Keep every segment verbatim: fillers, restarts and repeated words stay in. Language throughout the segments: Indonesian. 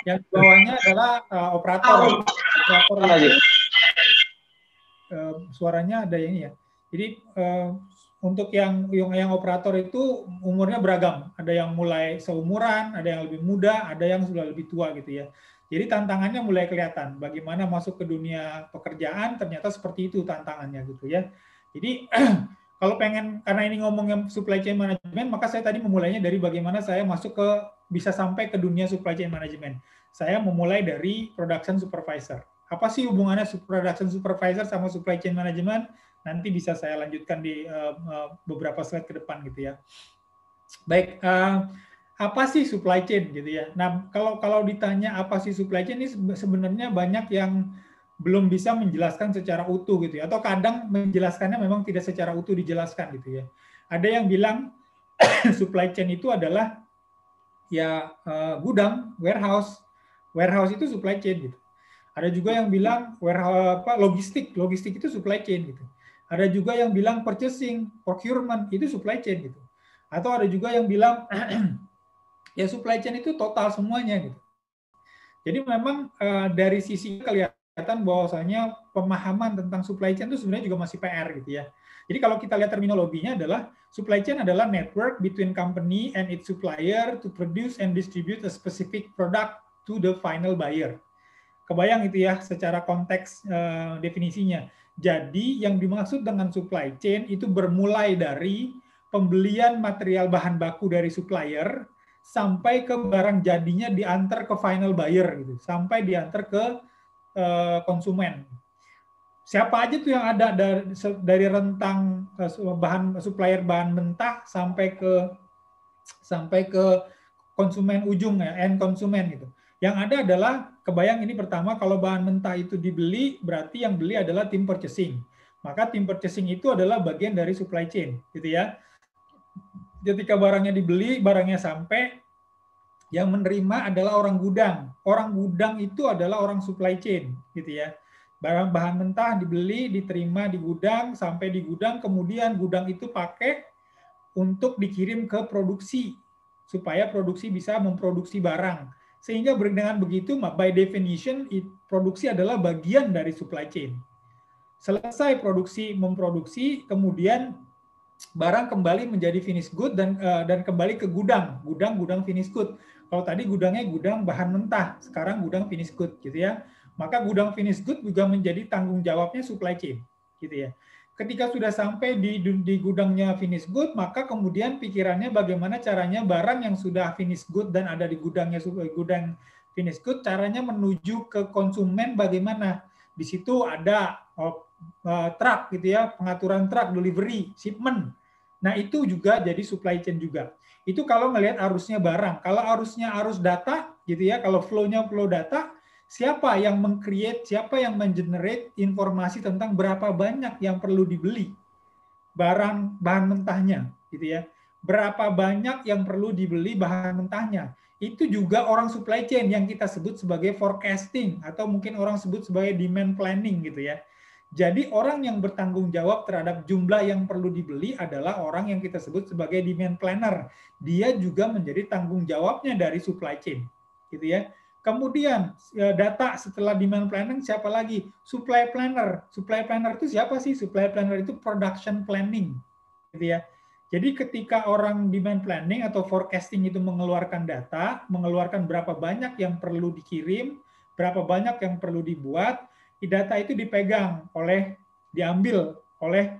Yang di bawahnya adalah uh, operator. Operator itu uh, suaranya ada yang ini ya. Jadi uh, untuk yang, yang yang operator itu umurnya beragam. Ada yang mulai seumuran, ada yang lebih muda, ada yang sudah lebih tua gitu ya. Jadi tantangannya mulai kelihatan. Bagaimana masuk ke dunia pekerjaan ternyata seperti itu tantangannya gitu ya. Jadi kalau pengen, karena ini ngomongnya supply chain management, maka saya tadi memulainya dari bagaimana saya masuk ke, bisa sampai ke dunia supply chain management. Saya memulai dari production supervisor. Apa sih hubungannya production supervisor sama supply chain management? Nanti bisa saya lanjutkan di uh, uh, beberapa slide ke depan gitu ya. Baik, uh, apa sih supply chain gitu ya? Nah, kalau kalau ditanya apa sih supply chain, ini sebenarnya banyak yang belum bisa menjelaskan secara utuh gitu ya, atau kadang menjelaskannya memang tidak secara utuh dijelaskan gitu ya. Ada yang bilang supply chain itu adalah ya uh, gudang, warehouse, warehouse itu supply chain gitu. Ada juga yang bilang warehouse apa logistik, logistik itu supply chain gitu. Ada juga yang bilang purchasing, procurement itu supply chain gitu. Atau ada juga yang bilang ya supply chain itu total semuanya gitu. Jadi memang uh, dari sisi kelihatan bahwasanya pemahaman tentang supply chain itu sebenarnya juga masih P R gitu ya. Jadi kalau kita lihat terminologinya adalah supply chain adalah network between company and its supplier to produce and distribute a specific product to the final buyer. Kebayang itu ya secara konteks uh, definisinya. Jadi yang dimaksud dengan supply chain itu bermulai dari pembelian material bahan baku dari supplier sampai ke barang jadinya diantar ke final buyer gitu, sampai diantar ke uh, konsumen. Siapa aja tuh yang ada dari, dari rentang uh, bahan supplier bahan mentah sampai ke sampai ke konsumen ujung ya, end konsumen gitu. Yang ada adalah, kebayang ini pertama, kalau bahan mentah itu dibeli, berarti yang beli adalah tim purchasing. Maka tim purchasing itu adalah bagian dari supply chain, gitu ya. Ketika barangnya dibeli, barangnya sampai, yang menerima adalah orang gudang. Orang gudang itu adalah orang supply chain, gitu ya. Barang bahan mentah dibeli, diterima di gudang, sampai di gudang, kemudian gudang itu pakai untuk dikirim ke produksi, supaya produksi bisa memproduksi barang. Sehingga dengan begitu, by definition, produksi adalah bagian dari supply chain. Selesai produksi, memproduksi, kemudian barang kembali menjadi finished good dan uh, dan kembali ke gudang, gudang-gudang finished good. Kalau tadi gudangnya gudang bahan mentah, sekarang gudang finished good, gitu ya. Maka gudang finished good juga menjadi tanggung jawabnya supply chain, gitu ya. Ketika sudah sampai di, di gudangnya finished good, maka kemudian pikirannya bagaimana caranya barang yang sudah finished good dan ada di gudangnya gudang finished good, caranya menuju ke konsumen bagaimana. Di situ ada oh, uh, truk gitu ya, pengaturan truk, delivery, shipment. Nah itu juga jadi supply chain juga. Itu kalau ngelihat arusnya barang. Kalau arusnya arus data gitu ya, kalau flow-nya flow data, siapa yang meng-create, siapa yang men-generate informasi tentang berapa banyak yang perlu dibeli barang bahan mentahnya, gitu ya. Berapa banyak yang perlu dibeli bahan mentahnya. Itu juga orang supply chain yang kita sebut sebagai forecasting atau mungkin orang sebut sebagai demand planning gitu ya. Jadi orang yang bertanggung jawab terhadap jumlah yang perlu dibeli adalah orang yang kita sebut sebagai demand planner. Dia juga menjadi tanggung jawabnya dari supply chain, gitu ya. Kemudian data setelah demand planning siapa lagi? Supply planner. Supply planner itu siapa sih? Supply planner itu production planning, gitu ya. Jadi ketika orang demand planning atau forecasting itu mengeluarkan data, mengeluarkan berapa banyak yang perlu dikirim, berapa banyak yang perlu dibuat, data itu dipegang oleh, diambil oleh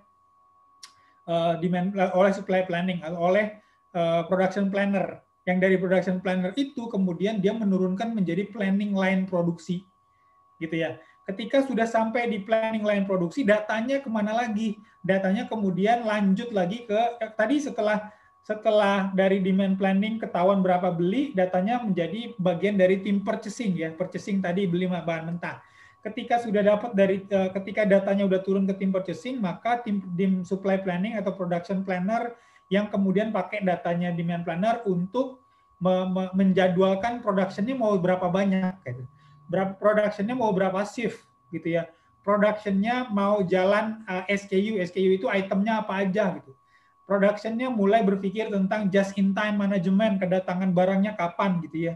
uh, demand, oleh supply planning atau oleh uh, production planner. Yang dari production planner itu kemudian dia menurunkan menjadi planning line produksi, gitu ya. Ketika sudah sampai di planning line produksi, datanya kemana lagi? Datanya kemudian lanjut lagi ke tadi setelah setelah dari demand planning ketahuan berapa beli, datanya menjadi bagian dari tim purchasing ya. Purchasing tadi beli bahan mentah. Ketika sudah dapat dari ketika datanya udah turun ke tim purchasing, maka tim, tim supply planning atau production planner yang kemudian pakai datanya demand planner untuk me, me, menjadwalkan productionnya mau berapa banyak gitu. Berapa productionnya mau berapa shift gitu ya. Productionnya mau jalan uh, S K U, S K U itu itemnya apa aja gitu. Productionnya mulai berpikir tentang just in time management, kedatangan barangnya kapan gitu ya.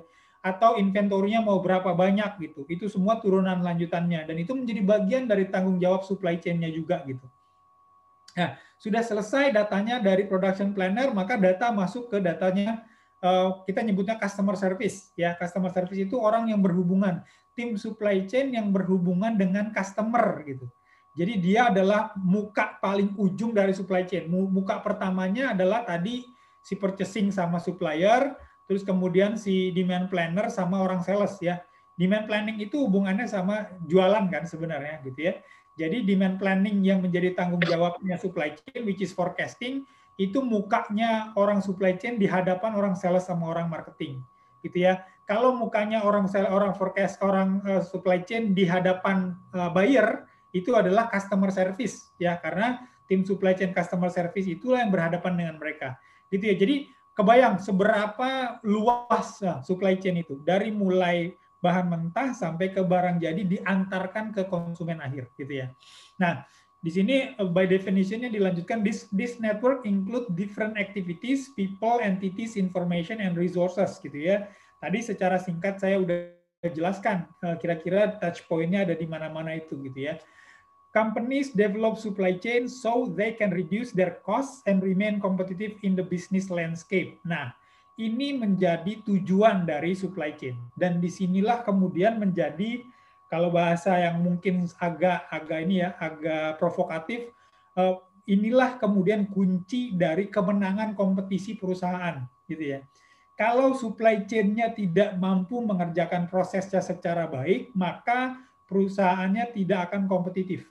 atau inventorinya mau berapa banyak gitu. Itu semua turunan lanjutannya dan itu menjadi bagian dari tanggung jawab supply chain-nya juga gitu. Nah, sudah selesai datanya dari production planner, maka data masuk ke datanya uh, kita nyebutnya customer service ya. Customer service itu orang yang berhubungan, tim supply chain yang berhubungan dengan customer gitu. Jadi dia adalah muka paling ujung dari supply chain. Muka pertamanya adalah tadi si purchasing sama supplier, terus kemudian si demand planner sama orang sales ya. Demand planning itu hubungannya sama jualan kan sebenarnya gitu ya. Jadi demand planning yang menjadi tanggung jawabnya supply chain, which is forecasting, itu mukanya orang supply chain di hadapan orang sales sama orang marketing, gitu ya. Kalau mukanya orang sales, orang forecast, orang uh, supply chain di hadapan uh, buyer, itu adalah customer service, ya, karena tim supply chain customer service itulah yang berhadapan dengan mereka, gitu ya. Jadi kebayang seberapa luas uh, supply chain itu, dari mulai bahan mentah sampai ke barang jadi diantarkan ke konsumen akhir gitu ya. Nah, di sini by definition-nya dilanjutkan this this network include different activities, people, entities, information and resources gitu ya. Tadi secara singkat saya udah jelaskan kira-kira touch point-nya ada di mana-mana itu gitu ya. Companies develop supply chain so they can reduce their costs and remain competitive in the business landscape. Nah, ini menjadi tujuan dari supply chain. Dan disinilah kemudian menjadi, kalau bahasa yang mungkin agak agak ini ya, agak provokatif, inilah kemudian kunci dari kemenangan kompetisi perusahaan, gitu ya. Kalau supply chain-nya tidak mampu mengerjakan prosesnya secara baik, maka perusahaannya tidak akan kompetitif.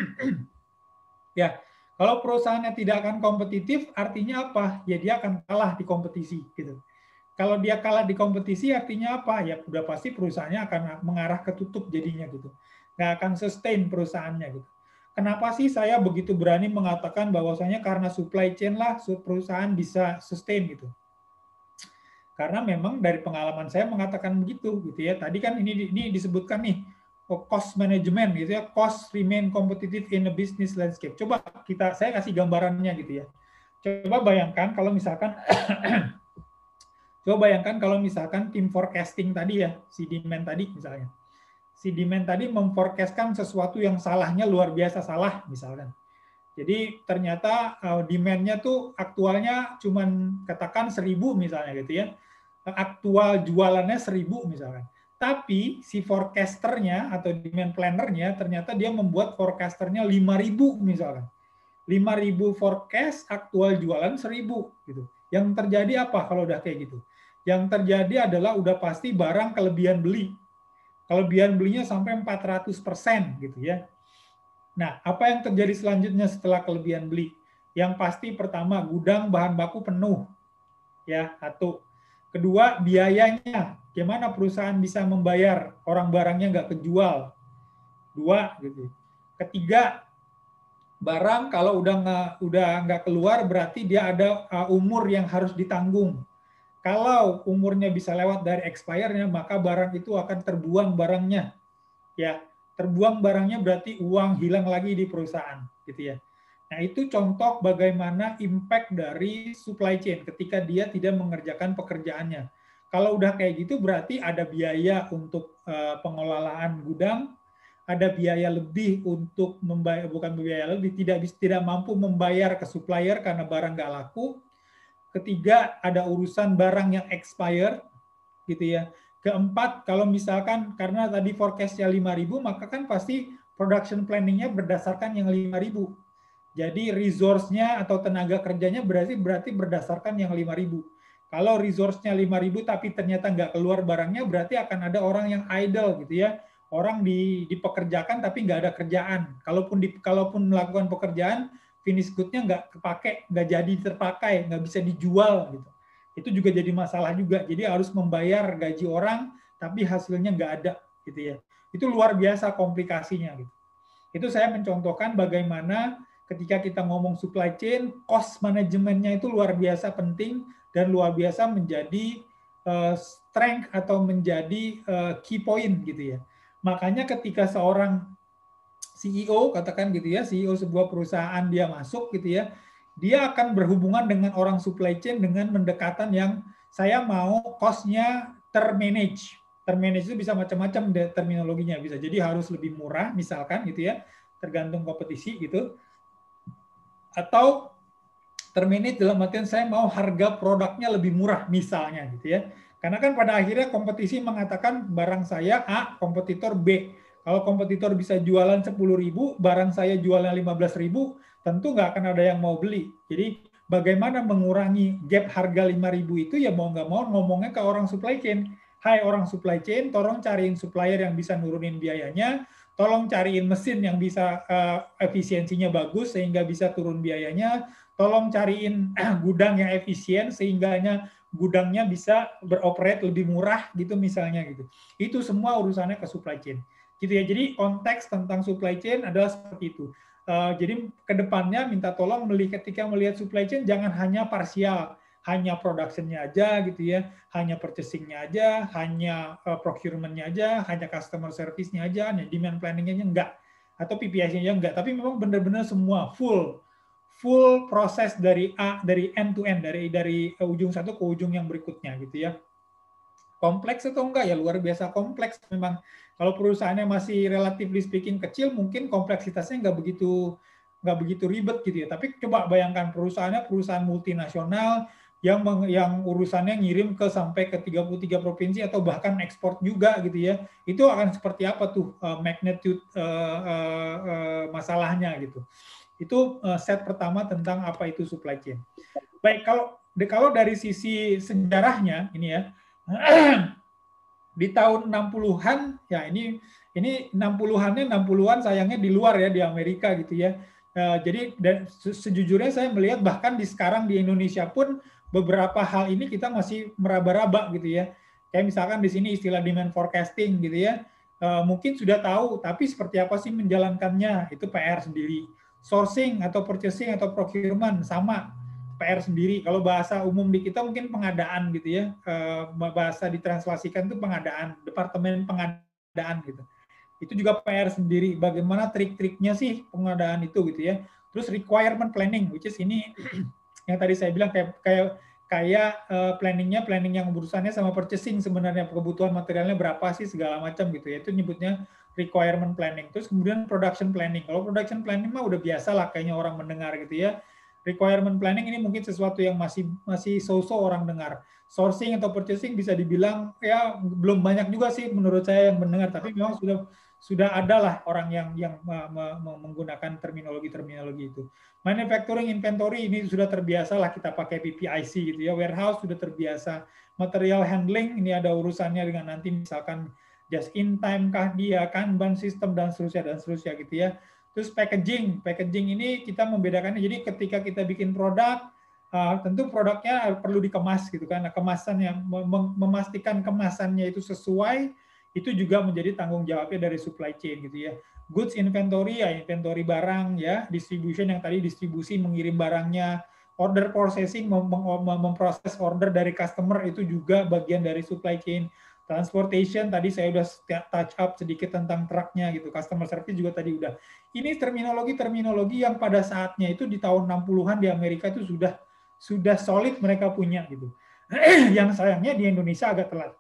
Ya. Kalau perusahaannya tidak akan kompetitif, artinya apa? Ya dia akan kalah di kompetisi. Gitu. Kalau dia kalah di kompetisi, artinya apa? Ya udah pasti perusahaannya akan mengarah ke tutup jadinya gitu. Nggak akan sustain perusahaannya gitu. Kenapa sih saya begitu berani mengatakan bahwasanya karena supply chain lah perusahaan bisa sustain gitu? Karena memang dari pengalaman saya mengatakan begitu gitu ya. Tadi kan ini ini disebutkan nih cost management gitu ya, cost remain competitive in a business landscape. Coba kita, saya kasih gambarannya gitu ya. Coba bayangkan kalau misalkan, coba bayangkan kalau misalkan tim forecasting tadi ya, si demand tadi misalnya. Si demand tadi memforecastkan sesuatu yang salahnya luar biasa salah misalkan. Jadi ternyata demand-nya tuh aktualnya cuman katakan seribu misalnya gitu ya. Aktual jualannya seribu misalkan. Tapi si forecasternya atau demand planner-nya ternyata dia membuat forecasternya lima ribu misalkan. lima ribu forecast, aktual jualan seribu gitu. Yang terjadi apa kalau udah kayak gitu? Yang terjadi adalah udah pasti barang kelebihan beli. Kelebihan belinya sampai empat ratus persen gitu ya. Nah, apa yang terjadi selanjutnya setelah kelebihan beli? Yang pasti pertama, gudang bahan baku penuh. Ya, satu. Kedua, biayanya. Gimana perusahaan bisa membayar orang barangnya nggak kejual? Dua, gitu. Ketiga, barang kalau udah nggak udah nggak keluar berarti dia ada umur yang harus ditanggung. Kalau umurnya bisa lewat dari expire-nya, maka barang itu akan terbuang barangnya. Ya, terbuang barangnya berarti uang hilang lagi di perusahaan, gitu ya. Nah, itu contoh bagaimana impact dari supply chain ketika dia tidak mengerjakan pekerjaannya. Kalau udah kayak gitu berarti ada biaya untuk uh, pengelolaan gudang, ada biaya lebih untuk membayar, bukan biaya lebih, tidak tidak mampu membayar ke supplier karena barang nggak laku. Ketiga, ada urusan barang yang expired, gitu ya. Keempat, kalau misalkan karena tadi forecast-nya lima ribu, maka kan pasti production planning-nya berdasarkan yang lima ribu. Jadi resource-nya atau tenaga kerjanya berarti berarti berdasarkan yang lima ribu. Kalau resource-nya lima ribu tapi ternyata nggak keluar barangnya, berarti akan ada orang yang idle gitu ya. Orang di, dipekerjakan tapi nggak ada kerjaan. Kalaupun di, kalaupun melakukan pekerjaan, finish good-nya nggak kepake, nggak jadi terpakai, nggak bisa dijual gitu. Itu juga jadi masalah juga. Jadi harus membayar gaji orang tapi hasilnya nggak ada gitu ya. Itu luar biasa komplikasinya gitu. Itu saya mencontohkan bagaimana ketika kita ngomong supply chain, cost manajemennya itu luar biasa penting dan luar biasa menjadi uh, strength atau menjadi uh, key point gitu ya. Makanya ketika seorang C E O katakan gitu ya, C E O sebuah perusahaan dia masuk gitu ya, dia akan berhubungan dengan orang supply chain dengan pendekatan yang saya mau cost-nya termanage. Termanage itu bisa macam-macam terminologinya, bisa jadi harus lebih murah misalkan gitu ya, tergantung kompetisi gitu. Atau termanage dalam artian saya mau harga produknya lebih murah misalnya gitu ya. Karena kan pada akhirnya kompetisi mengatakan barang saya A, kompetitor B. Kalau kompetitor bisa jualan sepuluh ribu, barang saya jualnya lima belas ribu, tentu nggak akan ada yang mau beli. Jadi bagaimana mengurangi gap harga lima ribu itu, ya mau nggak mau ngomongnya ke orang supply chain. Hai orang supply chain, tolong cariin supplier yang bisa nurunin biayanya, tolong cariin mesin yang bisa uh, efisiensinya bagus sehingga bisa turun biayanya, tolong cariin gudang yang efisien sehingganya gudangnya bisa beroperate lebih murah gitu misalnya gitu. Itu semua urusannya ke supply chain. Gitu ya. Jadi konteks tentang supply chain adalah seperti itu. Uh, jadi kedepannya minta tolong melihat ketika melihat supply chain jangan hanya parsial, hanya production-nya aja gitu ya, hanya purchasing-nya aja, hanya uh, procurement-nya aja, hanya customer service-nya aja, hanya demand planning-nya enggak, atau P P I-nya enggak, tapi memang benar-benar semua full full proses dari A, dari end to end, dari dari ujung satu ke ujung yang berikutnya gitu ya. Kompleks atau enggak? Ya luar biasa kompleks memang. Kalau perusahaannya masih relatively speaking kecil, mungkin kompleksitasnya nggak begitu nggak begitu ribet gitu ya. Tapi coba bayangkan perusahaannya perusahaan multinasional yang yang urusannya ngirim ke sampai ke tiga puluh tiga provinsi atau bahkan ekspor juga gitu ya. Itu akan seperti apa tuh uh, magnitude uh, uh, uh, masalahnya gitu. Itu uh, set pertama tentang apa itu supply chain. Baik, kalau kalau dari sisi sejarahnya ini ya, di tahun enam puluhan, ya ini ini enam puluhannya enam puluhan sayangnya di luar ya, di Amerika gitu ya. Uh, jadi dan sejujurnya saya melihat bahkan di sekarang di Indonesia pun beberapa hal ini kita masih meraba-raba gitu ya. Kayak misalkan di sini istilah demand forecasting gitu ya. Uh, mungkin sudah tahu, tapi seperti apa sih menjalankannya itu P R sendiri. Sourcing atau purchasing atau procurement sama P R sendiri. Kalau bahasa umum di kita mungkin pengadaan gitu ya. Bahasa ditranslasikan itu pengadaan, departemen pengadaan gitu. Itu juga P R sendiri. Bagaimana trik-triknya sih pengadaan itu gitu ya. Terus requirement planning, which is ini yang tadi saya bilang kayak kayak kayak uh, planningnya planning yang urusannya sama purchasing sebenarnya, kebutuhan materialnya berapa sih segala macam gitu ya. Itu nyebutnya requirement planning. Terus kemudian production planning. Kalau production planning mah udah biasa lah kayaknya orang mendengar gitu ya. Requirement planning ini mungkin sesuatu yang masih masih so-so orang dengar. Sourcing atau purchasing bisa dibilang ya belum banyak juga sih menurut saya yang mendengar, tapi memang sudah sudah ada lah orang yang yang menggunakan terminologi-terminologi itu. Manufacturing inventory ini sudah terbiasa lah kita pakai P P I C gitu ya. Warehouse sudah terbiasa. Material handling ini ada urusannya dengan nanti misalkan just in time kah dia, Kanban system dan seterusnya dan seterusnya gitu ya. Terus packaging, packaging ini kita membedakannya. Jadi ketika kita bikin produk, uh, tentu produknya perlu dikemas gitu kan. Nah, kemasannya mem memastikan kemasannya itu sesuai, itu juga menjadi tanggung jawabnya dari supply chain gitu ya. Goods inventory ya inventory barang ya, distribution yang tadi distribusi mengirim barangnya, order processing mem mem memproses order dari customer itu juga bagian dari supply chain. Transportation tadi saya udah touch up sedikit tentang truknya gitu. Customer service juga tadi udah. Ini terminologi-terminologi yang pada saatnya itu di tahun enam puluhan di Amerika itu sudah sudah solid mereka punya gitu. Yang sayangnya di Indonesia agak telat.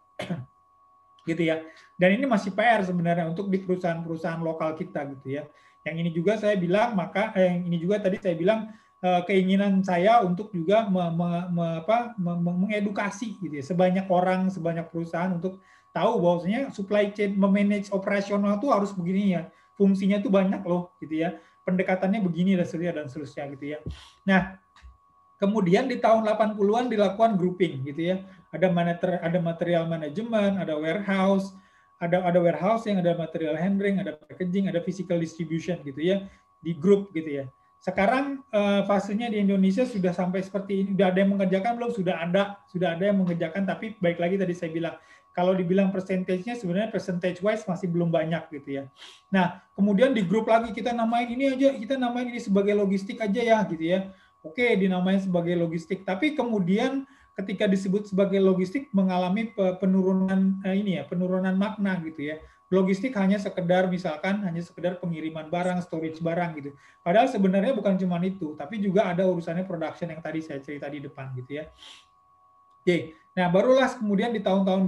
Gitu ya. Dan ini masih P R sebenarnya untuk di perusahaan-perusahaan lokal kita gitu ya. Yang ini juga saya bilang maka eh, yang ini juga tadi saya bilang eh, keinginan saya untuk juga me, me, me, apa, me, me, mengedukasi gitu ya sebanyak orang, sebanyak perusahaan untuk tahu bahwasanya supply chain memanage operasional itu harus begini ya. Fungsinya itu banyak loh gitu ya. Pendekatannya begini dan seterusnya dan seterusnya gitu ya. Nah, kemudian di tahun delapan puluhan dilakukan grouping gitu ya. Ada manater, ada material manajemen, ada warehouse, ada ada warehouse yang ada material handling, ada packaging, ada physical distribution gitu ya. Di grup gitu ya. Sekarang uh, fasenya di Indonesia sudah sampai seperti ini. Sudah ada yang mengerjakan belum? Sudah ada, sudah ada yang mengerjakan. Tapi baik lagi tadi saya bilang, kalau dibilang persentasenya sebenarnya percentage wise masih belum banyak gitu ya. Nah, kemudian di grup lagi kita namain ini aja, kita namain ini sebagai logistik aja ya gitu ya. Oke, dinamain sebagai logistik. Tapi kemudian ketika disebut sebagai logistik mengalami penurunan eh, ini ya, penurunan makna gitu ya. Logistik hanya sekedar misalkan hanya sekedar pengiriman barang, storage barang gitu. Padahal sebenarnya bukan cuma itu, tapi juga ada urusannya production yang tadi saya cerita di depan gitu ya. Oke. Nah, barulah kemudian di tahun-tahun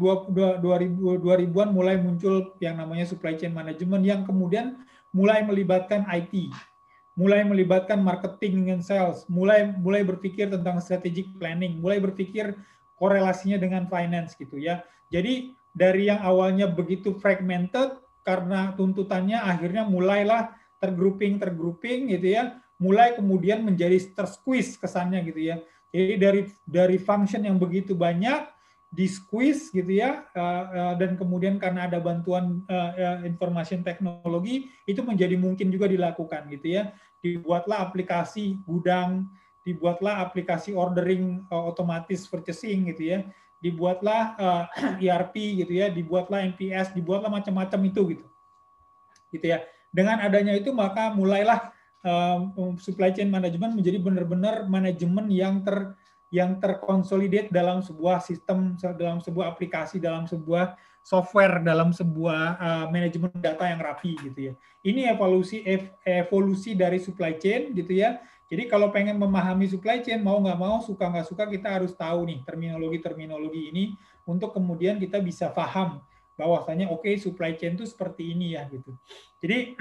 dua ribuan mulai muncul yang namanya supply chain management yang kemudian mulai melibatkan I T, mulai melibatkan marketing and sales, mulai mulai berpikir tentang strategic planning, mulai berpikir korelasinya dengan finance gitu ya. Jadi dari yang awalnya begitu fragmented karena tuntutannya akhirnya mulailah tergrouping tergrouping gitu ya, mulai kemudian menjadi tersqueeze kesannya gitu ya. Jadi dari dari function yang begitu banyak di squeeze gitu ya, dan kemudian karena ada bantuan information teknologi itu menjadi mungkin juga dilakukan gitu ya. Dibuatlah aplikasi gudang, dibuatlah aplikasi ordering otomatis purchasing gitu ya, dibuatlah E R P gitu ya, dibuatlah M P S, dibuatlah macam-macam itu gitu, gitu ya. Dengan adanya itu maka mulailah Um, supply chain management menjadi benar-benar manajemen yang ter yang terkonsolidate dalam sebuah sistem, dalam sebuah aplikasi, dalam sebuah software, dalam sebuah uh, manajemen data yang rapi gitu ya. Ini evolusi evolusi dari supply chain gitu ya. Jadi kalau pengen memahami supply chain, mau nggak mau, suka nggak suka, kita harus tahu nih terminologi-terminologi ini untuk kemudian kita bisa paham bahwasanya oke okay, supply chain itu seperti ini ya gitu. Jadi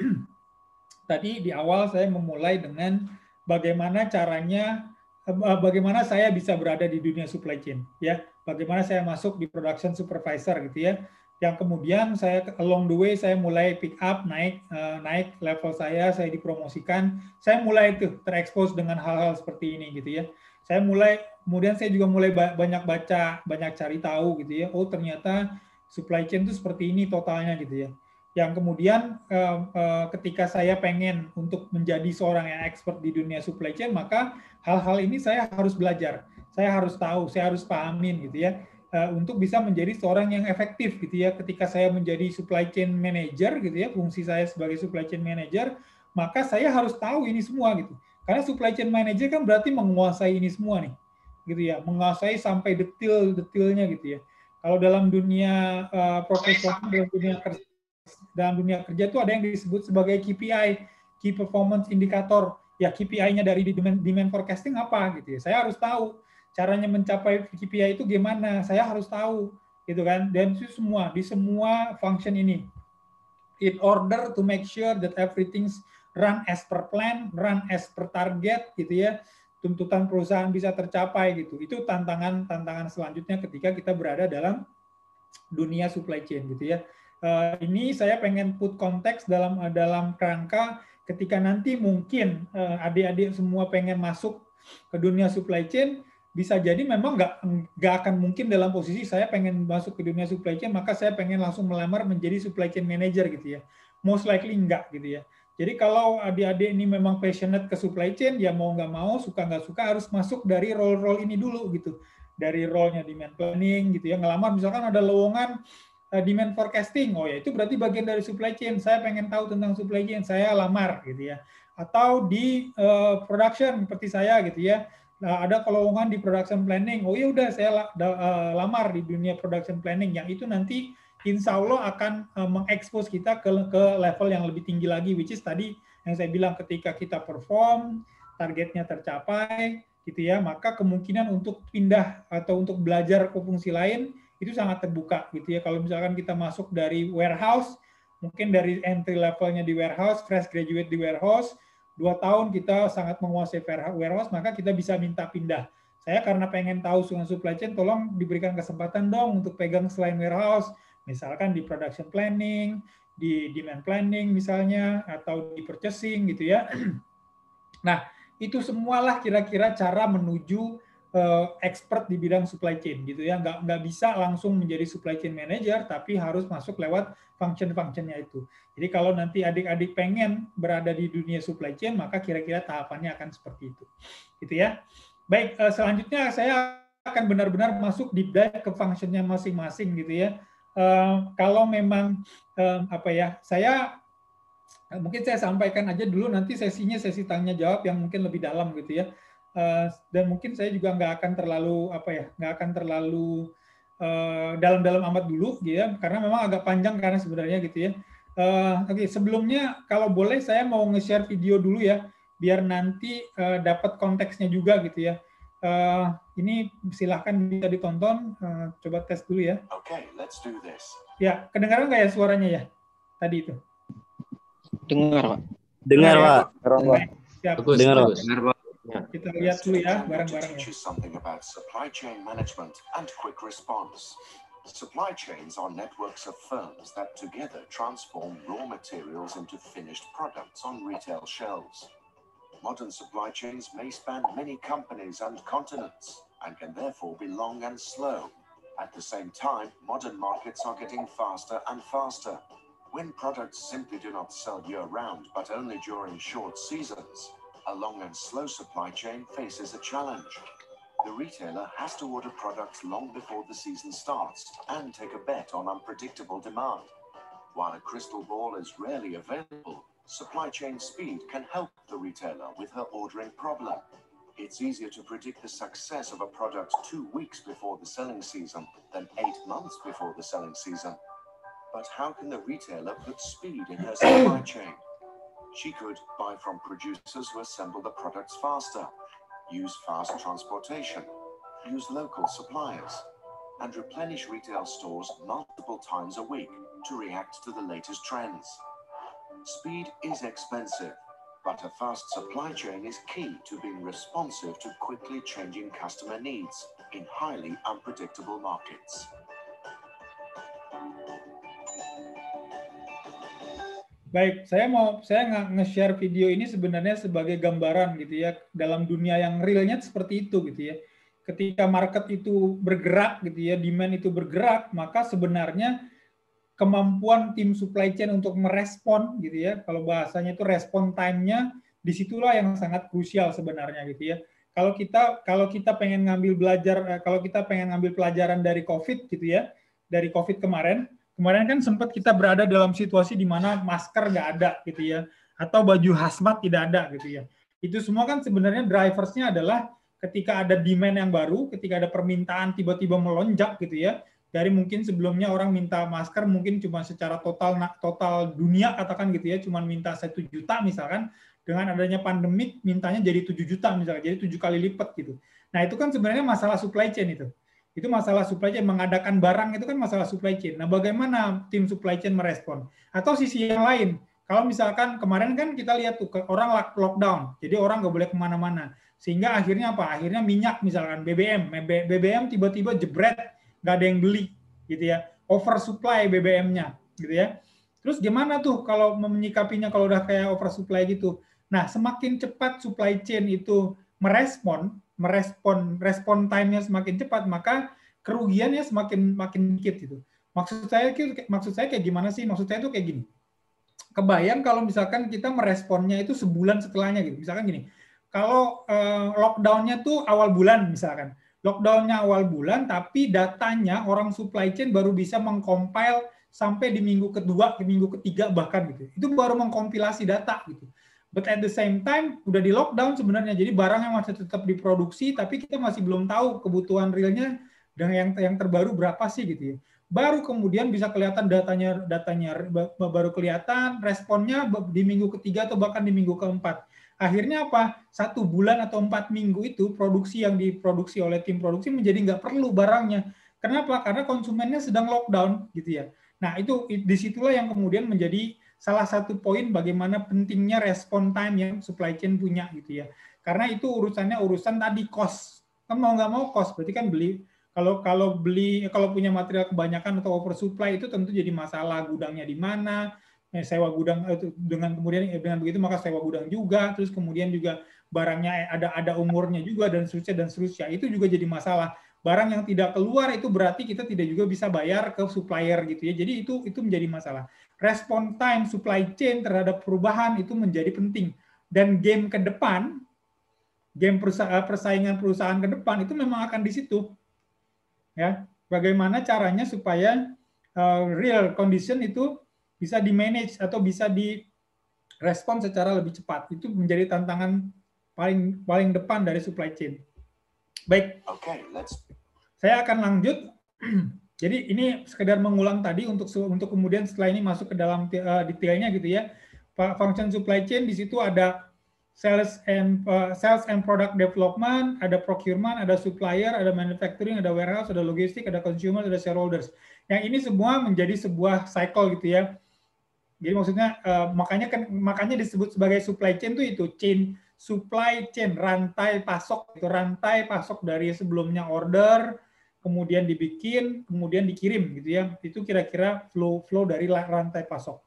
tadi di awal saya memulai dengan bagaimana caranya, bagaimana saya bisa berada di dunia supply chain, ya, bagaimana saya masuk di production supervisor gitu ya, yang kemudian saya along the way saya mulai pick up, naik naik level saya, saya dipromosikan, saya mulai tuh terekspos dengan hal-hal seperti ini gitu ya, saya mulai, kemudian saya juga mulai banyak baca, banyak cari tahu gitu ya, oh ternyata supply chain itu seperti ini totalnya gitu ya. Yang kemudian ketika saya pengen untuk menjadi seorang yang expert di dunia supply chain, maka hal-hal ini saya harus belajar, saya harus tahu, saya harus pahamin gitu ya, untuk bisa menjadi seorang yang efektif gitu ya. Ketika saya menjadi supply chain manager gitu ya, fungsi saya sebagai supply chain manager, maka saya harus tahu ini semua gitu. Karena supply chain manager kan berarti menguasai ini semua nih, gitu ya, menguasai sampai detail-detailnya gitu ya. Kalau dalam dunia uh, profesional, dalam dunia kerja, dalam dunia kerja itu ada yang disebut sebagai K P I, Key Performance Indicator. Ya K P I-nya dari demand, demand forecasting apa gitu ya. Saya harus tahu caranya mencapai K P I itu gimana. Saya harus tahu gitu kan. Dan itu semua di semua function ini. In order to make sure that everything's run as per plan, run as per target gitu ya. Tuntutan perusahaan bisa tercapai gitu. Itu tantangan-tantangan selanjutnya ketika kita berada dalam dunia supply chain gitu ya. Uh, ini saya pengen put konteks dalam dalam kerangka ketika nanti mungkin uh, adik-adik semua pengen masuk ke dunia supply chain, bisa jadi memang nggak nggak akan mungkin dalam posisi saya pengen masuk ke dunia supply chain maka saya pengen langsung melamar menjadi supply chain manager gitu ya. Most likely enggak gitu ya. Jadi kalau adik-adik ini memang passionate ke supply chain, ya mau nggak mau, suka nggak suka harus masuk dari role-role ini dulu gitu. Dari role-nya demand planning gitu ya, ngelamar misalkan ada lowongan uh, demand forecasting, oh ya itu berarti bagian dari supply chain, saya pengen tahu tentang supply chain, saya lamar gitu ya. Atau di uh, production seperti saya gitu ya, nah, ada lowongan di production planning, oh ya udah saya la, da, uh, lamar di dunia production planning, yang itu nanti insya Allah akan uh, mengekspos kita ke, ke level yang lebih tinggi lagi, which is tadi yang saya bilang ketika kita perform, targetnya tercapai, gitu ya, maka kemungkinan untuk pindah atau untuk belajar ke fungsi lain itu sangat terbuka gitu ya. Kalau misalkan kita masuk dari warehouse, mungkin dari entry levelnya di warehouse, fresh graduate di warehouse, dua tahun kita sangat menguasai warehouse, maka kita bisa minta pindah. Saya karena pengen tahu soal supply chain, tolong diberikan kesempatan dong untuk pegang selain warehouse, misalkan di production planning, di demand planning misalnya, atau di purchasing gitu ya. Nah, itu semualah kira-kira cara menuju uh, expert di bidang supply chain gitu ya. Nggak, nggak bisa langsung menjadi supply chain manager, tapi harus masuk lewat function-functionnya itu. Jadi kalau nanti adik-adik pengen berada di dunia supply chain, maka kira-kira tahapannya akan seperti itu. Gitu ya. Baik, uh, selanjutnya saya akan benar-benar masuk deep dive ke functionnya masing-masing gitu ya. Uh, kalau memang uh, apa ya, saya mungkin saya sampaikan aja dulu, nanti sesinya sesi tanya jawab yang mungkin lebih dalam gitu ya, uh, dan mungkin saya juga nggak akan terlalu apa ya nggak akan terlalu uh, dalam-dalam amat dulu gitu ya, karena memang agak panjang karena sebenarnya gitu ya. Uh, Oke, okay. Sebelumnya kalau boleh saya mau nge-share video dulu ya, biar nanti uh, dapat konteksnya juga gitu ya. Uh, ini silahkan bisa ditonton. Uh, coba tes dulu ya. Okay, let's do this. Ya, kedengaran nggak ya suaranya ya? Tadi itu. Dengar, Pak. Dengar, ya? Pak. Siap. Bagus, Dengar, Pak. Dengar, Pak. Kita lihat dulu ya, bareng-bareng ya. Something about supply chain management and quick response. Supply chains are networks of firms that together transform raw materials into finished products on retail shelves. Modern supply chains may span many companies and continents and can therefore be long and slow. At the same time, modern markets are getting faster and faster. When products simply do not sell year-round but only during short seasons, a long and slow supply chain faces a challenge. The retailer has to order products long before the season starts and take a bet on unpredictable demand. While a crystal ball is rarely available, supply chain speed can help the retailer with her ordering problem. It's easier to predict the success of a product two weeks before the selling season than eight months before the selling season. But how can the retailer put speed in her supply chain? She could buy from producers who assemble the products faster, use fast transportation, use local suppliers, and replenish retail stores multiple times a week to react to the latest trends. Speed is expensive, but a fast supply chain is key to being responsive to quickly changing customer needs in highly unpredictable markets. Baik, saya mau saya nge-share video ini sebenarnya sebagai gambaran gitu ya, dalam dunia yang realnya seperti itu gitu ya. Ketika market itu bergerak gitu ya, demand itu bergerak, maka sebenarnya kemampuan tim supply chain untuk merespon gitu ya, kalau bahasanya itu respon time-nya, disitulah yang sangat krusial sebenarnya gitu ya. Kalau kita kalau kita pengen ngambil belajar, kalau kita pengen ngambil pelajaran dari COVID gitu ya, dari COVID kemarin, kemarin kan sempat kita berada dalam situasi di mana masker nggak ada gitu ya, atau baju hazmat tidak ada gitu ya. Itu semua kan sebenarnya driversnya adalah ketika ada demand yang baru, ketika ada permintaan tiba-tiba melonjak gitu ya, dari mungkin sebelumnya orang minta masker mungkin cuma secara total total dunia katakan gitu ya, cuma minta satu juta misalkan, dengan adanya pandemik mintanya jadi tujuh juta misalkan, jadi tujuh kali lipat gitu. Nah itu kan sebenarnya masalah supply chain itu. Itu masalah supply chain, mengadakan barang itu kan masalah supply chain. Nah, bagaimana tim supply chain merespon? Atau sisi yang lain, kalau misalkan kemarin kan kita lihat tuh orang lockdown, jadi orang nggak boleh kemana-mana. Sehingga akhirnya apa? Akhirnya minyak misalkan, B B M. B B M tiba-tiba jebret, nggak ada yang beli, gitu ya. Oversupply B B M-nya, gitu ya. Terus gimana tuh kalau menyikapinya kalau udah kayak oversupply gitu? Nah, semakin cepat supply chain itu merespon, merespon respon time-nya semakin cepat, maka kerugiannya semakin makin dikit gitu. Maksud saya maksud saya kayak gimana sih? Maksud saya itu kayak gini. Kebayang kalau misalkan kita meresponnya itu sebulan setelahnya gitu. Misalkan gini, kalau eh, lockdown-nya tuh awal bulan misalkan. Lockdown-nya awal bulan, tapi datanya orang supply chain baru bisa mengcompile sampai di minggu kedua, ke minggu ketiga bahkan gitu. Itu baru mengkompilasi data gitu. But at the same time, udah di lockdown sebenarnya. Jadi barangnya masih tetap diproduksi, tapi kita masih belum tahu kebutuhan realnya dengan yang yang terbaru berapa sih gitu ya. Baru kemudian bisa kelihatan datanya, datanya baru kelihatan, responnya di minggu ketiga atau bahkan di minggu keempat. Akhirnya apa? Satu bulan atau empat minggu itu produksi yang diproduksi oleh tim produksi menjadi nggak perlu barangnya. Kenapa? Karena konsumennya sedang lockdown gitu ya. Nah itu disitulah yang kemudian menjadi salah satu poin bagaimana pentingnya respon time yang supply chain punya gitu ya. Karena itu urusannya urusan tadi cost. Kan mau nggak mau cost, berarti kan beli kalau kalau beli kalau punya material kebanyakan atau oversupply itu tentu jadi masalah, gudangnya di mana, sewa gudang itu dengan kemudian dengan begitu maka sewa gudang juga, terus kemudian juga barangnya ada ada umurnya juga dan seterusnya dan seterusnya. Itu juga jadi masalah. Barang yang tidak keluar itu berarti kita tidak juga bisa bayar ke supplier gitu ya. Jadi itu itu menjadi masalah. Respon time supply chain terhadap perubahan itu menjadi penting. Dan game ke depan, game persaingan perusahaan ke depan itu memang akan di situ. Ya, bagaimana caranya supaya uh, real condition itu bisa di-manage atau bisa direspon secara lebih cepat. Itu menjadi tantangan paling paling depan dari supply chain. Baik. Okay, let's... Saya akan lanjut. Jadi ini sekedar mengulang tadi untuk untuk kemudian setelah ini masuk ke dalam uh, detailnya gitu ya. Function supply chain di situ ada sales and uh, sales and product development, ada procurement, ada supplier, ada manufacturing, ada warehouse, ada logistik, ada consumer, ada shareholders. Yang ini semua menjadi sebuah cycle gitu ya. Jadi maksudnya uh, makanya kan makanya disebut sebagai supply chain itu itu chain supply chain, rantai pasok, itu rantai pasok dari sebelumnya order, kemudian dibikin, kemudian dikirim gitu ya. Itu kira-kira flow flow dari rantai pasok.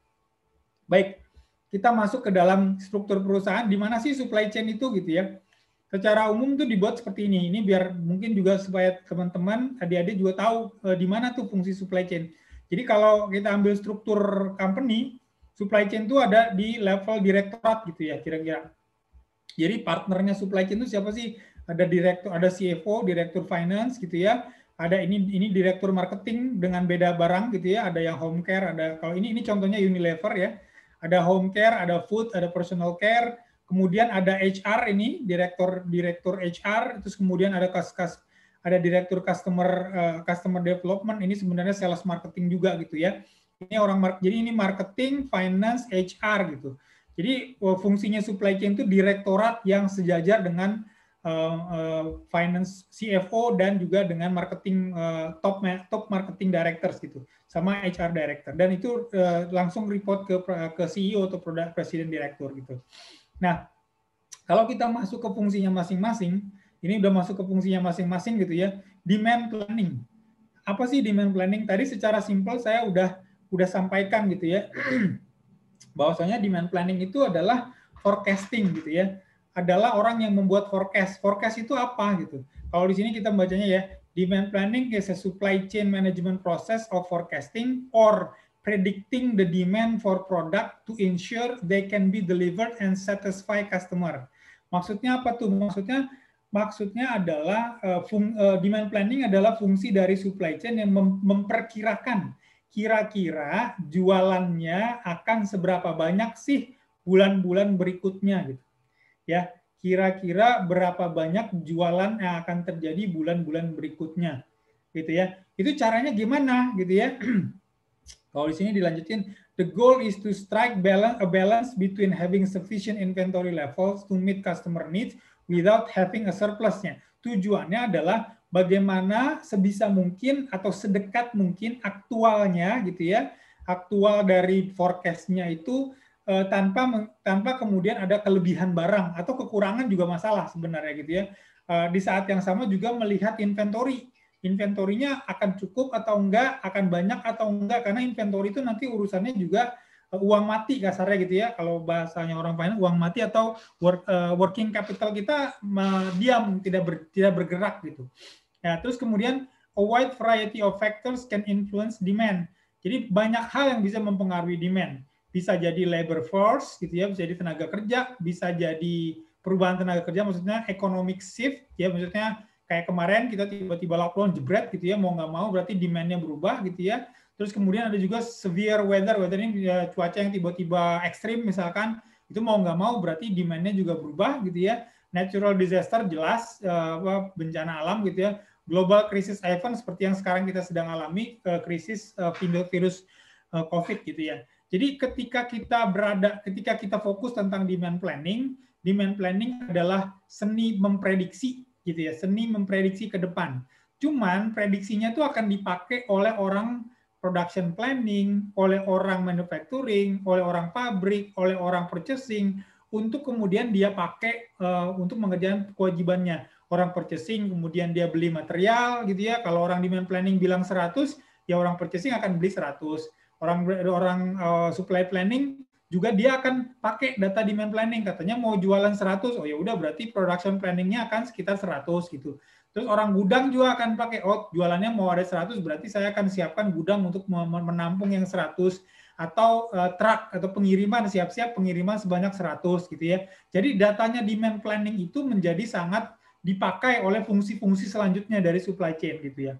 Baik, kita masuk ke dalam struktur perusahaan di mana sih supply chain itu gitu ya. Secara umum itu dibuat seperti ini. Ini biar mungkin juga supaya teman-teman, adik-adik juga tahu eh, di mana tuh fungsi supply chain. Jadi kalau kita ambil struktur company, supply chain itu ada di level direktorat gitu ya kira-kira. Jadi partnernya supply chain itu siapa sih? Ada direktur, ada C F O, direktur finance gitu ya. Ada ini ini direktur marketing dengan beda barang gitu ya. Ada yang home care, ada kalau ini ini contohnya Unilever ya. Ada home care, ada food, ada personal care. Kemudian ada H R ini direktur direktur H R. Terus kemudian ada kas kas ada direktur customer uh, customer development. Ini sebenarnya sales marketing juga gitu ya. Ini orang jadi ini marketing, finance, H R gitu. Jadi fungsinya supply chain itu direktorat yang sejajar dengan uh, uh, finance C F O dan juga dengan marketing uh, top top marketing directors gitu, sama H R director. Dan itu uh, langsung report ke ke C E O atau product president director gitu. Nah, kalau kita masuk ke fungsinya masing-masing, ini udah masuk ke fungsinya masing-masing gitu ya. Demand planning. Apa sih demand planning? Tadi secara simpel saya udah udah sampaikan gitu ya. Bahwasanya demand planning itu adalah forecasting gitu ya. Adalah orang yang membuat forecast. Forecast itu apa gitu. Kalau di sini kita membacanya ya, demand planning is a supply chain management process of forecasting or predicting the demand for product to ensure they can be delivered and satisfy customer. Maksudnya apa tuh? Maksudnya maksudnya adalah uh, fung, uh, demand planning adalah fungsi dari supply chain yang mem memperkirakan kira-kira jualannya akan seberapa banyak sih bulan-bulan berikutnya gitu. Ya, kira-kira berapa banyak jualan yang akan terjadi bulan-bulan berikutnya. Gitu ya. Itu caranya gimana gitu ya. Kalau di sini dilanjutin, the goal is to strike balance a balance between having sufficient inventory levels to meet customer needs without having a surplusnya. Tujuannya adalah bagaimana sebisa mungkin atau sedekat mungkin aktualnya gitu ya, aktual dari forecast-nya itu eh, tanpa tanpa kemudian ada kelebihan barang atau kekurangan juga masalah sebenarnya gitu ya. Eh, di saat yang sama juga melihat inventory, inventorinya akan cukup atau enggak, akan banyak atau enggak, karena inventory itu nanti urusannya juga uang mati kasarnya gitu ya, kalau bahasanya orang finance uang mati atau work, uh, working capital kita uh, diam, tidak ber, tidak bergerak gitu. Ya, terus kemudian a wide variety of factors can influence demand. Jadi banyak hal yang bisa mempengaruhi demand. Bisa jadi labor force gitu ya, bisa jadi tenaga kerja, bisa jadi perubahan tenaga kerja, maksudnya economic shift ya, maksudnya kayak kemarin kita tiba-tiba lockdown jebret gitu ya, mau nggak mau berarti demand-nya berubah gitu ya. Terus kemudian ada juga severe weather, weather ini ya, cuaca yang tiba-tiba ekstrim misalkan, itu mau nggak mau berarti demand-nya juga berubah gitu ya. Natural disaster jelas, uh, bencana alam gitu ya. Global crisis event seperti yang sekarang kita sedang alami, uh, krisis uh, virus uh, COVID gitu ya. Jadi ketika kita berada, ketika kita fokus tentang demand planning, demand planning adalah seni memprediksi gitu ya, seni memprediksi ke depan. Cuman prediksinya itu akan dipakai oleh orang production planning, oleh orang manufacturing, oleh orang pabrik, oleh orang purchasing, untuk kemudian dia pakai uh, untuk mengerjakan kewajibannya. Orang purchasing kemudian dia beli material gitu ya. Kalau orang demand planning bilang seratus, ya orang purchasing akan beli seratus. Orang orang uh, supply planning juga dia akan pakai data demand planning. Katanya mau jualan seratus, oh ya udah berarti production planning-nya akan sekitar seratus gitu. Terus orang gudang juga akan pakai, oh jualannya mau ada seratus, berarti saya akan siapkan gudang untuk menampung yang seratus. Atau uh, truk atau pengiriman, siap-siap pengiriman sebanyak seratus gitu ya. Jadi datanya demand planning itu menjadi sangat dipakai oleh fungsi-fungsi selanjutnya dari supply chain gitu ya.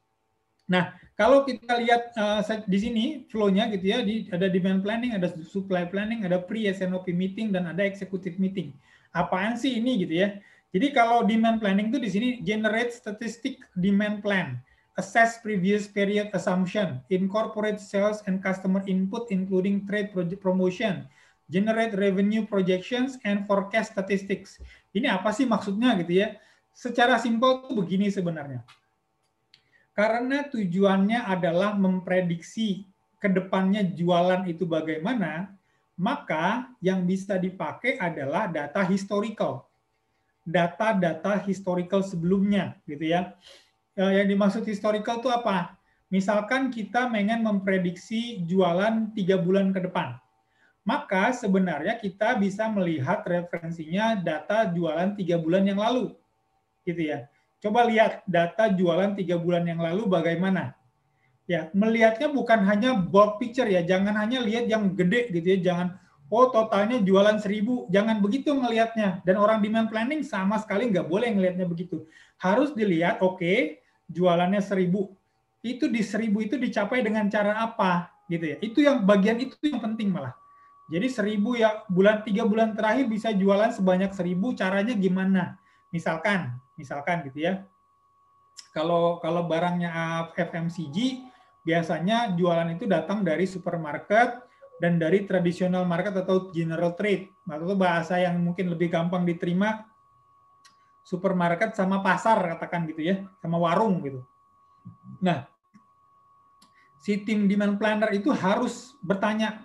Nah, kalau kita lihat uh, di sini flow-nya gitu ya, di, ada demand planning, ada supply planning, ada pre-S N O P meeting, dan ada executive meeting. Apaan sih ini gitu ya? Jadi kalau demand planning itu di sini generate statistic demand plan, assess previous period assumption, incorporate sales and customer input including trade promotion, generate revenue projections and forecast statistics. Ini apa sih maksudnya gitu ya? Secara simpel tuh begini sebenarnya. Karena tujuannya adalah memprediksi ke depannya jualan itu bagaimana, maka yang bisa dipakai adalah data historical. Data-data historical sebelumnya gitu ya. Yang dimaksud historical itu apa? Misalkan kita pengen memprediksi jualan tiga bulan ke depan. Maka sebenarnya kita bisa melihat referensinya data jualan tiga bulan yang lalu. Gitu ya. Coba lihat data jualan tiga bulan yang lalu bagaimana. Ya, melihatnya bukan hanya bulk picture ya, jangan hanya lihat yang gede gitu ya, jangan oh totalnya jualan seribu, jangan begitu ngelihatnya. Dan orang demand planning sama sekali nggak boleh ngelihatnya begitu. Harus dilihat, oke, okay, jualannya seribu, itu di seribu itu dicapai dengan cara apa gitu ya. Itu yang bagian itu yang penting malah. Jadi seribu ya bulan tiga bulan terakhir bisa jualan sebanyak seribu, caranya gimana? Misalkan, misalkan gitu ya. Kalau kalau barangnya F M C G biasanya jualan itu datang dari supermarket dan dari traditional market atau general trade. Atau bahasa yang mungkin lebih gampang diterima supermarket sama pasar katakan gitu ya, sama warung gitu. Nah, si tim demand planner itu harus bertanya,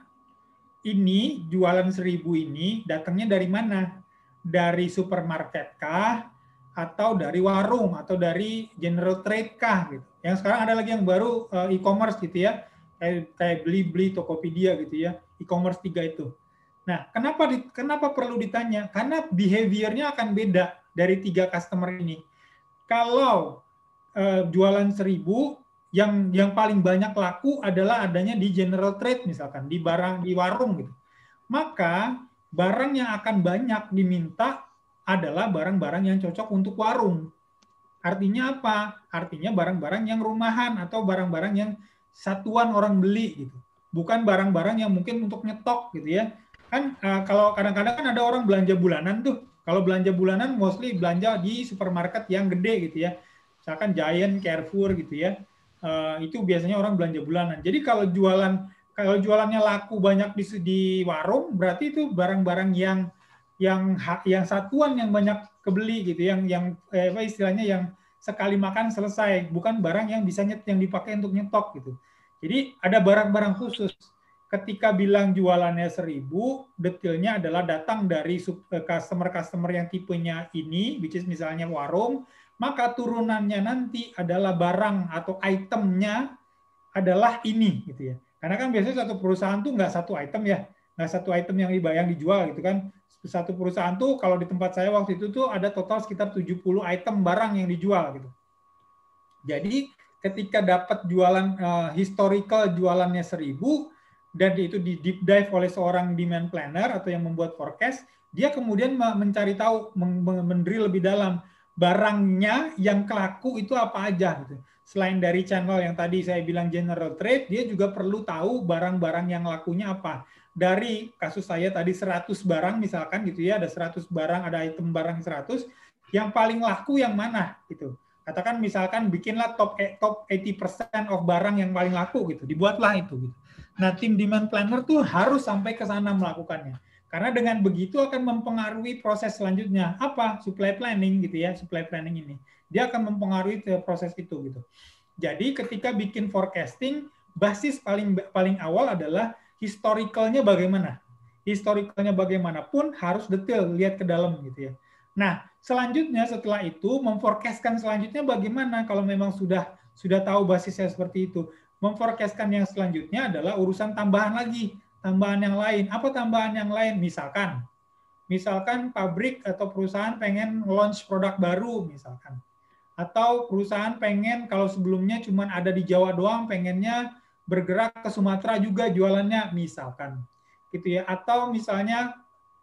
ini jualan seribu ini datangnya dari mana? Dari supermarket kah? Atau dari warung? Atau dari general trade kah? Gitu. Yang sekarang ada lagi yang baru e-commerce gitu ya, kayak, kayak Blibli, Tokopedia gitu ya, e-commerce tiga itu. Nah, kenapa kenapa perlu ditanya? Karena behavior-nya akan beda dari tiga customer ini. Kalau e, jualan seribu, yang yang paling banyak laku adalah adanya di general trade misalkan, di barang di warung gitu. Maka barang yang akan banyak diminta adalah barang-barang yang cocok untuk warung. Artinya apa? Artinya barang-barang yang rumahan atau barang-barang yang satuan orang beli gitu. Bukan barang-barang yang mungkin untuk nyetok gitu ya. Kan uh, kalau kadang-kadang kan ada orang belanja bulanan tuh. Kalau belanja bulanan mostly belanja di supermarket yang gede gitu ya. Misalkan Giant, Carrefour gitu ya. Uh, itu biasanya orang belanja bulanan. Jadi kalau jualan kalau jualannya laku banyak di, di warung, berarti itu barang-barang yang yang yang satuan yang banyak kebeli gitu, yang yang eh, apa istilahnya yang sekali makan selesai, bukan barang yang bisa nyet yang dipakai untuk nyetok gitu. Jadi ada barang-barang khusus. Ketika bilang jualannya seribu, detailnya adalah datang dari customer-customer yang tipenya ini, which is misalnya warung, maka turunannya nanti adalah barang atau itemnya adalah ini gitu ya. Karena kan biasanya satu perusahaan tuh nggak satu item ya, nggak satu item yang dibayang dijual gitu kan. Satu perusahaan tuh kalau di tempat saya waktu itu tuh ada total sekitar tujuh puluh item barang yang dijual gitu. Jadi ketika dapat jualan uh, historical jualannya seribu dan itu di deep dive oleh seorang demand planner atau yang membuat forecast, dia kemudian mencari tahu, mendrill lebih dalam barangnya yang kelaku itu apa aja gitu. Selain dari channel yang tadi saya bilang general trade, dia juga perlu tahu barang-barang yang lakunya apa. Dari kasus saya tadi seratus barang misalkan gitu ya, ada seratus barang, ada item barang seratus, yang paling laku yang mana gitu. Katakan misalkan bikinlah top top delapan puluh persen of barang yang paling laku gitu, dibuatlah itu gitu. Nah, tim demand planner tuh harus sampai ke sana melakukannya. Karena dengan begitu akan mempengaruhi proses selanjutnya. Apa? Supply planning gitu ya, supply planning ini. Dia akan mempengaruhi proses itu gitu. Jadi ketika bikin forecasting, basis paling paling awal adalah historicalnya bagaimana. Historicalnya bagaimanapun harus detail, lihat ke dalam gitu ya. Nah, selanjutnya setelah itu memforecastkan selanjutnya bagaimana kalau memang sudah sudah tahu basisnya seperti itu. Memforecastkan yang selanjutnya adalah urusan tambahan lagi, tambahan yang lain. Apa tambahan yang lain? Misalkan misalkan pabrik atau perusahaan pengen launch produk baru misalkan. Atau perusahaan pengen kalau sebelumnya cuma ada di Jawa doang, pengennya bergerak ke Sumatera juga jualannya misalkan gitu ya. Atau misalnya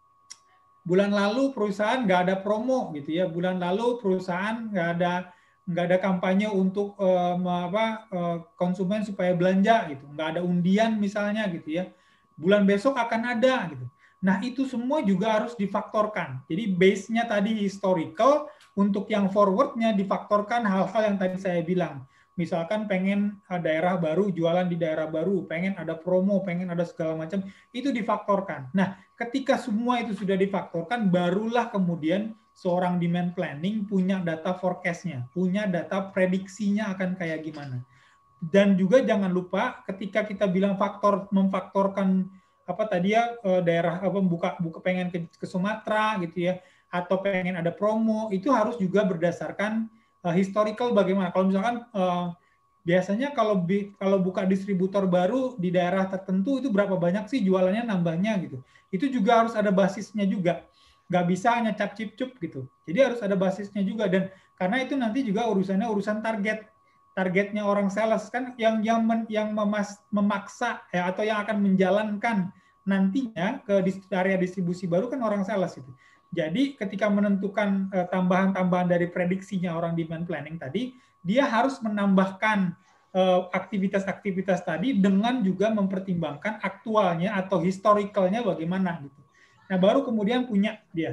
bulan lalu perusahaan nggak ada promo gitu ya, bulan lalu perusahaan nggak ada nggak ada kampanye untuk uh, apa uh, konsumen supaya belanja gitu, nggak ada undian misalnya gitu ya, bulan besok akan ada gitu. Nah itu semua juga harus difaktorkan. Jadi base-nya tadi historical, untuk yang forward-nya difaktorkan hal-hal yang tadi saya bilang. misalkan pengen daerah baru, jualan di daerah baru, pengen ada promo, pengen ada segala macam, itu difaktorkan. Nah, ketika semua itu sudah difaktorkan, barulah kemudian seorang demand planning punya data forecast-nya, punya data prediksinya akan kayak gimana. Dan juga jangan lupa ketika kita bilang faktor memfaktorkan apa tadi ya daerah apa buka buka pengen ke, ke Sumatera gitu ya, atau pengen ada promo, itu harus juga berdasarkan uh, historical bagaimana. Kalau misalkan uh, biasanya kalau bi, kalau buka distributor baru di daerah tertentu itu berapa banyak sih jualannya nambahnya gitu. Itu juga harus ada basisnya juga. Nggak bisa hanya cap cip cup gitu. Jadi harus ada basisnya juga, dan karena itu nanti juga urusannya urusan target. Targetnya orang sales kan yang yang men, yang memas, memaksa ya, atau yang akan menjalankan nantinya ke area distribusi baru kan orang sales itu. Jadi ketika menentukan uh, tambahan-tambahan dari prediksinya orang demand planning tadi, dia harus menambahkan uh, aktivitas-aktivitas tadi dengan juga mempertimbangkan aktualnya atau historicalnya bagaimana gitu. Nah, baru kemudian punya dia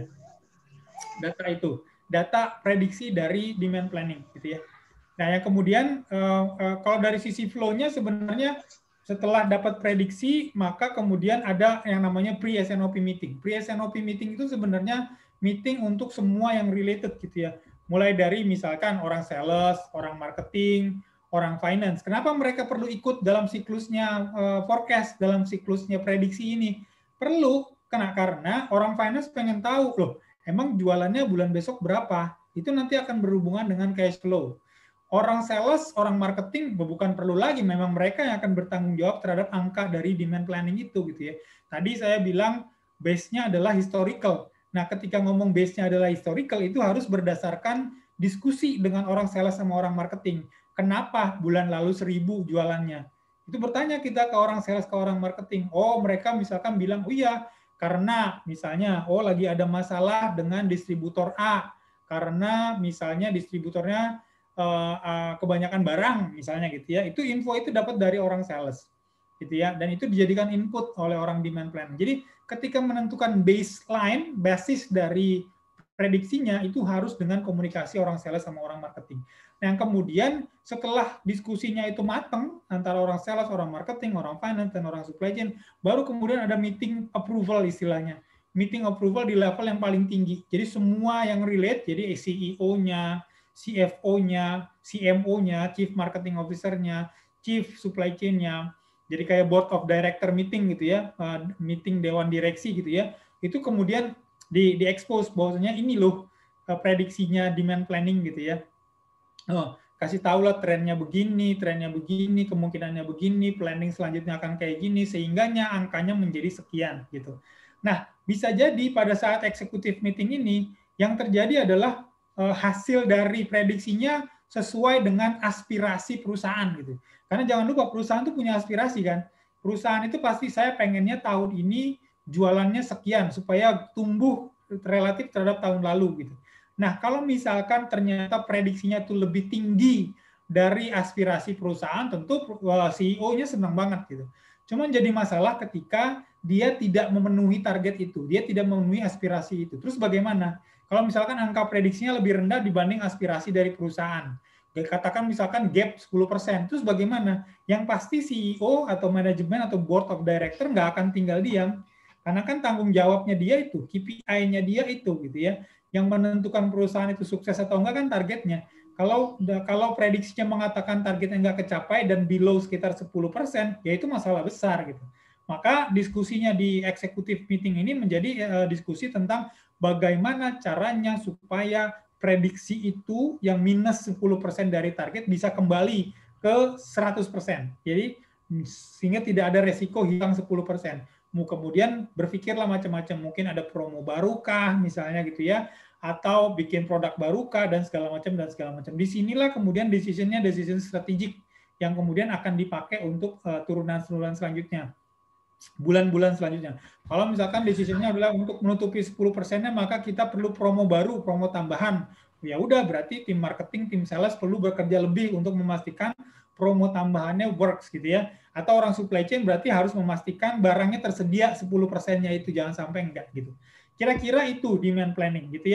data itu, data prediksi dari demand planning gitu ya. Nah, yang kemudian uh, uh, kalau dari sisi flow-nya sebenarnya setelah dapat prediksi, maka kemudian ada yang namanya pre-S N O P meeting. Pre-S N O P meeting itu sebenarnya meeting untuk semua yang related gitu ya. Mulai dari misalkan orang sales, orang marketing, orang finance. Kenapa mereka perlu ikut dalam siklusnya uh, forecast, dalam siklusnya prediksi ini? Perlu, karena, karena orang finance pengen tahu, loh, emang jualannya bulan besok berapa? Itu nanti akan berhubungan dengan cash flow. Orang sales, orang marketing bukan perlu lagi, memang mereka yang akan bertanggung jawab terhadap angka dari demand planning itu gitu ya. Tadi saya bilang base-nya adalah historical. Nah, ketika ngomong base-nya adalah historical, itu harus berdasarkan diskusi dengan orang sales sama orang marketing. Kenapa bulan lalu seribu jualannya? Itu bertanya kita ke orang sales, ke orang marketing. Oh, mereka misalkan bilang, oh iya, karena misalnya, oh lagi ada masalah dengan distributor A, karena misalnya distributornya Uh, uh, kebanyakan barang misalnya gitu ya, itu info itu dapat dari orang sales gitu ya, dan itu dijadikan input oleh orang demand plan. Jadi ketika menentukan baseline, basis dari prediksinya itu harus dengan komunikasi orang sales sama orang marketing. Nah, yang kemudian setelah diskusinya itu matang antara orang sales, orang marketing, orang finance, dan orang supply chain, baru kemudian ada meeting approval istilahnya. Meeting approval di level yang paling tinggi. Jadi semua yang relate, jadi C E O-nya, C F O-nya, C M O-nya, Chief Marketing Officer-nya, Chief Supply Chain-nya, jadi kayak Board of Director meeting gitu ya, meeting Dewan Direksi gitu ya, itu kemudian di, di-expose bahwasanya ini loh prediksinya demand planning gitu ya. Oh, kasih tahu lah trennya begini, trennya begini, kemungkinannya begini, planning selanjutnya akan kayak gini, sehingganya angkanya menjadi sekian gitu. Nah, bisa jadi pada saat executive meeting ini, yang terjadi adalah hasil dari prediksinya sesuai dengan aspirasi perusahaan gitu. Karena jangan lupa perusahaan itu punya aspirasi kan. Perusahaan itu pasti saya pengennya tahun ini jualannya sekian supaya tumbuh relatif terhadap tahun lalu gitu. Nah, kalau misalkan ternyata prediksinya itu lebih tinggi dari aspirasi perusahaan, tentu C E O-nya senang banget gitu. Cuman jadi masalah ketika dia tidak memenuhi target itu, dia tidak memenuhi aspirasi itu. Terus bagaimana? Kalau misalkan angka prediksinya lebih rendah dibanding aspirasi dari perusahaan, katakan misalkan gap sepuluh persen, terus bagaimana? Yang pasti C E O atau manajemen atau board of director nggak akan tinggal diam, karena kan tanggung jawabnya dia itu, K P I-nya dia itu gitu ya, yang menentukan perusahaan itu sukses atau enggak kan targetnya. Kalau kalau prediksinya mengatakan targetnya nggak kecapai dan below sekitar sepuluh persen, ya itu masalah besar gitu. Maka diskusinya di executive meeting ini menjadi uh, diskusi tentang bagaimana caranya supaya prediksi itu yang minus sepuluh persen dari target bisa kembali ke seratus persen. Jadi sehingga tidak ada resiko hilang sepuluh persen. Kemudian berpikirlah macam-macam, mungkin ada promo barukah misalnya gitu ya, atau bikin produk barukah dan segala macam dan segala macam. Disinilah kemudian decision-nya decision strategik yang kemudian akan dipakai untuk uh, turunan-turunan selanjutnya, bulan-bulan selanjutnya. Kalau misalkan decision-nya adalah untuk menutupi sepuluh persennya, maka kita perlu promo baru, promo tambahan. Ya udah, berarti tim marketing, tim sales perlu bekerja lebih untuk memastikan promo tambahannya works gitu ya. Atau orang supply chain berarti harus memastikan barangnya tersedia sepuluh persennya itu, jangan sampai enggak gitu. Kira-kira itu demand planning gitu ya.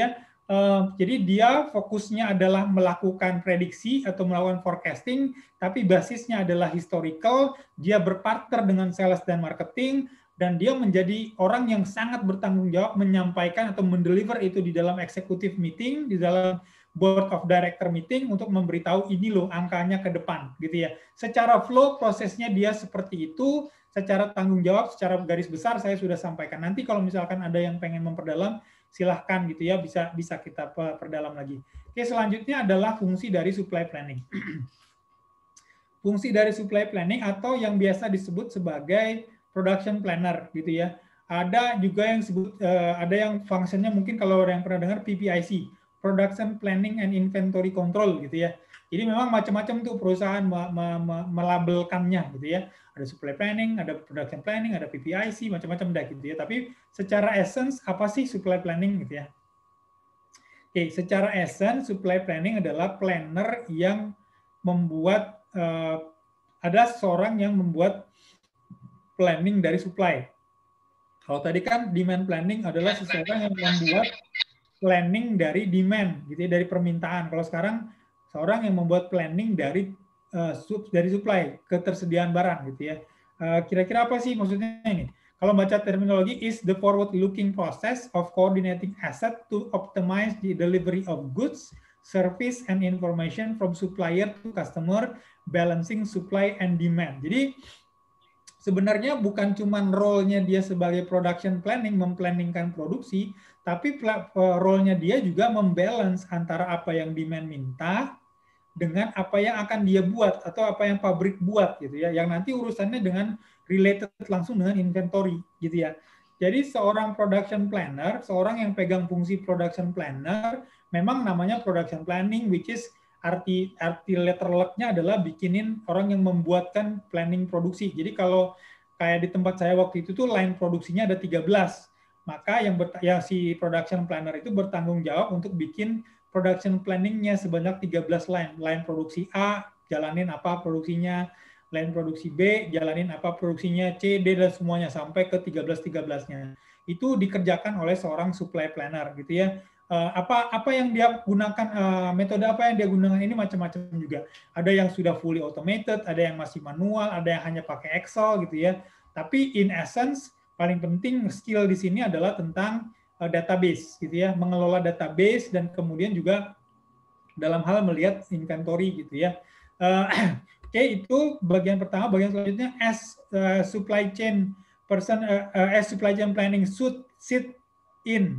Uh, jadi dia fokusnya adalah melakukan prediksi atau melakukan forecasting, tapi basisnya adalah historical, dia berpartner dengan sales dan marketing, dan dia menjadi orang yang sangat bertanggung jawab menyampaikan atau mendeliver itu di dalam executive meeting, di dalam board of director meeting untuk memberitahu ini loh angkanya ke depan gitu ya. Secara flow prosesnya dia seperti itu, secara tanggung jawab, secara garis besar saya sudah sampaikan. Nanti kalau misalkan ada yang pengen memperdalam, silahkan gitu ya, bisa bisa kita perdalam lagi. Oke, selanjutnya adalah fungsi dari supply planning. Fungsi dari supply planning atau yang biasa disebut sebagai production planner gitu ya. Ada juga yang sebut uh, ada yang fungsinya mungkin kalau orang yang pernah dengar P P I C, Production Planning and Inventory Control gitu ya. Jadi memang macam-macam tuh perusahaan me me me melabelkannya gitu ya. Ada supply planning, ada production planning, ada P P I C, macam-macam dah gitu ya. Tapi secara essence apa sih supply planning gitu ya? Oke, secara essence supply planning adalah planner yang membuat uh, ada seorang yang membuat planning dari supply. Kalau tadi kan demand planning adalah seseorang yang membuat planning dari demand gitu ya, dari permintaan. Kalau sekarang seorang yang membuat planning dari uh, sub dari supply, ketersediaan barang gitu ya. Uh, kira-kira apa sih maksudnya ini? Kalau baca terminologi, is the forward-looking process of coordinating asset to optimize the delivery of goods, service, and information from supplier to customer, balancing supply and demand. Jadi sebenarnya bukan cuma role-nya dia sebagai production planning, memplanningkan produksi, tapi role-nya dia juga membalance antara apa yang demand minta dengan apa yang akan dia buat atau apa yang pabrik buat gitu ya, yang nanti urusannya dengan related langsung dengan inventory gitu ya. Jadi seorang production planner, seorang yang pegang fungsi production planner, memang namanya production planning, which is arti arti letter luck-nya adalah bikinin orang yang membuatkan planning produksi. Jadi kalau kayak di tempat saya waktu itu tuh line produksinya ada tiga belas, maka yang ya si production planner itu bertanggung jawab untuk bikin production planning-nya sebanyak tiga belas line. Line produksi A, jalanin apa produksinya, line produksi B, jalanin apa produksinya, C, D, dan semuanya sampai ke tiga belas tiga belas-nya. Itu dikerjakan oleh seorang supply planner gitu ya. Uh, apa apa yang dia gunakan, uh, metode apa yang dia gunakan ini macam-macam juga. Ada yang sudah fully automated, ada yang masih manual, ada yang hanya pakai Excel gitu ya. Tapi in essence paling penting skill di sini adalah tentang uh, database gitu ya, mengelola database dan kemudian juga dalam hal melihat inventory gitu ya. Uh, Oke, okay, itu bagian pertama. Bagian selanjutnya as uh, supply chain person, uh, uh, as supply chain planning should sit in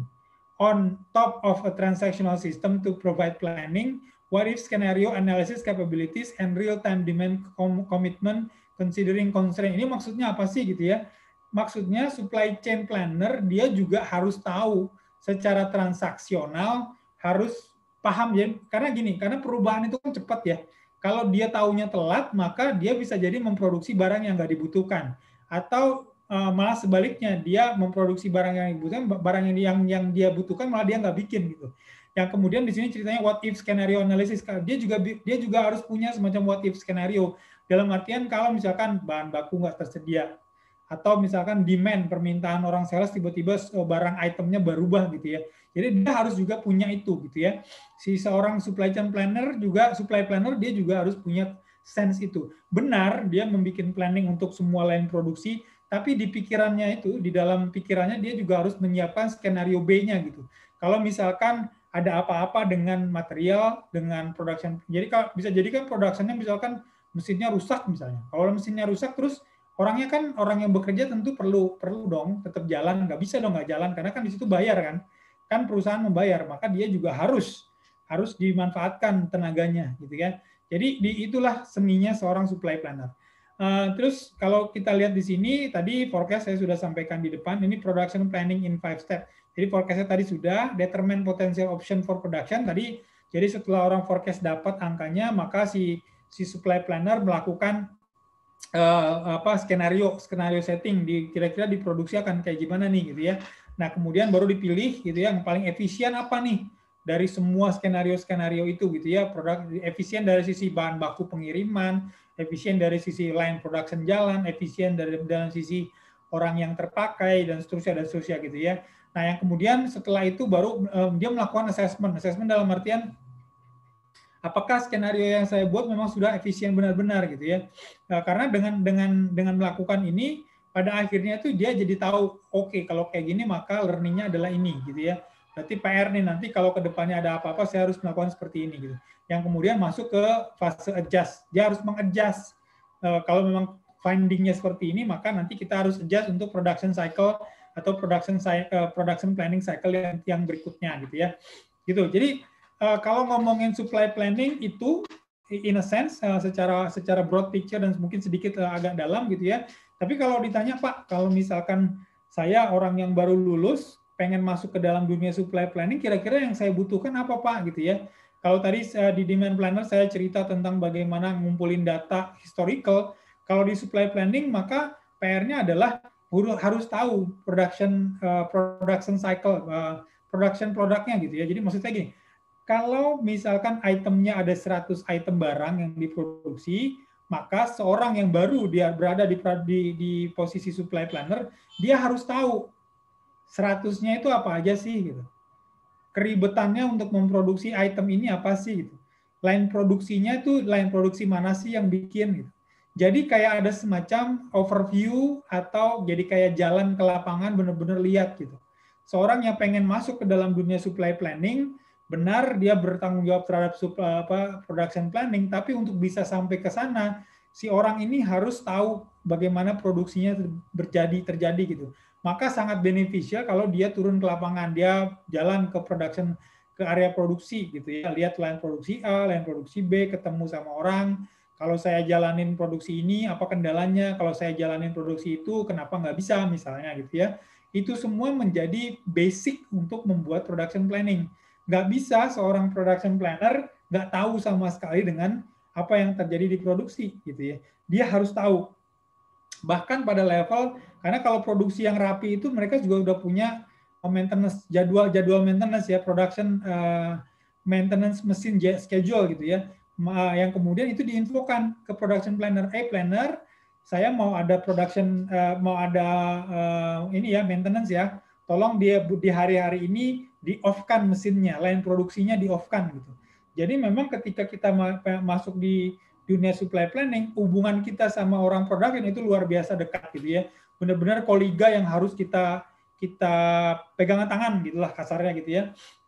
on top of a transactional system to provide planning, what if scenario analysis capabilities and real-time demand com commitment considering constraint. Ini maksudnya apa sih gitu ya? Maksudnya supply chain planner dia juga harus tahu secara transaksional, harus paham ya. Karena gini, karena perubahan itu kan cepat ya. Kalau dia taunya telat, maka dia bisa jadi memproduksi barang yang nggak dibutuhkan. Atau Uh, malah sebaliknya dia memproduksi barang yang dibutuhkan, barang yang yang, yang dia butuhkan malah dia nggak bikin gitu. Yang kemudian di sini ceritanya what if scenario analysis, dia juga dia juga harus punya semacam what if scenario dalam artian kalau misalkan bahan baku nggak tersedia atau misalkan demand permintaan orang sales tiba-tiba barang itemnya berubah gitu ya. Jadi dia harus juga punya itu gitu ya. Si seorang supply chain planner juga supply planner dia juga harus punya sense itu. Benar dia membuat planning untuk semua line produksi. Tapi di pikirannya itu, di dalam pikirannya dia juga harus menyiapkan skenario B-nya gitu. Kalau misalkan ada apa-apa dengan material, dengan production, jadi kalau bisa jadi kan production-nya misalkan mesinnya rusak misalnya. Kalau mesinnya rusak terus orangnya kan orang yang bekerja tentu perlu perlu dong tetap jalan, nggak bisa dong nggak jalan karena kan di situ bayar kan, kan perusahaan membayar, maka dia juga harus harus dimanfaatkan tenaganya gitu kan. Jadi di, itulah seninya seorang supply planner. Uh, terus kalau kita lihat di sini tadi forecast saya sudah sampaikan di depan, ini production planning in five step. Jadi forecastnya tadi sudah determine potential option for production tadi. Jadi setelah orang forecast dapat angkanya, maka si si supply planner melakukan uh, apa skenario skenario setting di kira-kira di produksi akan kayak gimana nih gitu ya. Nah kemudian baru dipilih gitu ya yang paling efisien apa nih dari semua skenario-skenario itu gitu ya. Produk efisien dari sisi bahan baku pengiriman, efisien dari sisi line production jalan, efisien dari dalam sisi orang yang terpakai dan seterusnya dan seterusnya gitu ya. Nah, yang kemudian setelah itu baru um, dia melakukan assessment. Assessment dalam artian apakah skenario yang saya buat memang sudah efisien benar-benar gitu ya. Nah, karena dengan dengan dengan melakukan ini pada akhirnya tuh dia jadi tahu oke okay, kalau kayak gini maka learning-nya adalah ini gitu ya. Berarti P R nih nanti kalau ke depannya ada apa-apa saya harus melakukan seperti ini gitu. Yang kemudian masuk ke fase adjust. Dia harus mengadjust. Uh, kalau memang finding-nya seperti ini maka nanti kita harus adjust untuk production cycle atau production cycle, production planning cycle yang yang berikutnya gitu ya. Gitu. Jadi Uh, kalau ngomongin supply planning itu in a sense uh, secara secara broad picture dan mungkin sedikit uh, agak dalam gitu ya. Tapi kalau ditanya Pak, kalau misalkan saya orang yang baru lulus pengen masuk ke dalam dunia supply planning, kira-kira yang saya butuhkan apa Pak gitu ya. Kalau tadi uh, di demand planner saya cerita tentang bagaimana ngumpulin data historical, kalau di supply planning maka P R-nya adalah harus tahu production uh, production cycle, uh, production produknya gitu ya. Jadi maksudnya gini, kalau misalkan itemnya ada seratus item barang yang diproduksi, maka seorang yang baru dia berada di, di, di posisi supply planner, dia harus tahu seratusnya itu apa aja sih gitu. Keribetannya untuk memproduksi item ini apa sih gitu. Line produksinya itu line produksi mana sih yang bikin gitu. Jadi kayak ada semacam overview atau jadi kayak jalan ke lapangan benar-benar lihat gitu. Seorang yang pengen masuk ke dalam dunia supply planning, benar dia bertanggung jawab terhadap apa, production planning, tapi untuk bisa sampai ke sana, si orang ini harus tahu bagaimana produksinya terjadi terjadi gitu. Maka sangat beneficial kalau dia turun ke lapangan, dia jalan ke production ke area produksi gitu ya, lihat line produksi A, line produksi B, ketemu sama orang. Kalau saya jalanin produksi ini, apa kendalanya? Kalau saya jalanin produksi itu, kenapa nggak bisa misalnya gitu ya? Itu semua menjadi basic untuk membuat production planning. Nggak bisa seorang production planner nggak tahu sama sekali dengan apa yang terjadi di produksi gitu ya. Dia harus tahu. Bahkan pada level, karena kalau produksi yang rapi itu mereka juga udah punya maintenance, jadwal-jadwal maintenance ya, production uh, maintenance mesin schedule gitu ya. Yang kemudian itu diinfokan ke production planner, eh planner, saya mau ada production, uh, mau ada uh, ini ya, maintenance ya, tolong dia di hari-hari ini di off-kan mesinnya, line produksinya di off-kan gitu. Jadi memang ketika kita masuk di dunia supply planning, hubungan kita sama orang production itu luar biasa dekat gitu ya. Benar-benar kolega yang harus kita kita pegangan tangan gitulah kasarnya gitu ya.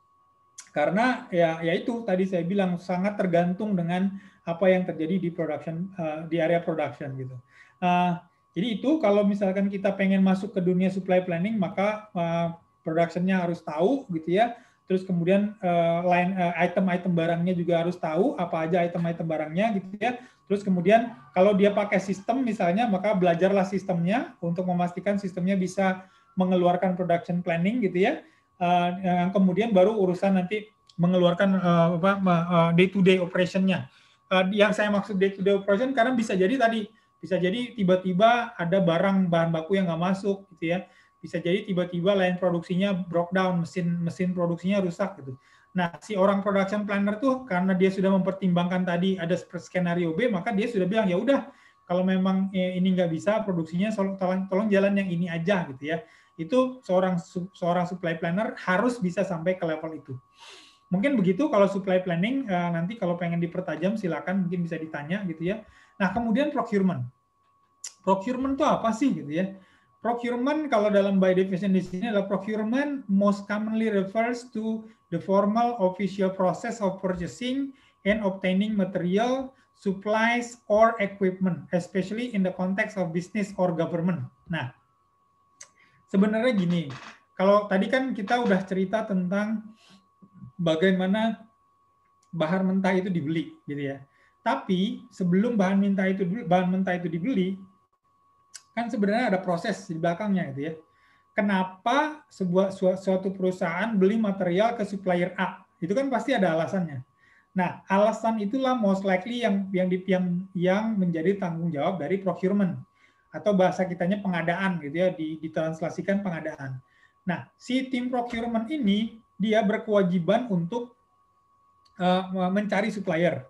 Karena ya ya itu tadi saya bilang sangat tergantung dengan apa yang terjadi di production uh, di area production gitu. Uh, jadi itu kalau misalkan kita pengen masuk ke dunia supply planning maka uh, production-nya harus tahu gitu ya. Terus kemudian uh, line uh, item-item barangnya juga harus tahu apa aja item-item barangnya gitu ya. Terus kemudian kalau dia pakai sistem misalnya maka belajarlah sistemnya untuk memastikan sistemnya bisa mengeluarkan production planning gitu ya. Uh, yang kemudian baru urusan nanti mengeluarkan uh, apa uh, day-to-day operation-nya. Uh, yang saya maksud day-to-day operation karena bisa jadi tadi bisa jadi tiba-tiba ada barang bahan baku yang nggak masuk gitu ya. Bisa jadi tiba-tiba line produksinya broke down, mesin mesin produksinya rusak gitu. Nah, si orang production planner tuh karena dia sudah mempertimbangkan tadi ada skenario B, maka dia sudah bilang ya udah kalau memang ini nggak bisa produksinya tolong tolong jalan yang ini aja gitu ya. Itu seorang seorang supply planner harus bisa sampai ke level itu. Mungkin begitu kalau supply planning, nanti kalau pengen dipertajam silakan mungkin bisa ditanya gitu ya. Nah, kemudian procurement. Procurement itu apa sih gitu ya? Procurement kalau dalam by definition di sini adalah procurement most commonly refers to the formal official process of purchasing and obtaining material, supplies or equipment, especially in the context of business or government. Nah, sebenarnya gini, kalau tadi kan kita udah cerita tentang bagaimana bahan mentah itu dibeli, gitu ya. Tapi sebelum bahan mentah itu bahan mentah itu dibeli, kan sebenarnya ada proses di belakangnya gitu ya. Kenapa sebuah suatu perusahaan beli material ke supplier A? Itu kan pasti ada alasannya. Nah, alasan itulah most likely yang yang yang yang menjadi tanggung jawab dari procurement atau bahasa kitanya pengadaan gitu ya, ditranslasikan pengadaan. Nah, si tim procurement ini dia berkewajiban untuk uh, mencari supplier.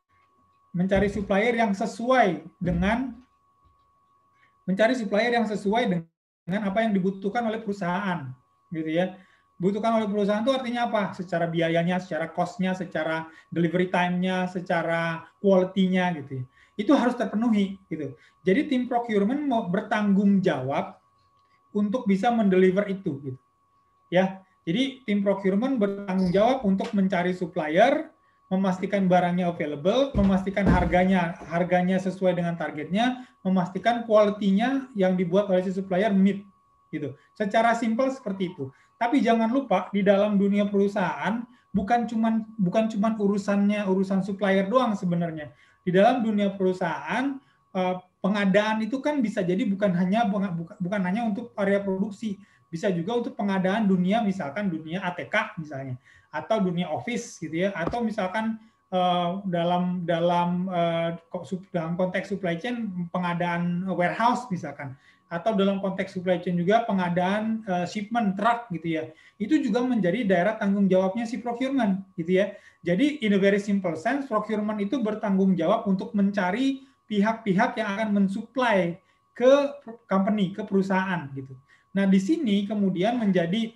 Mencari supplier yang sesuai dengan mencari supplier yang sesuai dengan apa yang dibutuhkan oleh perusahaan. gitu ya. Butuhkan oleh perusahaan itu artinya apa? Secara biayanya, secara cost-nya, secara delivery time-nya, secara quality-nya gitu ya. Itu harus terpenuhi gitu. Jadi tim procurement mau bertanggung jawab untuk bisa mendeliver itu gitu. Ya. Jadi tim procurement bertanggung jawab untuk mencari supplier, memastikan barangnya available, memastikan harganya harganya sesuai dengan targetnya, memastikan quality-nya yang dibuat oleh si supplier meet gitu. Secara simpel seperti itu. Tapi jangan lupa di dalam dunia perusahaan bukan cuman bukan cuman urusannya urusan supplier doang sebenarnya. Di dalam dunia perusahaan pengadaan itu kan bisa jadi bukan hanya bukan hanya untuk area produksi, bisa juga untuk pengadaan dunia misalkan dunia A T K misalnya atau dunia office gitu ya, atau misalkan uh, dalam dalam uh, dalam konteks supply chain pengadaan warehouse misalkan, atau dalam konteks supply chain juga pengadaan uh, shipment truck gitu ya. Itu juga menjadi daerah tanggung jawabnya si procurement gitu ya. Jadi in a very simple sense procurement itu bertanggung jawab untuk mencari pihak-pihak yang akan mensuplai ke company, ke perusahaan gitu. Nah, di sini kemudian menjadi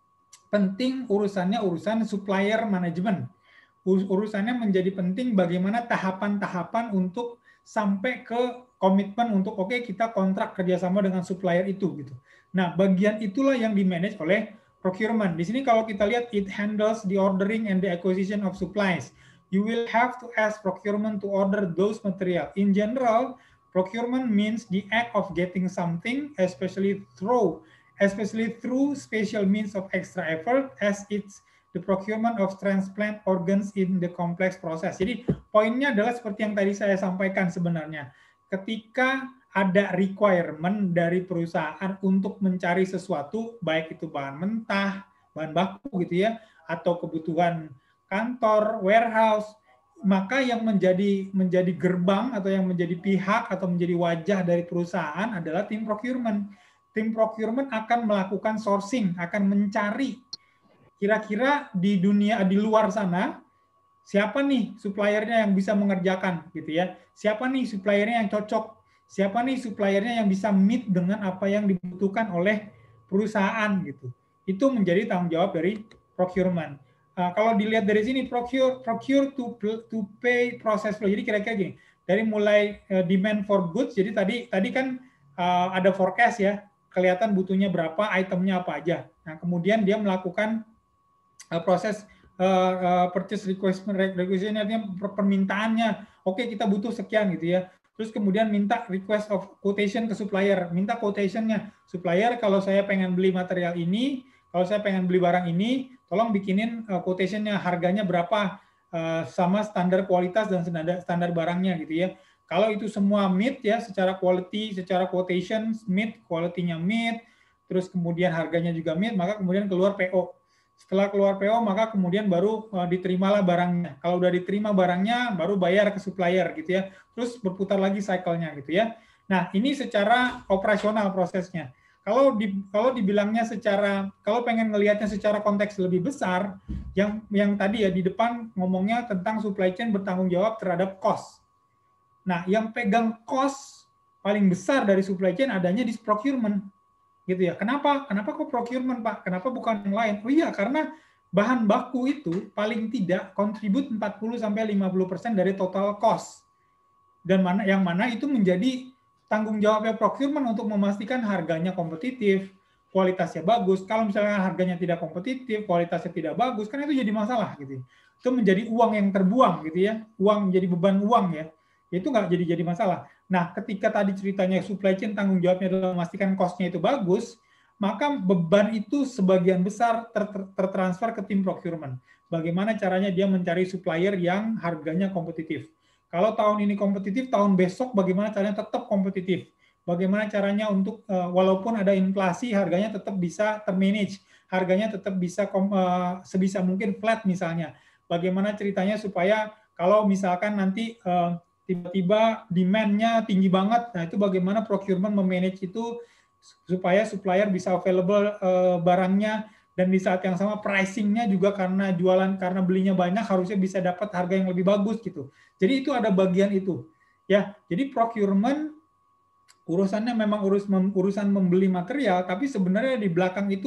penting urusannya urusan supplier management. Urusannya menjadi penting bagaimana tahapan-tahapan untuk sampai ke komitmen untuk oke okay, kita kontrak kerjasama dengan supplier itu gitu. Nah, bagian itulah yang dimanage oleh procurement. Di sini kalau kita lihat it handles the ordering and the acquisition of supplies. You will have to ask procurement to order those material. In general, procurement means the act of getting something, especially through especially through special means of extra effort, as it's the procurement of transplant organs in the complex process. Jadi poinnya adalah seperti yang tadi saya sampaikan sebenarnya. Ketika ada requirement dari perusahaan untuk mencari sesuatu, baik itu bahan mentah, bahan baku gitu ya, atau kebutuhan kantor, warehouse, maka yang menjadi menjadi gerbang atau yang menjadi pihak atau menjadi wajah dari perusahaan adalah tim procurement. Tim procurement akan melakukan sourcing, akan mencari kira-kira di dunia di luar sana siapa nih suppliernya yang bisa mengerjakan gitu ya. Siapa nih suppliernya yang cocok? Siapa nih suppliernya yang bisa meet dengan apa yang dibutuhkan oleh perusahaan gitu. Itu menjadi tanggung jawab dari procurement. Uh, kalau dilihat dari sini procure procure to to pay process flow. Jadi kira-kira gini, dari mulai uh, demand for goods. Jadi tadi tadi kan uh, ada forecast ya, kelihatan butuhnya berapa, itemnya apa aja. Nah, kemudian dia melakukan uh, proses uh, uh, purchase request requisition, artinya permintaannya. Oke, okay, kita butuh sekian gitu ya. Terus kemudian minta request of quotation ke supplier, minta quotationnya. Supplier, kalau saya pengen beli material ini, kalau saya pengen beli barang ini, tolong bikinin uh, quotationnya, harganya berapa, uh, sama standar kualitas dan standar, standar barangnya gitu ya. Kalau itu semua meet ya, secara quality, secara quotation meet, quality-nya meet, terus kemudian harganya juga meet, maka kemudian keluar P O. Setelah keluar P O, maka kemudian baru uh, diterimalah barangnya. Kalau udah diterima barangnya, baru bayar ke supplier gitu ya. Terus berputar lagi cycle-nya gitu ya. Nah, ini secara operasional prosesnya. Kalau di, kalau dibilangnya secara, kalau pengen ngelihatnya secara konteks lebih besar, yang yang tadi ya di depan ngomongnya tentang supply chain bertanggung jawab terhadap cost. Nah, yang pegang cost paling besar dari supply chain adanya di procurement. Gitu ya. Kenapa? Kenapa kok procurement, Pak? Kenapa bukan yang lain? Oh iya, karena bahan baku itu paling tidak kontribut empat puluh sampai lima puluh persen dari total cost. Dan mana yang mana itu menjadi tanggung jawabnya procurement untuk memastikan harganya kompetitif, kualitasnya bagus. Kalau misalnya harganya tidak kompetitif, kualitasnya tidak bagus, kan itu jadi masalah gitu. Itu menjadi uang yang terbuang gitu ya. Uang menjadi beban uang ya. Itu nggak jadi jadi masalah. Nah, ketika tadi ceritanya supply chain tanggung jawabnya adalah memastikan cost-nya itu bagus, maka beban itu sebagian besar ter tertransfer ke tim procurement. Bagaimana caranya dia mencari supplier yang harganya kompetitif. Kalau tahun ini kompetitif, tahun besok bagaimana caranya tetap kompetitif. Bagaimana caranya untuk, uh, walaupun ada inflasi, harganya tetap bisa termanage. Harganya tetap bisa uh, sebisa mungkin flat misalnya. Bagaimana ceritanya supaya kalau misalkan nanti uh, tiba-tiba demand-nya tinggi banget, nah itu bagaimana procurement memanage itu supaya supplier bisa available uh, barangnya, dan di saat yang sama pricing-nya juga karena jualan, karena belinya banyak harusnya bisa dapat harga yang lebih bagus gitu. Jadi itu ada bagian itu. Ya, jadi procurement urusannya memang urus mem, urusan membeli material, tapi sebenarnya di belakang itu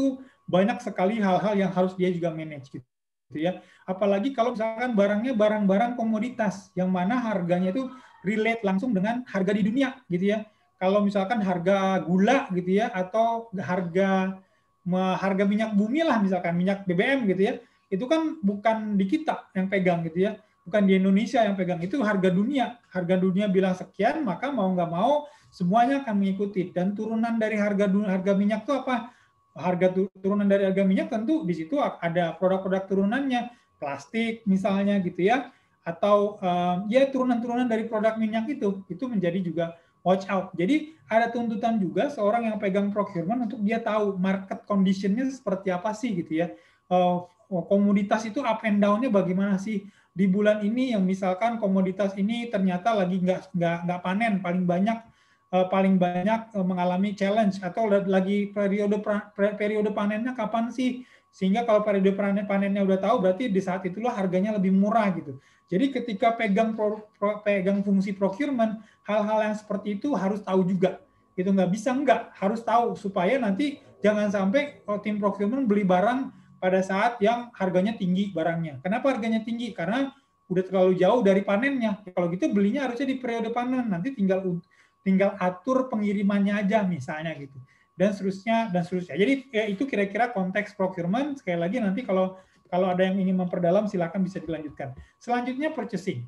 banyak sekali hal-hal yang harus dia juga manage gitu ya. Apalagi kalau misalkan barangnya barang-barang komoditas yang mana harganya itu relate langsung dengan harga di dunia gitu ya. Kalau misalkan harga gula gitu ya, atau harga harga minyak bumi lah, misalkan minyak B B M gitu ya, itu kan bukan di kita yang pegang gitu ya, bukan di Indonesia yang pegang, itu harga dunia. Harga dunia bilang sekian, maka mau nggak mau semuanya akan mengikuti. Dan turunan dari harga harga minyak itu apa? Harga turunan dari harga minyak tentu di situ ada produk-produk turunannya, plastik misalnya gitu ya, atau um, ya turunan-turunan dari produk minyak itu, itu menjadi juga watch out. Jadi ada tuntutan juga seorang yang pegang procurement untuk dia tahu market condition-nya seperti apa sih gitu ya. Uh, komoditas itu up and down-nya bagaimana sih di bulan ini, yang misalkan komoditas ini ternyata lagi nggak nggak nggak panen, paling banyak uh, paling banyak uh, mengalami challenge, atau lagi periode periode panennya kapan sih, sehingga kalau periode panen panennya udah tahu berarti di saat itulah harganya lebih murah gitu. Jadi ketika pegang pro, pro, pegang fungsi procurement, hal-hal yang seperti itu harus tahu juga. Itu nggak bisa nggak, harus tahu supaya nanti jangan sampai oh, tim procurement beli barang pada saat yang harganya tinggi barangnya. Kenapa harganya tinggi? Karena udah terlalu jauh dari panennya. Kalau gitu belinya harusnya di periode panen, nanti tinggal tinggal atur pengirimannya aja misalnya gitu. Dan seterusnya dan seterusnya. Jadi ya, itu kira-kira konteks procurement. Sekali lagi nanti kalau kalau ada yang ingin memperdalam, silakan bisa dilanjutkan. Selanjutnya purchasing.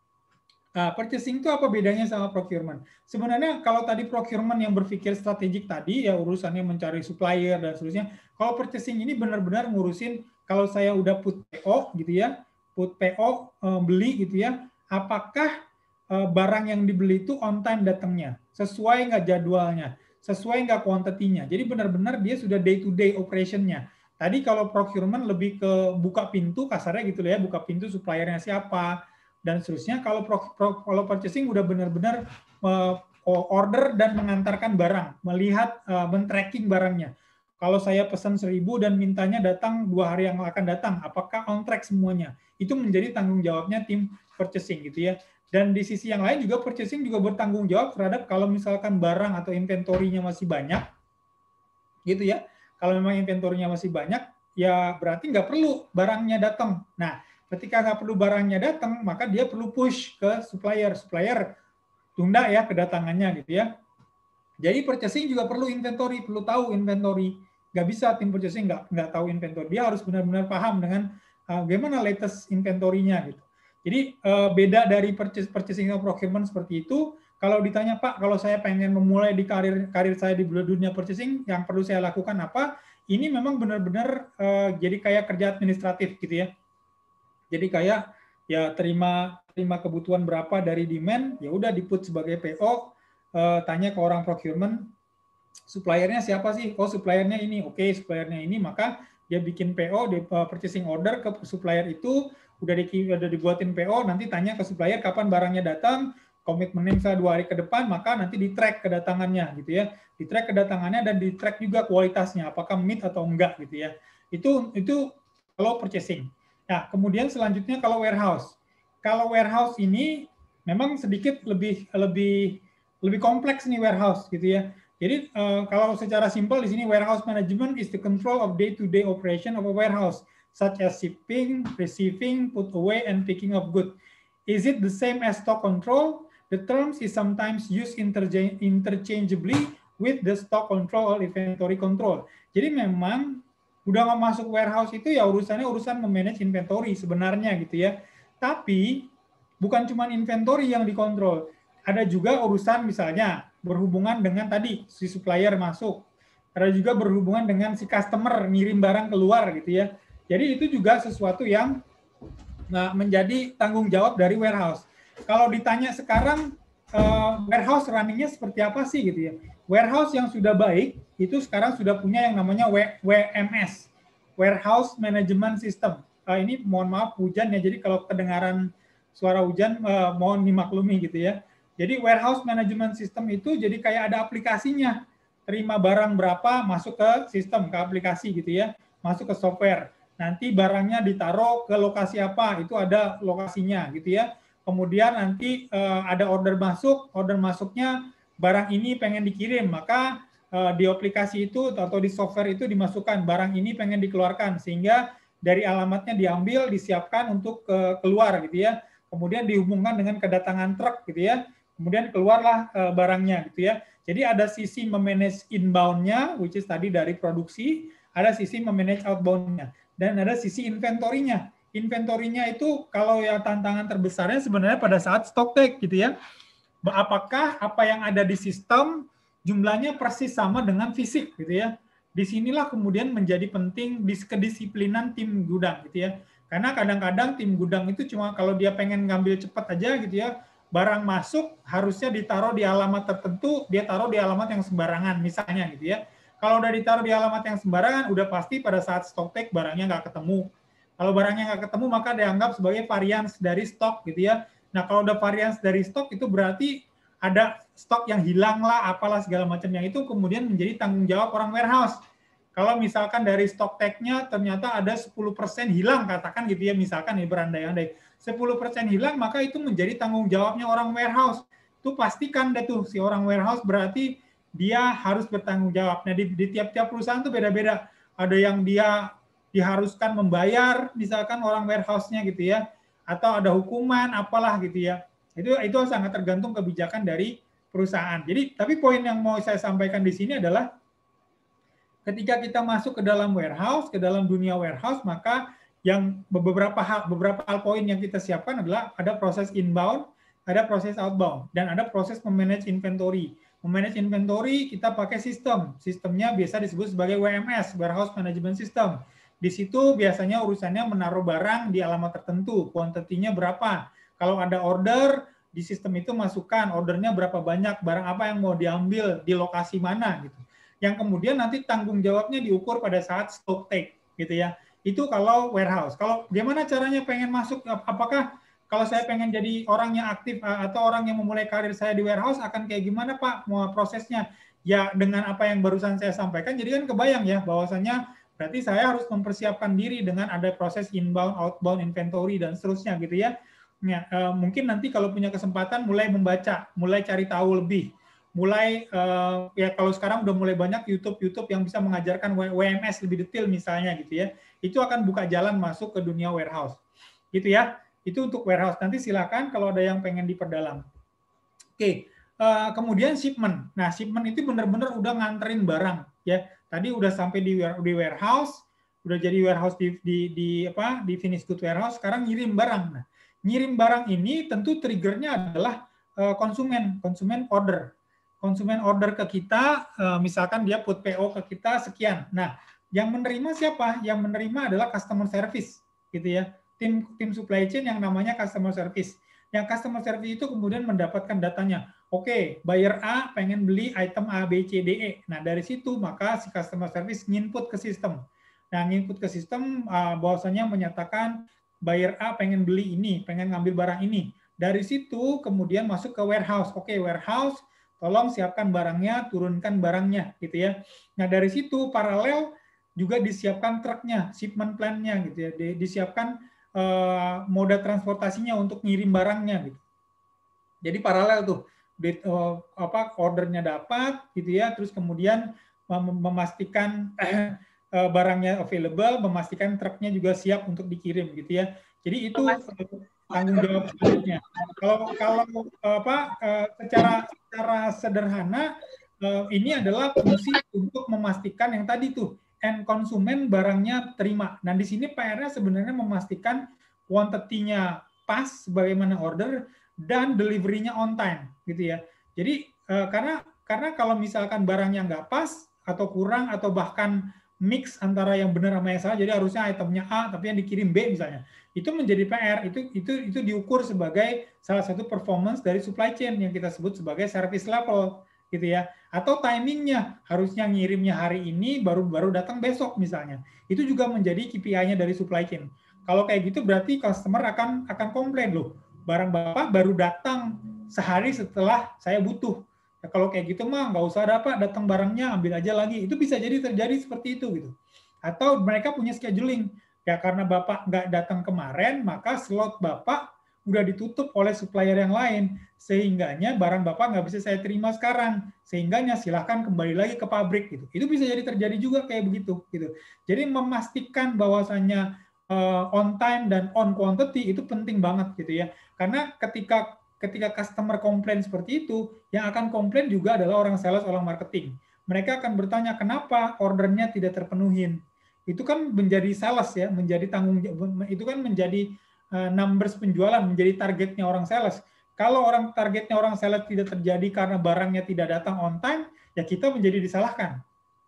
Nah, purchasing itu apa bedanya sama procurement? Sebenarnya kalau tadi procurement yang berpikir strategik tadi, ya urusannya mencari supplier dan seterusnya. Kalau purchasing ini benar-benar ngurusin, kalau saya udah put P O gitu ya, put P O beli gitu ya, apakah barang yang dibeli itu on time datangnya, sesuai nggak jadwalnya, sesuai nggak kuantitinya. Jadi benar-benar dia sudah day to day operation-nya. Tadi kalau procurement lebih ke buka pintu, kasarnya gitu ya, buka pintu suppliernya siapa, dan seterusnya. Kalau pro, pro, kalau purchasing udah benar-benar uh, order dan mengantarkan barang, melihat, uh, men-tracking barangnya. Kalau saya pesan seribu dan mintanya datang dua hari yang akan datang, apakah on track semuanya? Itu menjadi tanggung jawabnya tim purchasing gitu ya. Dan di sisi yang lain juga purchasing juga bertanggung jawab terhadap kalau misalkan barang atau inventorinya masih banyak, gitu ya. Kalau memang inventorinya masih banyak, ya berarti nggak perlu barangnya datang. Nah, ketika nggak perlu barangnya datang, maka dia perlu push ke supplier. Supplier tunda ya kedatangannya gitu ya. Jadi purchasing juga perlu inventory, perlu tahu inventory. Nggak bisa tim purchasing nggak, nggak tahu inventory. Dia harus benar-benar paham dengan uh, bagaimana latest inventory-nya gitu. Jadi uh, beda dari purchasing atau procurement seperti itu. Kalau ditanya, Pak, kalau saya pengen memulai di karir karir saya di dunia purchasing, yang perlu saya lakukan apa? Ini memang benar-benar uh, jadi kayak kerja administratif gitu ya. Jadi kayak ya terima terima kebutuhan berapa dari demand, ya udah diput sebagai P O, uh, tanya ke orang procurement, suppliernya siapa sih? Oh, suppliernya ini. Oke, okay, suppliernya ini, maka dia bikin P O, di uh, purchasing order ke supplier itu, udah, di, udah dibuatin P O, nanti tanya ke supplier kapan barangnya datang, komitmennya misalnya dua hari ke depan, maka nanti di track kedatangannya gitu ya, di track kedatangannya dan di track juga kualitasnya, apakah meet atau enggak gitu ya. Itu itu kalau purchasing. Nah, kemudian selanjutnya kalau warehouse. Kalau warehouse ini memang sedikit lebih lebih lebih kompleks nih warehouse gitu ya. Jadi uh, kalau secara simpel di sini warehouse management is the control of day-to-day operation of a warehouse, such as shipping, receiving, put away, and picking of goods. Is it the same as stock control? The terms is sometimes used interchangeably with the stock control or inventory control. Jadi memang udah nggak masuk warehouse itu ya urusannya urusan memanage inventory sebenarnya gitu ya. Tapi bukan cuma inventory yang dikontrol. Ada juga urusan misalnya berhubungan dengan tadi si supplier masuk. Ada juga berhubungan dengan si customer ngirim barang keluar gitu ya. Jadi itu juga sesuatu yang menjadi tanggung jawab dari warehouse. Kalau ditanya sekarang uh, warehouse running-nya seperti apa sih gitu ya. Warehouse yang sudah baik itu sekarang sudah punya yang namanya W M S, Warehouse Management System. Uh, ini mohon maaf hujan ya, jadi kalau kedengaran suara hujan uh, mohon dimaklumi gitu ya. Jadi Warehouse Management System itu jadi kayak ada aplikasinya. Terima barang berapa masuk ke sistem, ke aplikasi gitu ya, masuk ke software. Nanti barangnya ditaruh ke lokasi apa, itu ada lokasinya gitu ya. Kemudian nanti uh, ada order masuk, order masuknya barang ini pengen dikirim, maka di aplikasi itu atau di software itu dimasukkan barang ini pengen dikeluarkan, sehingga dari alamatnya diambil, disiapkan untuk keluar gitu ya. Kemudian dihubungkan dengan kedatangan truk gitu ya. Kemudian keluarlah barangnya gitu ya. Jadi ada sisi memanage inbound-nya, which is tadi dari produksi, ada sisi memanage outbound-nya, dan ada sisi inventory-nya. Inventory-nya itu kalau yang tantangan terbesarnya sebenarnya pada saat stock take gitu ya. Apakah apa yang ada di sistem jumlahnya persis sama dengan fisik gitu ya. Disinilah kemudian menjadi penting kedisiplinan tim gudang gitu ya. Karena kadang-kadang tim gudang itu cuma kalau dia pengen ngambil cepat aja gitu ya, barang masuk harusnya ditaruh di alamat tertentu, dia taruh di alamat yang sembarangan misalnya gitu ya. Kalau udah ditaruh di alamat yang sembarangan, udah pasti pada saat stock take barangnya nggak ketemu. Kalau barangnya nggak ketemu maka dianggap sebagai varians dari stok gitu ya. Nah kalau udah varians dari stok itu berarti ada stok yang hilang lah, apalah segala macam yang itu kemudian menjadi tanggung jawab orang warehouse. Kalau misalkan dari stok take-nya ternyata ada sepuluh persen hilang, katakan gitu ya, misalkan ini berandai-andai, sepuluh persen hilang, maka itu menjadi tanggung jawabnya orang warehouse. Itu pastikan deh tuh, si orang warehouse berarti dia harus bertanggung jawab. Nah, di, di tiap-tiap perusahaan tuh beda-beda. Ada yang dia diharuskan membayar, misalkan orang warehouse-nya gitu ya, atau ada hukuman, apalah gitu ya. Itu itu sangat tergantung kebijakan dari perusahaan. Jadi, tapi poin yang mau saya sampaikan di sini adalah ketika kita masuk ke dalam warehouse, ke dalam dunia warehouse, maka yang beberapa hal beberapa hal poin yang kita siapkan adalah ada proses inbound, ada proses outbound, dan ada proses memanage inventory. Memanage inventory kita pakai sistem. Sistemnya biasa disebut sebagai W M S, Warehouse Management System. Di situ biasanya urusannya menaruh barang di alamat tertentu, kuantitinya berapa. Kalau ada order, di sistem itu masukkan ordernya berapa banyak, barang apa yang mau diambil, di lokasi mana gitu. Yang kemudian nanti tanggung jawabnya diukur pada saat stock take gitu ya. Itu kalau warehouse. Kalau gimana caranya pengen masuk, apakah kalau saya pengen jadi orang yang aktif atau orang yang memulai karir saya di warehouse akan kayak gimana Pak mau prosesnya? Ya dengan apa yang barusan saya sampaikan, jadi kan kebayang ya bahwasannya berarti saya harus mempersiapkan diri dengan ada proses inbound, outbound, inventory, dan seterusnya gitu ya. Ya, uh, mungkin nanti kalau punya kesempatan mulai membaca, mulai cari tahu lebih, mulai uh, ya kalau sekarang udah mulai banyak YouTube-YouTube yang bisa mengajarkan W M S lebih detail misalnya gitu ya, itu akan buka jalan masuk ke dunia warehouse, gitu ya. Itu untuk warehouse. Nanti silakan kalau ada yang pengen diperdalam. Oke, uh, kemudian shipment. Nah, shipment itu benar-benar udah nganterin barang ya. Tadi udah sampai di, di warehouse, udah jadi warehouse di, di, di apa di finished good warehouse. Sekarang ngirim barang. Nah, ngirim barang ini tentu triggernya adalah uh, konsumen, konsumen order. Konsumen order ke kita, uh, misalkan dia put P O ke kita sekian. Nah, yang menerima siapa? Yang menerima adalah customer service, gitu ya. Tim tim supply chain yang namanya customer service. Yang customer service itu kemudian mendapatkan datanya. Oke, okay, buyer A pengen beli item A, B, C, D, E. Nah, dari situ maka si customer service nginput ke sistem. Nah, nginput ke sistem uh, bahwasanya menyatakan buyer A pengen beli ini, pengen ngambil barang ini. Dari situ kemudian masuk ke warehouse. Oke, okay, warehouse, tolong siapkan barangnya, turunkan barangnya, gitu ya. Nah, dari situ paralel juga disiapkan truknya, shipment plan-nya, gitu ya. Disiapkan uh, moda transportasinya untuk ngirim barangnya, gitu. Jadi paralel tuh, di, uh, apa ordernya dapat, gitu ya. Terus kemudian mem memastikan uh, barangnya available, memastikan truknya juga siap untuk dikirim, gitu ya. Jadi itu tanggung jawab selanjutnya. Kalau kalau apa secara secara sederhana ini adalah fungsi untuk memastikan yang tadi tuh end konsumen barangnya terima. Nah di sini P R-nya sebenarnya memastikan quantity-nya pas sebagaimana order dan delivery-nya on time, gitu ya. Jadi karena karena kalau misalkan barangnya nggak pas atau kurang atau bahkan mix antara yang benar sama yang salah, jadi harusnya itemnya A tapi yang dikirim B misalnya, itu menjadi P R, itu itu itu diukur sebagai salah satu performance dari supply chain yang kita sebut sebagai service level, gitu ya. Atau timingnya harusnya ngirimnya hari ini baru baru datang besok misalnya, itu juga menjadi K P I-nya dari supply chain. Kalau kayak gitu berarti customer akan akan komplain loh, barang bapak baru datang sehari setelah saya butuh. Ya, kalau kayak gitu mah nggak usah ada Pak, datang barangnya ambil aja lagi. Itu bisa jadi terjadi seperti itu gitu. Atau mereka punya scheduling. Ya karena Bapak nggak datang kemarin, maka slot Bapak udah ditutup oleh supplier yang lain, sehingganya barang Bapak nggak bisa saya terima sekarang, sehingganya silahkan kembali lagi ke pabrik gitu. Itu bisa jadi terjadi juga kayak begitu gitu. Jadi memastikan bahwasannya uh, on time dan on quantity itu penting banget gitu ya. Karena ketika ketika customer komplain seperti itu, yang akan komplain juga adalah orang sales, orang marketing. Mereka akan bertanya kenapa ordernya tidak terpenuhin. Itu kan menjadi sales ya, menjadi tanggung jawab, itu kan menjadi uh, numbers penjualan, menjadi targetnya orang sales. Kalau orang targetnya orang sales tidak terjadi karena barangnya tidak datang on time, ya kita menjadi disalahkan.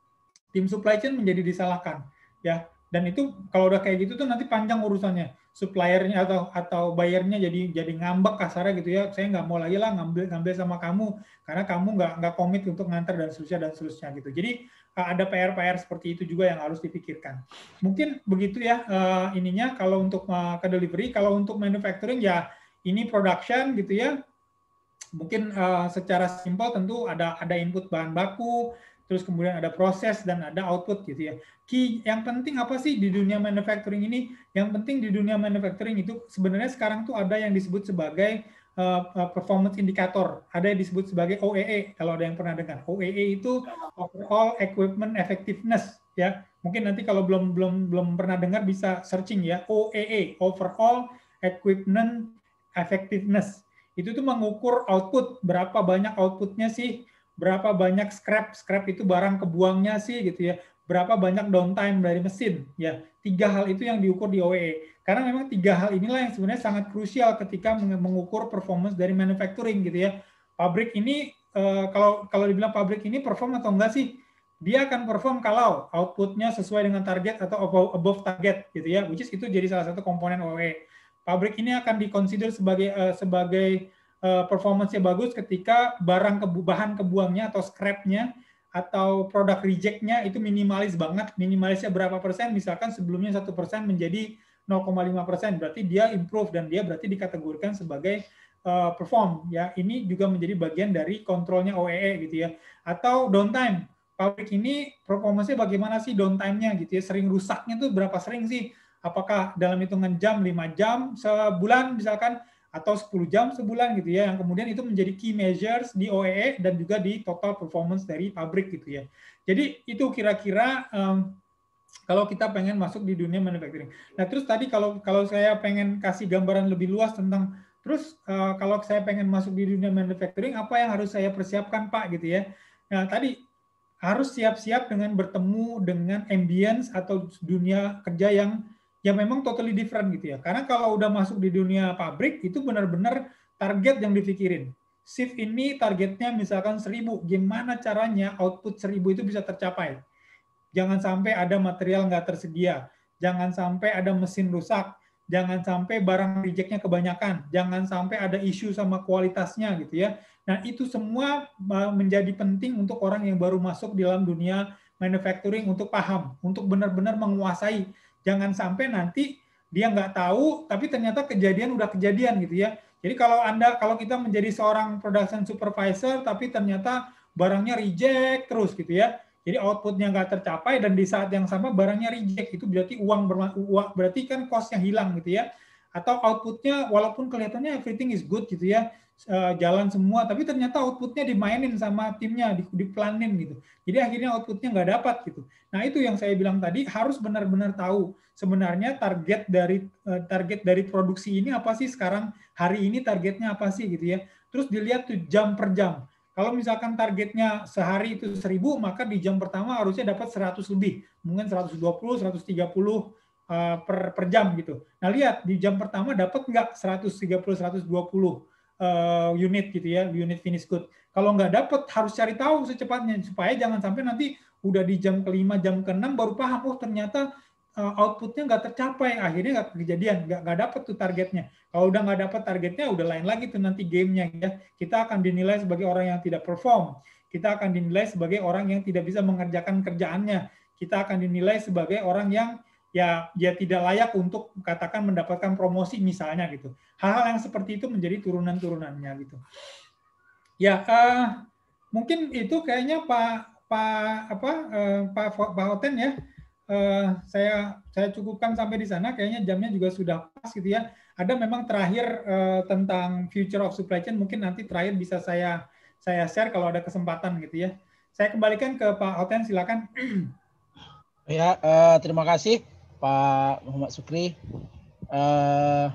Tim supply chain menjadi disalahkan, ya. Dan itu kalau udah kayak gitu tuh nanti panjang urusannya. Suppliernya atau atau bayarnya jadi jadi ngambek kasarnya gitu ya. Saya nggak mau lagi lah ngambil ngambil sama kamu karena kamu nggak nggak komit untuk nganter dan seterusnya dan seterusnya gitu. Jadi ada P R P R seperti itu juga yang harus dipikirkan. Mungkin begitu ya uh, ininya kalau untuk uh, ke delivery. Kalau untuk manufacturing ya ini production gitu ya. Mungkin uh, secara simpel tentu ada ada input bahan baku, terus kemudian ada proses dan ada output gitu ya. Key yang penting apa sih di dunia manufacturing ini? Yang penting di dunia manufacturing itu sebenarnya sekarang tuh ada yang disebut sebagai uh, performance indicator, ada yang disebut sebagai O E E kalau ada yang pernah dengar. O E E itu overall equipment effectiveness ya. Mungkin nanti kalau belum belum belum pernah dengar bisa searching ya. O E E, overall equipment effectiveness. Itu tuh mengukur output, berapa banyak outputnya sih, berapa banyak scrap, scrap itu barang kebuangnya sih gitu ya, berapa banyak downtime dari mesin, ya. Tiga hal itu yang diukur di O E E. Karena memang tiga hal inilah yang sebenarnya sangat krusial ketika mengukur performance dari manufacturing gitu ya. Pabrik ini, kalau kalau dibilang pabrik ini perform atau enggak sih, dia akan perform kalau outputnya sesuai dengan target atau above target gitu ya, which is itu jadi salah satu komponen O E E. Pabrik ini akan dikonsider sebagai uh, sebagai uh, performance-nya bagus ketika barang kebu bahan kebuangnya atau scrap-nya atau produk reject-nya itu minimalis banget. Minimalisnya berapa persen? Misalkan sebelumnya satu persen menjadi nol koma lima persen, berarti dia improve dan dia berarti dikategorikan sebagai uh, perform. Ya, ini juga menjadi bagian dari kontrolnya O E E gitu ya. Atau downtime. Pabrik ini performance-nya bagaimana sih downtime-nya gitu ya? Sering rusaknya tuh berapa sering sih? Apakah dalam hitungan jam, lima jam sebulan misalkan, atau sepuluh jam sebulan gitu ya, yang kemudian itu menjadi key measures di O E E dan juga di total performance dari pabrik gitu ya. Jadi itu kira-kira um, kalau kita pengen masuk di dunia manufacturing. Nah terus tadi kalau kalau saya pengen kasih gambaran lebih luas tentang, terus uh, kalau saya pengen masuk di dunia manufacturing, apa yang harus saya persiapkan Pak gitu ya. Nah tadi harus siap-siap dengan bertemu dengan ambience atau dunia kerja yang ya memang totally different gitu ya. Karena kalau udah masuk di dunia pabrik, itu benar-benar target yang dipikirin. Shift ini targetnya misalkan seribu, gimana caranya output seribu itu bisa tercapai. Jangan sampai ada material nggak tersedia, jangan sampai ada mesin rusak, jangan sampai barang rejectnya kebanyakan, jangan sampai ada isu sama kualitasnya gitu ya. Nah itu semua menjadi penting untuk orang yang baru masuk di dalam dunia manufacturing untuk paham, untuk benar-benar menguasai. Jangan sampai nanti dia nggak tahu, tapi ternyata kejadian udah kejadian gitu ya. Jadi kalau Anda, kalau kita menjadi seorang production supervisor, tapi ternyata barangnya reject terus gitu ya. Jadi outputnya nggak tercapai dan di saat yang sama barangnya reject, itu berarti uang, uang berarti kan cost yang hilang gitu ya. Atau outputnya walaupun kelihatannya everything is good gitu ya, jalan semua, tapi ternyata outputnya dimainin sama timnya, diplanin gitu. Jadi akhirnya outputnya nggak dapat gitu. Nah itu yang saya bilang tadi, harus benar-benar tahu sebenarnya target dari target dari produksi ini apa sih sekarang, hari ini targetnya apa sih gitu ya. Terus dilihat tuh jam per jam. Kalau misalkan targetnya sehari itu seribu, maka di jam pertama harusnya dapat seratus lebih, mungkin seratus dua puluh, seratus tiga puluh uh, per, per jam gitu. Nah lihat di jam pertama dapat nggak seratus tiga puluh, seratus dua puluh uh, unit gitu ya, unit finished good. Kalau nggak dapat harus cari tahu secepatnya supaya jangan sampai nanti udah di jam kelima, jam keenam baru paham, oh ternyata uh, outputnya nggak tercapai, akhirnya nggak kejadian, nggak nggak dapat tuh targetnya. Kalau udah nggak dapat targetnya, udah lain lagi tuh nanti gamenya ya. Kita akan dinilai sebagai orang yang tidak perform, kita akan dinilai sebagai orang yang tidak bisa mengerjakan kerjaannya, kita akan dinilai sebagai orang yang ya dia tidak layak untuk katakan mendapatkan promosi misalnya gitu. Hal-hal yang seperti itu menjadi turunan-turunannya gitu. Ya uh, mungkin itu kayaknya Pak Pak apa uh, Pak Pak Hoten ya. uh, saya saya cukupkan sampai di sana. Kayaknya jamnya juga sudah pas gitu ya. Ada memang terakhir uh, tentang future of supply chain. Mungkin nanti terakhir bisa saya saya share kalau ada kesempatan gitu ya. Saya kembalikan ke Pak Oten, silakan. Ya, uh, terima kasih Pak Muhammad Sukri. Uh,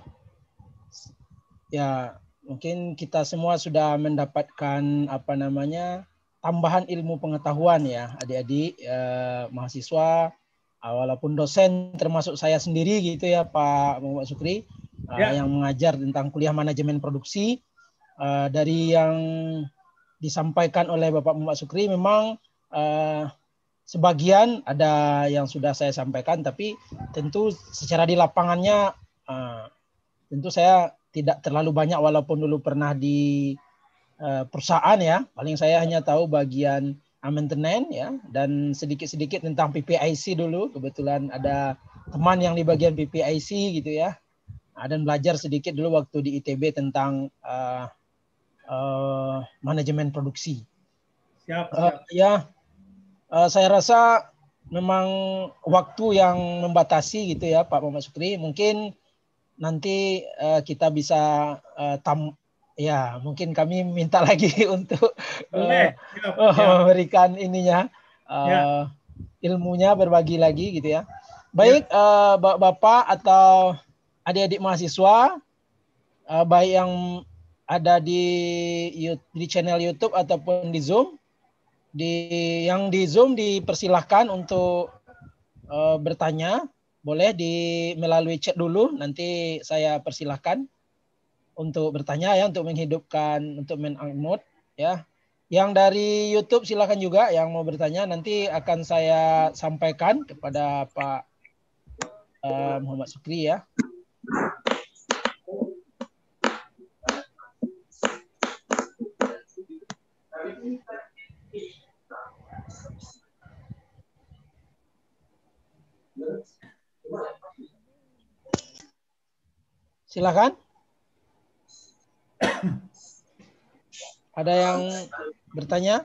ya, mungkin kita semua sudah mendapatkan apa namanya tambahan ilmu pengetahuan ya, adik-adik uh, mahasiswa, uh, walaupun dosen termasuk saya sendiri gitu ya Pak Muhammad Sukri, uh, ya. yang mengajar tentang kuliah manajemen produksi. Uh, dari yang disampaikan oleh Bapak Muhammad Sukri memang uh, sebagian ada yang sudah saya sampaikan, tapi tentu secara di lapangannya uh, tentu saya tidak terlalu banyak walaupun dulu pernah di uh, perusahaan ya. Paling saya hanya tahu bagian maintenance ya dan sedikit-sedikit tentang P P I C dulu. Kebetulan ada teman yang di bagian P P I C gitu ya. Nah, dan belajar sedikit dulu waktu di I T B tentang uh, uh, manajemen produksi. Siap, siap. Uh, ya. Uh, saya rasa memang waktu yang membatasi gitu ya Pak Muhammad Sukri. Mungkin nanti uh, kita bisa uh, tam ya mungkin kami minta lagi untuk uh, siap, uh, siap. memberikan ininya uh, ya. ilmunya berbagi lagi gitu ya. Baik ya. uh, Bapak atau adik-adik mahasiswa uh, baik yang ada di di channel YouTube ataupun di Zoom. Di yang di Zoom dipersilahkan untuk uh, bertanya, boleh di melalui chat dulu, nanti saya persilahkan untuk bertanya ya, untuk menghidupkan, untuk men-unmute ya. Yang dari YouTube silakan juga yang mau bertanya, nanti akan saya sampaikan kepada Pak uh, Muhammad Sukri ya. Silakan. Ada yang bertanya?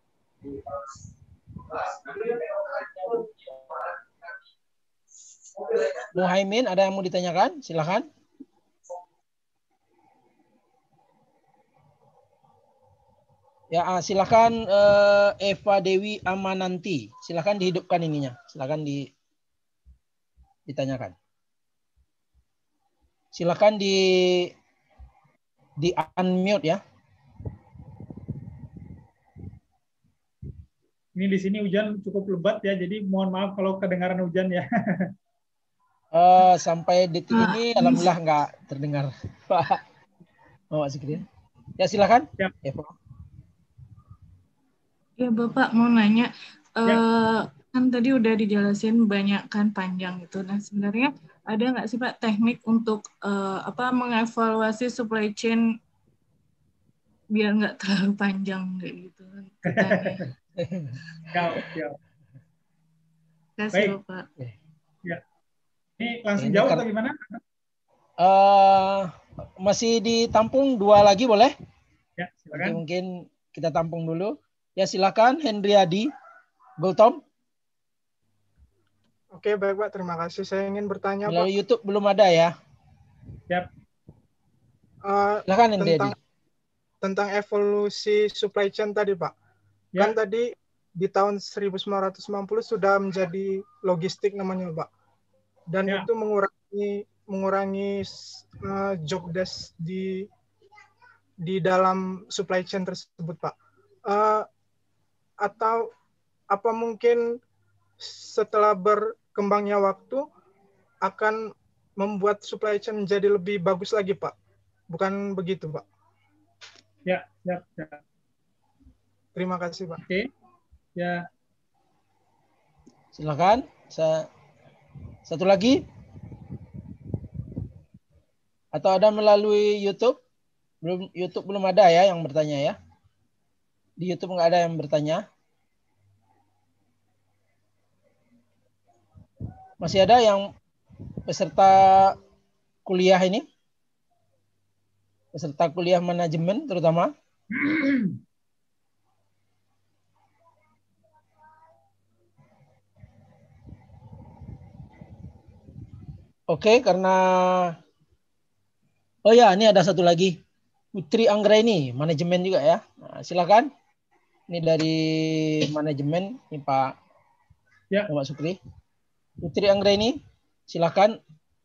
Muhaimin, ada yang mau ditanyakan? Silakan. Ya, silakan uh, Eva Dewi Amananti. Silakan dihidupkan ininya. Silakan di ditanyakan. Silakan di di unmute ya. Ini di sini hujan cukup lebat ya, jadi mohon maaf kalau kedengaran hujan ya. uh, sampai detik ini alhamdulillah nggak terdengar Pak Muhammad Sukri. Ya silakan. Ya. Eva. Ya Bapak mau nanya, ya. uh, kan tadi udah dijelasin banyak kan panjang itu. Nah sebenarnya ada nggak sih Pak teknik untuk uh, apa mengevaluasi supply chain biar nggak terlalu panjang kayak gitu? Ya, ya. Kasih Bapak. Ya. Ini langsung Ini jawab atau gimana? Uh, masih ditampung dua lagi boleh? Ya silakan. Nanti mungkin kita tampung dulu. Ya silakan Hendriadi Gultom. Oke baik Pak, terima kasih. Saya ingin bertanya melalui Pak. YouTube belum ada ya? Siap. Uh, silakan Hendriadi. Tentang, tentang evolusi supply chain tadi Pak. Ya. Kan tadi di tahun seribu sembilan ratus sembilan puluh sudah menjadi logistik namanya Pak. Dan ya. itu mengurangi mengurangi uh, job desk di di dalam supply chain tersebut Pak. Uh, atau apa mungkin setelah berkembangnya waktu akan membuat supply chain menjadi lebih bagus lagi Pak? Bukan begitu Pak? Ya, ya, ya. Terima kasih Pak. Oke, ya. Silakan. Satu lagi? Atau ada melalui YouTube? Belum, YouTube belum ada ya yang bertanya ya? Di YouTube nggak ada yang bertanya. Masih ada yang peserta kuliah ini? Peserta kuliah manajemen terutama? Oke, karena oh ya, ini ada satu lagi. Putri Anggraini, manajemen juga ya. Nah, silakan. Ini dari manajemen, ini Pak Ya. Pak Sukri. Putri Anggraini, silakan.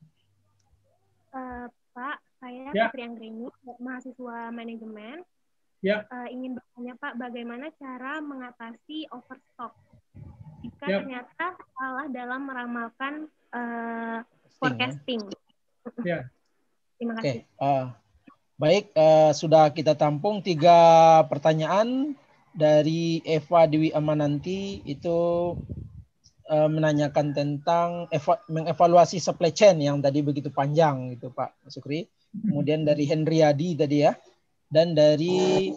Uh, Pak, saya ya. Putri Anggraini, mahasiswa manajemen. Ya. Uh, ingin bertanya Pak, bagaimana cara mengatasi overstock jika ya. ternyata salah dalam meramalkan uh, forecasting? Ya. Terima Oke, kasih. uh, baik, uh, sudah kita tampung tiga pertanyaan dari Eva Dewi Amananti itu uh, menanyakan tentang eva- mengevaluasi supply chain yang tadi begitu panjang gitu Pak Sukri. Kemudian dari Henryadi tadi ya, dan dari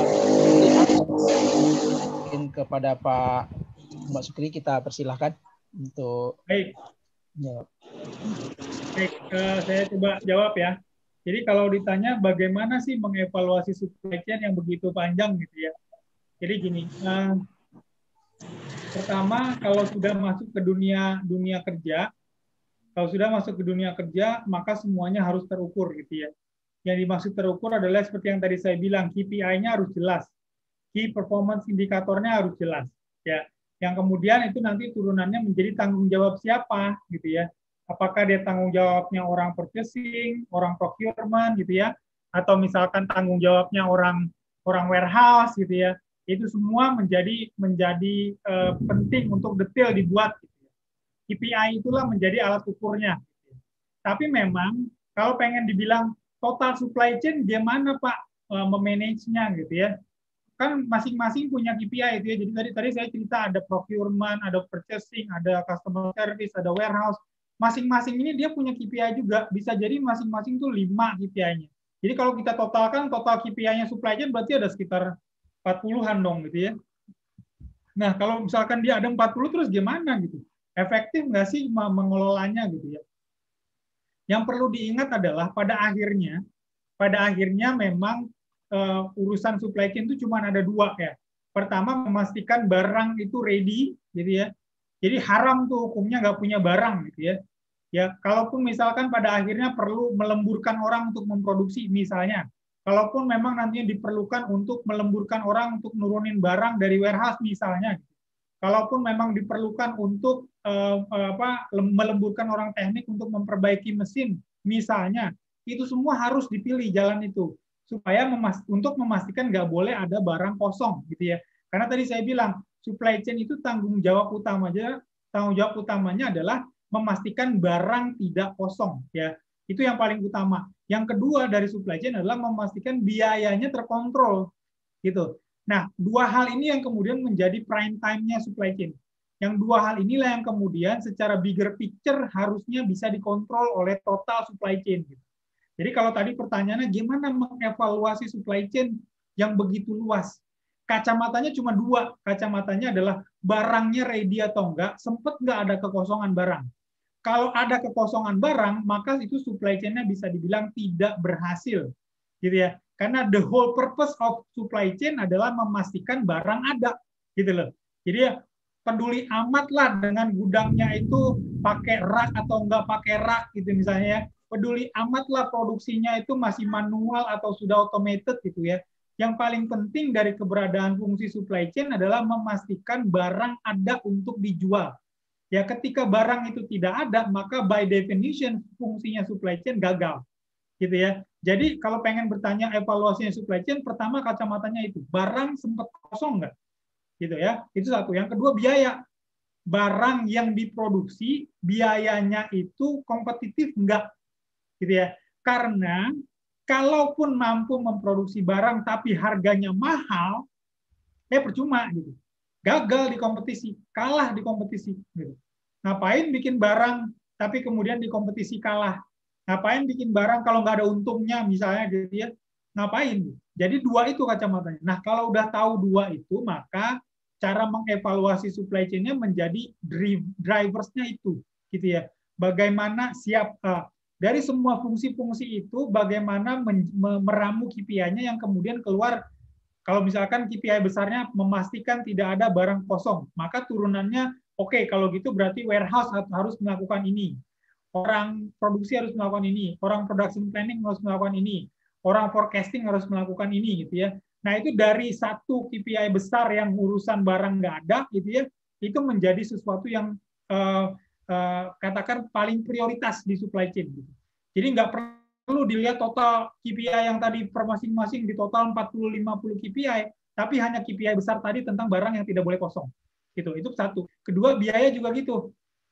mungkin kepada Pak Mbak Sukri kita persilahkan untuk baik. Jawab. Baik, uh, saya coba jawab ya. Jadi kalau ditanya bagaimana sih mengevaluasi supply chain yang begitu panjang gitu ya. Jadi gini, uh, pertama kalau sudah masuk ke dunia dunia kerja, kalau sudah masuk ke dunia kerja maka semuanya harus terukur gitu ya. Yang dimaksud terukur adalah seperti yang tadi saya bilang, K P I-nya harus jelas, key performance indikatornya harus jelas ya. Yang kemudian itu nanti turunannya menjadi tanggung jawab siapa gitu ya. Apakah dia tanggung jawabnya orang purchasing, orang procurement gitu ya, atau misalkan tanggung jawabnya orang orang warehouse gitu ya. Itu semua menjadi menjadi uh, penting untuk detail dibuat. Gitu ya. K P I itulah menjadi alat ukurnya. Gitu ya. Tapi memang kalau pengen dibilang total supply chain, gimana Pak uh, memanage-nya gitu ya? Kan masing-masing punya K P I itu ya. Jadi tadi tadi saya cerita ada procurement, ada purchasing, ada customer service, ada warehouse. Masing-masing ini dia punya K P I juga. Bisa jadi masing-masing tuh lima K P I-nya. Jadi kalau kita totalkan total K P I-nya supply chain berarti ada sekitar empat puluhan dong gitu ya. Nah, kalau misalkan dia ada empat puluh terus gimana gitu? Efektif nggak sih mengelolanya gitu ya? Yang perlu diingat adalah pada akhirnya, pada akhirnya memang uh, urusan supply chain itu cuma ada dua ya. Pertama memastikan barang itu ready, gitu ya. Jadi haram tuh hukumnya nggak punya barang, gitu ya. Ya, kalaupun misalkan pada akhirnya perlu melemburkan orang untuk memproduksi, misalnya, kalaupun memang nantinya diperlukan untuk melemburkan orang untuk nurunin barang dari warehouse, misalnya, kalaupun memang diperlukan untuk uh, apa, melemburkan orang teknik untuk memperbaiki mesin, misalnya, itu semua harus dipilih jalan itu supaya memas untuk memastikan nggak boleh ada barang kosong, gitu ya. Karena tadi saya bilang supply chain itu tanggung jawab utamanya, tanggung jawab utamanya adalah memastikan barang tidak kosong, ya. Itu yang paling utama. Yang kedua dari supply chain adalah memastikan biayanya terkontrol, gitu. Nah, dua hal ini yang kemudian menjadi prime time-nya supply chain. Yang dua hal inilah yang kemudian secara bigger picture harusnya bisa dikontrol oleh total supply chain. Jadi kalau tadi pertanyaannya gimana mengevaluasi supply chain yang begitu luas? Kacamatanya cuma dua. Kacamatanya adalah barangnya ready atau enggak, sempat nggak ada kekosongan barang. Kalau ada kekosongan barang, maka itu supply chain-nya bisa dibilang tidak berhasil. Gitu ya. Karena the whole purpose of supply chain adalah memastikan barang ada. Gitu loh. Jadi ya, peduli amat lah dengan gudangnya itu pakai rak atau enggak pakai rak gitu misalnya ya. Peduli amat lah produksinya itu masih manual atau sudah automated gitu ya. Yang paling penting dari keberadaan fungsi supply chain adalah memastikan barang ada untuk dijual. Ya, ketika barang itu tidak ada, maka by definition fungsinya supply chain gagal. Gitu ya. Jadi kalau pengen bertanya evaluasinya supply chain, pertama kacamatanya itu, barang sempat kosong nggak? Gitu ya. Itu satu. Yang kedua biaya. Barang yang diproduksi biayanya itu kompetitif nggak? Gitu ya. Karena kalaupun mampu memproduksi barang tapi harganya mahal, ya percuma gitu. Gagal di kompetisi, kalah di kompetisi gitu. Ngapain bikin barang tapi kemudian di kompetisi kalah? Ngapain bikin barang kalau nggak ada untungnya misalnya gitu ya? Ngapain? Jadi dua itu kacamatanya. Nah, kalau udah tahu dua itu, maka cara mengevaluasi supply chain-nya menjadi drivers-nya itu gitu ya. Bagaimana siap uh, dari semua fungsi-fungsi itu, bagaimana meramu K P I-nya yang kemudian keluar. Kalau misalkan K P I besarnya memastikan tidak ada barang kosong, maka turunannya oke, okay, kalau gitu berarti warehouse harus melakukan ini. orang produksi harus melakukan ini, orang production planning harus melakukan ini, orang forecasting harus melakukan ini gitu ya. Nah itu dari satu K P I besar yang urusan barang nggak ada gitu ya, itu menjadi sesuatu yang uh, uh, katakan paling prioritas di supply chain gitu. Jadi nggak perlu dilihat total K P I yang tadi per masing-masing di total empat puluh lima puluh K P I, tapi hanya K P I besar tadi tentang barang yang tidak boleh kosong. Gitu. Itu satu. Kedua, biaya juga gitu.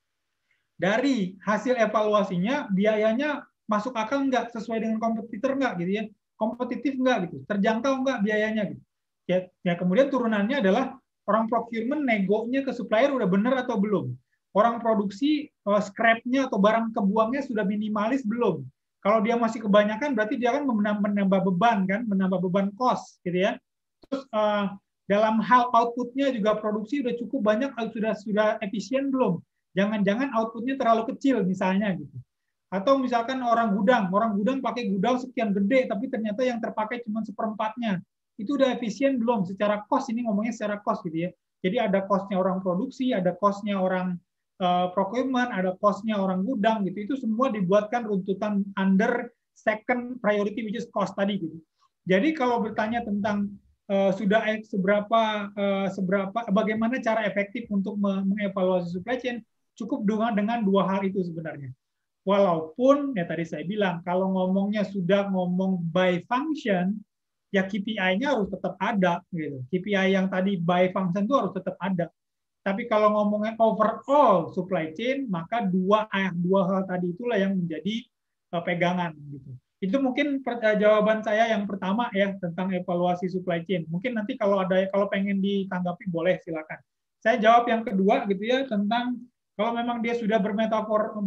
Dari hasil evaluasinya, biayanya masuk akal nggak, sesuai dengan kompetitor nggak gitu ya. Kompetitif nggak gitu, terjangkau nggak biayanya gitu. Ya, ya kemudian turunannya adalah orang procurement negonya ke supplier udah benar atau belum. Orang produksi uh, scrap-nya atau barang kebuangnya sudah minimalis belum. Kalau dia masih kebanyakan berarti dia kan menambah beban kan, menambah beban cost gitu ya. Terus uh, dalam hal output-nya juga produksi udah cukup banyak, sudah sudah efisien belum? Jangan-jangan output-nya terlalu kecil misalnya gitu. Atau misalkan orang gudang, orang gudang pakai gudang sekian gede tapi ternyata yang terpakai cuma seperempatnya. Itu udah efisien belum? Secara cost, ini ngomongnya secara cost gitu ya. Jadi ada cost-nya orang produksi, ada cost-nya orang uh, procurement, ada cost-nya orang gudang gitu. Itu semua dibuatkan runtutan under second priority which is cost tadi gitu. Jadi kalau bertanya tentang Uh, sudah seberapa uh, seberapa bagaimana cara efektif untuk mengevaluasi supply chain, cukup dengan dengan dua hal itu sebenarnya. Walaupun ya tadi saya bilang kalau ngomongnya sudah ngomong by function, ya K P I-nya harus tetap ada gitu. K P I yang tadi by function itu harus tetap ada. Tapi kalau ngomongnya overall supply chain, maka dua dua hal tadi itulah yang menjadi uh, pegangan gitu. Itu mungkin jawaban saya yang pertama ya tentang evaluasi supply chain. Mungkin nanti kalau ada kalau pengen ditanggapi boleh silakan. Saya jawab yang kedua gitu ya tentang kalau memang dia sudah bermetafor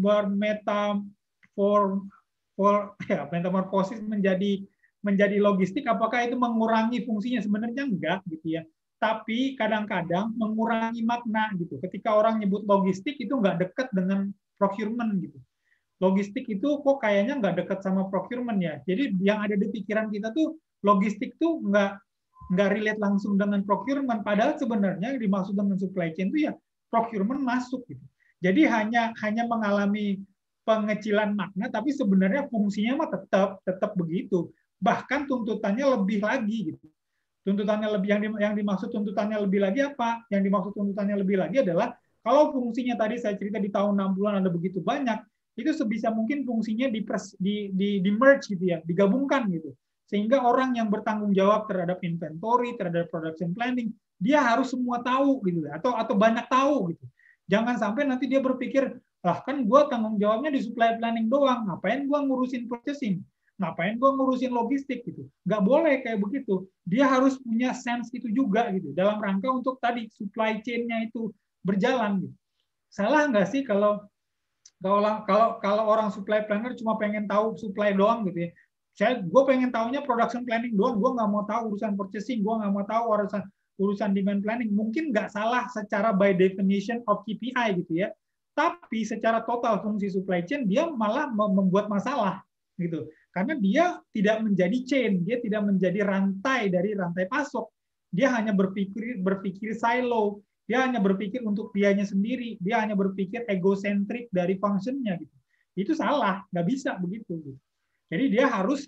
bermetafor for, ya, metamorfosis menjadi menjadi logistik, apakah itu mengurangi fungsinya? Sebenarnya enggak gitu ya. Tapi kadang-kadang mengurangi makna gitu. Ketika orang nyebut logistik itu enggak dekat dengan procurement gitu. Logistik itu kok kayaknya nggak dekat sama procurement ya. Jadi yang ada di pikiran kita tuh logistik tuh nggak nggak relate langsung dengan procurement. Padahal sebenarnya yang dimaksud dengan supply chain itu ya procurement masuk gitu. Jadi hanya hanya mengalami pengecilan makna, tapi sebenarnya fungsinya mah tetap tetap begitu. Bahkan tuntutannya lebih lagi gitu. Tuntutannya lebih yang, yang dimaksud tuntutannya lebih lagi apa? Yang dimaksud tuntutannya lebih lagi adalah kalau fungsinya tadi saya cerita di tahun enam puluhan ada begitu banyak, itu sebisa mungkin fungsinya di, di, di, di merge gitu ya, digabungkan gitu. Sehingga orang yang bertanggung jawab terhadap inventory, terhadap production planning, dia harus semua tahu gitu atau atau banyak tahu gitu. Jangan sampai nanti dia berpikir, lah kan gue tanggung jawabnya di supply planning doang, ngapain gue ngurusin purchasing, ngapain gue ngurusin logistik gitu. Nggak boleh kayak begitu. Dia harus punya sense itu juga gitu dalam rangka untuk tadi supply chain-nya itu berjalan gitu. Salah nggak sih kalau Kalau, kalau kalau orang supply planner cuma pengen tahu supply doang gitu ya. Saya gue pengen tahunya production planning doang, gue nggak mau tahu urusan purchasing, gue nggak mau tahu urusan urusan demand planning. Mungkin nggak salah secara by definition of K P I gitu ya. Tapi secara total fungsi supply chain dia malah membuat masalah gitu. Karena dia tidak menjadi chain, dia tidak menjadi rantai dari rantai pasok. Dia hanya berpikir berpikir silo. Dia hanya berpikir untuk dianya sendiri, dia hanya berpikir egosentrik dari functionnya gitu. Itu salah, nggak bisa begitu. Gitu. Jadi dia harus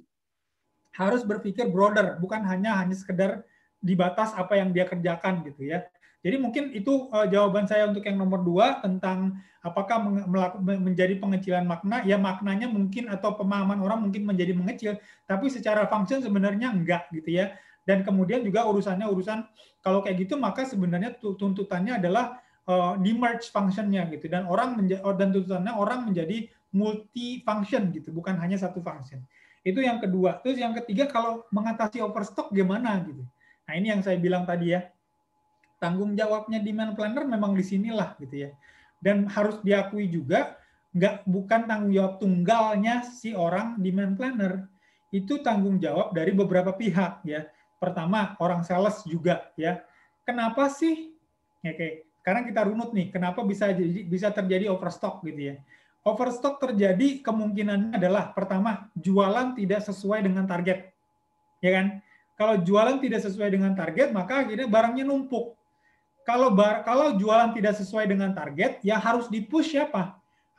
harus berpikir broader, bukan hanya hanya sekedar di batas apa yang dia kerjakan gitu ya. Jadi mungkin itu uh, jawaban saya untuk yang nomor dua tentang apakah menjadi pengecilan makna. Ya maknanya mungkin atau pemahaman orang mungkin menjadi mengecil, tapi secara function sebenarnya enggak gitu ya. Dan kemudian juga urusannya urusan kalau kayak gitu maka sebenarnya tuntutannya adalah uh, di merge functionnya gitu dan orang menja- dan tuntutannya orang menjadi multi function gitu bukan hanya satu function. Itu yang kedua. Terus yang ketiga kalau mengatasi overstock gimana gitu. Nah ini yang saya bilang tadi ya tanggung jawabnya demand planner memang di sinilah gitu ya dan harus diakui juga nggak bukan tanggung jawab tunggalnya si orang demand planner itu tanggung jawab dari beberapa pihak ya. Pertama, orang sales juga ya. Kenapa sih? Oke, sekarang kita runut nih, kenapa bisa jadi bisa terjadi overstock gitu ya. Overstock terjadi kemungkinannya adalah pertama, jualan tidak sesuai dengan target. Ya kan? Kalau jualan tidak sesuai dengan target, maka akhirnya barangnya numpuk. Kalau bar, kalau jualan tidak sesuai dengan target, ya harus di-push siapa?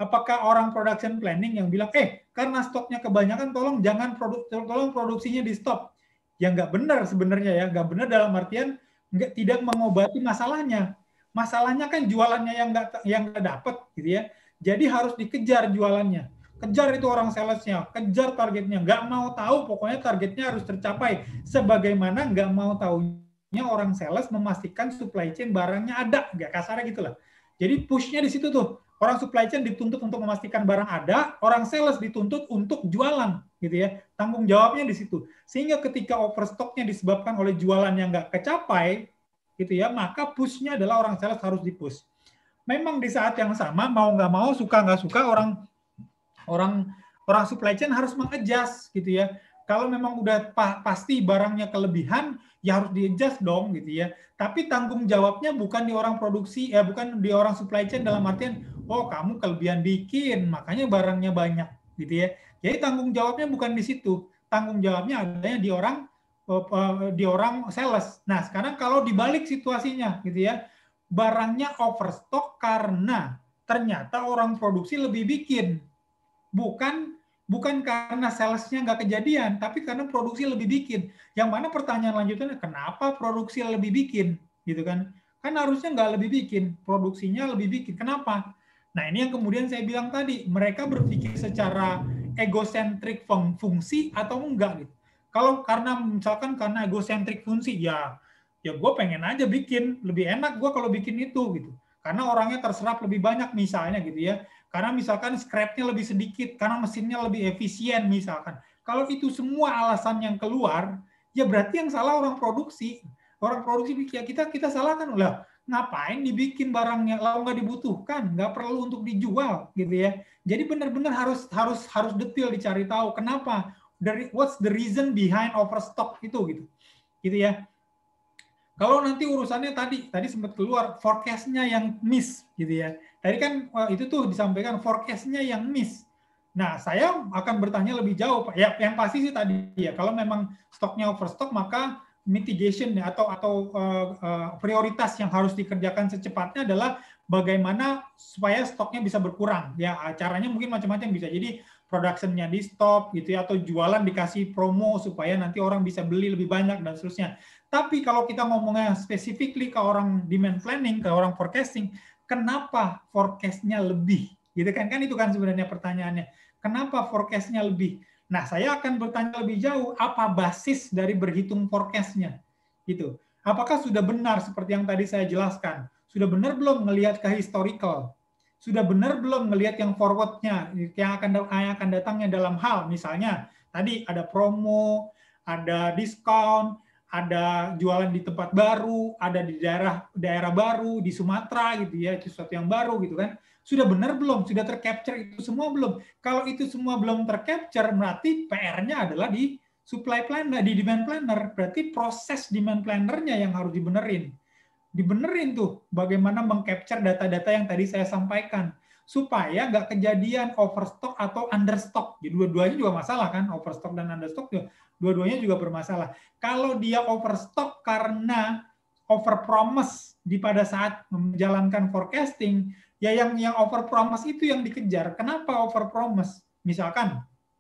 Apakah orang production planning yang bilang, eh karena stoknya kebanyakan, tolong jangan produk, tolong produksinya di stop. Ya nggak benar sebenarnya ya, nggak benar dalam artian nggak tidak mengobati masalahnya. Masalahnya kan jualannya yang nggak yang nggak dapat gitu ya. Jadi harus dikejar jualannya. Kejar itu orang salesnya, kejar targetnya. Nggak mau tahu, pokoknya targetnya harus tercapai. Sebagaimana nggak mau tahunya orang sales memastikan supply chain barangnya ada, nggak kasarnya gitulah. Jadi push-nya di situ tuh. Orang supply chain dituntut untuk memastikan barang ada, orang sales dituntut untuk jualan, gitu ya. Tanggung jawabnya di situ. Sehingga ketika overstocknya disebabkan oleh jualan yang nggak kecapai, gitu ya, maka push-nya adalah orang sales harus di-push. Memang di saat yang sama, mau nggak mau, suka nggak suka, orang orang orang supply chain harus meng-adjust, gitu ya. Kalau memang udah pa pasti barangnya kelebihan, ya harus di-adjust dong, gitu ya. Tapi tanggung jawabnya bukan di orang produksi, ya bukan di orang supply chain dalam artian, oh kamu kelebihan bikin, makanya barangnya banyak, gitu ya. Jadi tanggung jawabnya bukan di situ, tanggung jawabnya adanya di orang di orang sales. Nah sekarang kalau dibalik situasinya, gitu ya, barangnya overstock karena ternyata orang produksi lebih bikin, bukan bukan karena salesnya nggak kejadian, tapi karena produksi lebih bikin. Yang mana pertanyaan lanjutannya, kenapa produksi lebih bikin, gitu kan? Kan harusnya nggak lebih bikin, produksinya lebih bikin. Kenapa? Nah ini yang kemudian saya bilang tadi, mereka berpikir secara egosentrik fungsi atau enggak gitu. Kalau karena misalkan karena egosentrik fungsi, ya ya gue pengen aja bikin, lebih enak gue kalau bikin itu gitu. Karena orangnya terserap lebih banyak misalnya gitu ya. Karena misalkan scrap-nya lebih sedikit, karena mesinnya lebih efisien misalkan. Kalau itu semua alasan yang keluar, ya berarti yang salah orang produksi. Orang produksi ya kita kita salahkan lah. Ngapain dibikin barangnya kalau nggak dibutuhkan, nggak perlu untuk dijual gitu ya. Jadi benar-benar harus harus harus detail dicari tahu kenapa, dari what's the reason behind overstock itu gitu. Gitu ya. Kalau nanti urusannya tadi tadi sempat keluar forecast-nya yang miss gitu ya. Tadi kan itu tuh disampaikan forecast-nya yang miss. Nah, saya akan bertanya lebih jauh, Pak. Ya, yang pasti sih tadi ya, kalau memang stoknya overstock, maka mitigation atau atau uh, uh, prioritas yang harus dikerjakan secepatnya adalah bagaimana supaya stoknya bisa berkurang. Ya, caranya mungkin macam-macam bisa. Jadi production-nya di stop gitu ya, atau jualan dikasih promo supaya nanti orang bisa beli lebih banyak dan seterusnya. Tapi kalau kita ngomongnya specifically ke orang demand planning, ke orang forecasting, kenapa forecast-nya lebih? Gitu kan? Kan itu kan sebenarnya pertanyaannya. Kenapa forecast-nya lebih? Nah, saya akan bertanya lebih jauh, apa basis dari berhitung forecast-nya? Gitu. Apakah sudah benar seperti yang tadi saya jelaskan? Sudah benar belum melihat ke historical? Sudah benar belum melihat yang forward-nya, yang akan yang akan datangnya dalam hal, misalnya tadi ada promo, ada diskon, ada jualan di tempat baru, ada di daerah daerah baru, di Sumatera gitu ya, itu sesuatu yang baru gitu kan. Sudah benar belum? Sudah tercapture itu semua belum? Kalau itu semua belum tercapture, berarti P R-nya adalah di supply planner, di demand planner. Berarti proses demand planner-nya yang harus dibenerin. Dibenerin tuh bagaimana mengcapture data-data yang tadi saya sampaikan. Supaya nggak kejadian overstock atau understock. Jadi dua-duanya juga masalah kan, overstock dan understock juga. Dua-duanya juga bermasalah. Kalau dia overstock karena overpromise di pada saat menjalankan forecasting, ya yang yang overpromise itu yang dikejar. Kenapa overpromise? Misalkan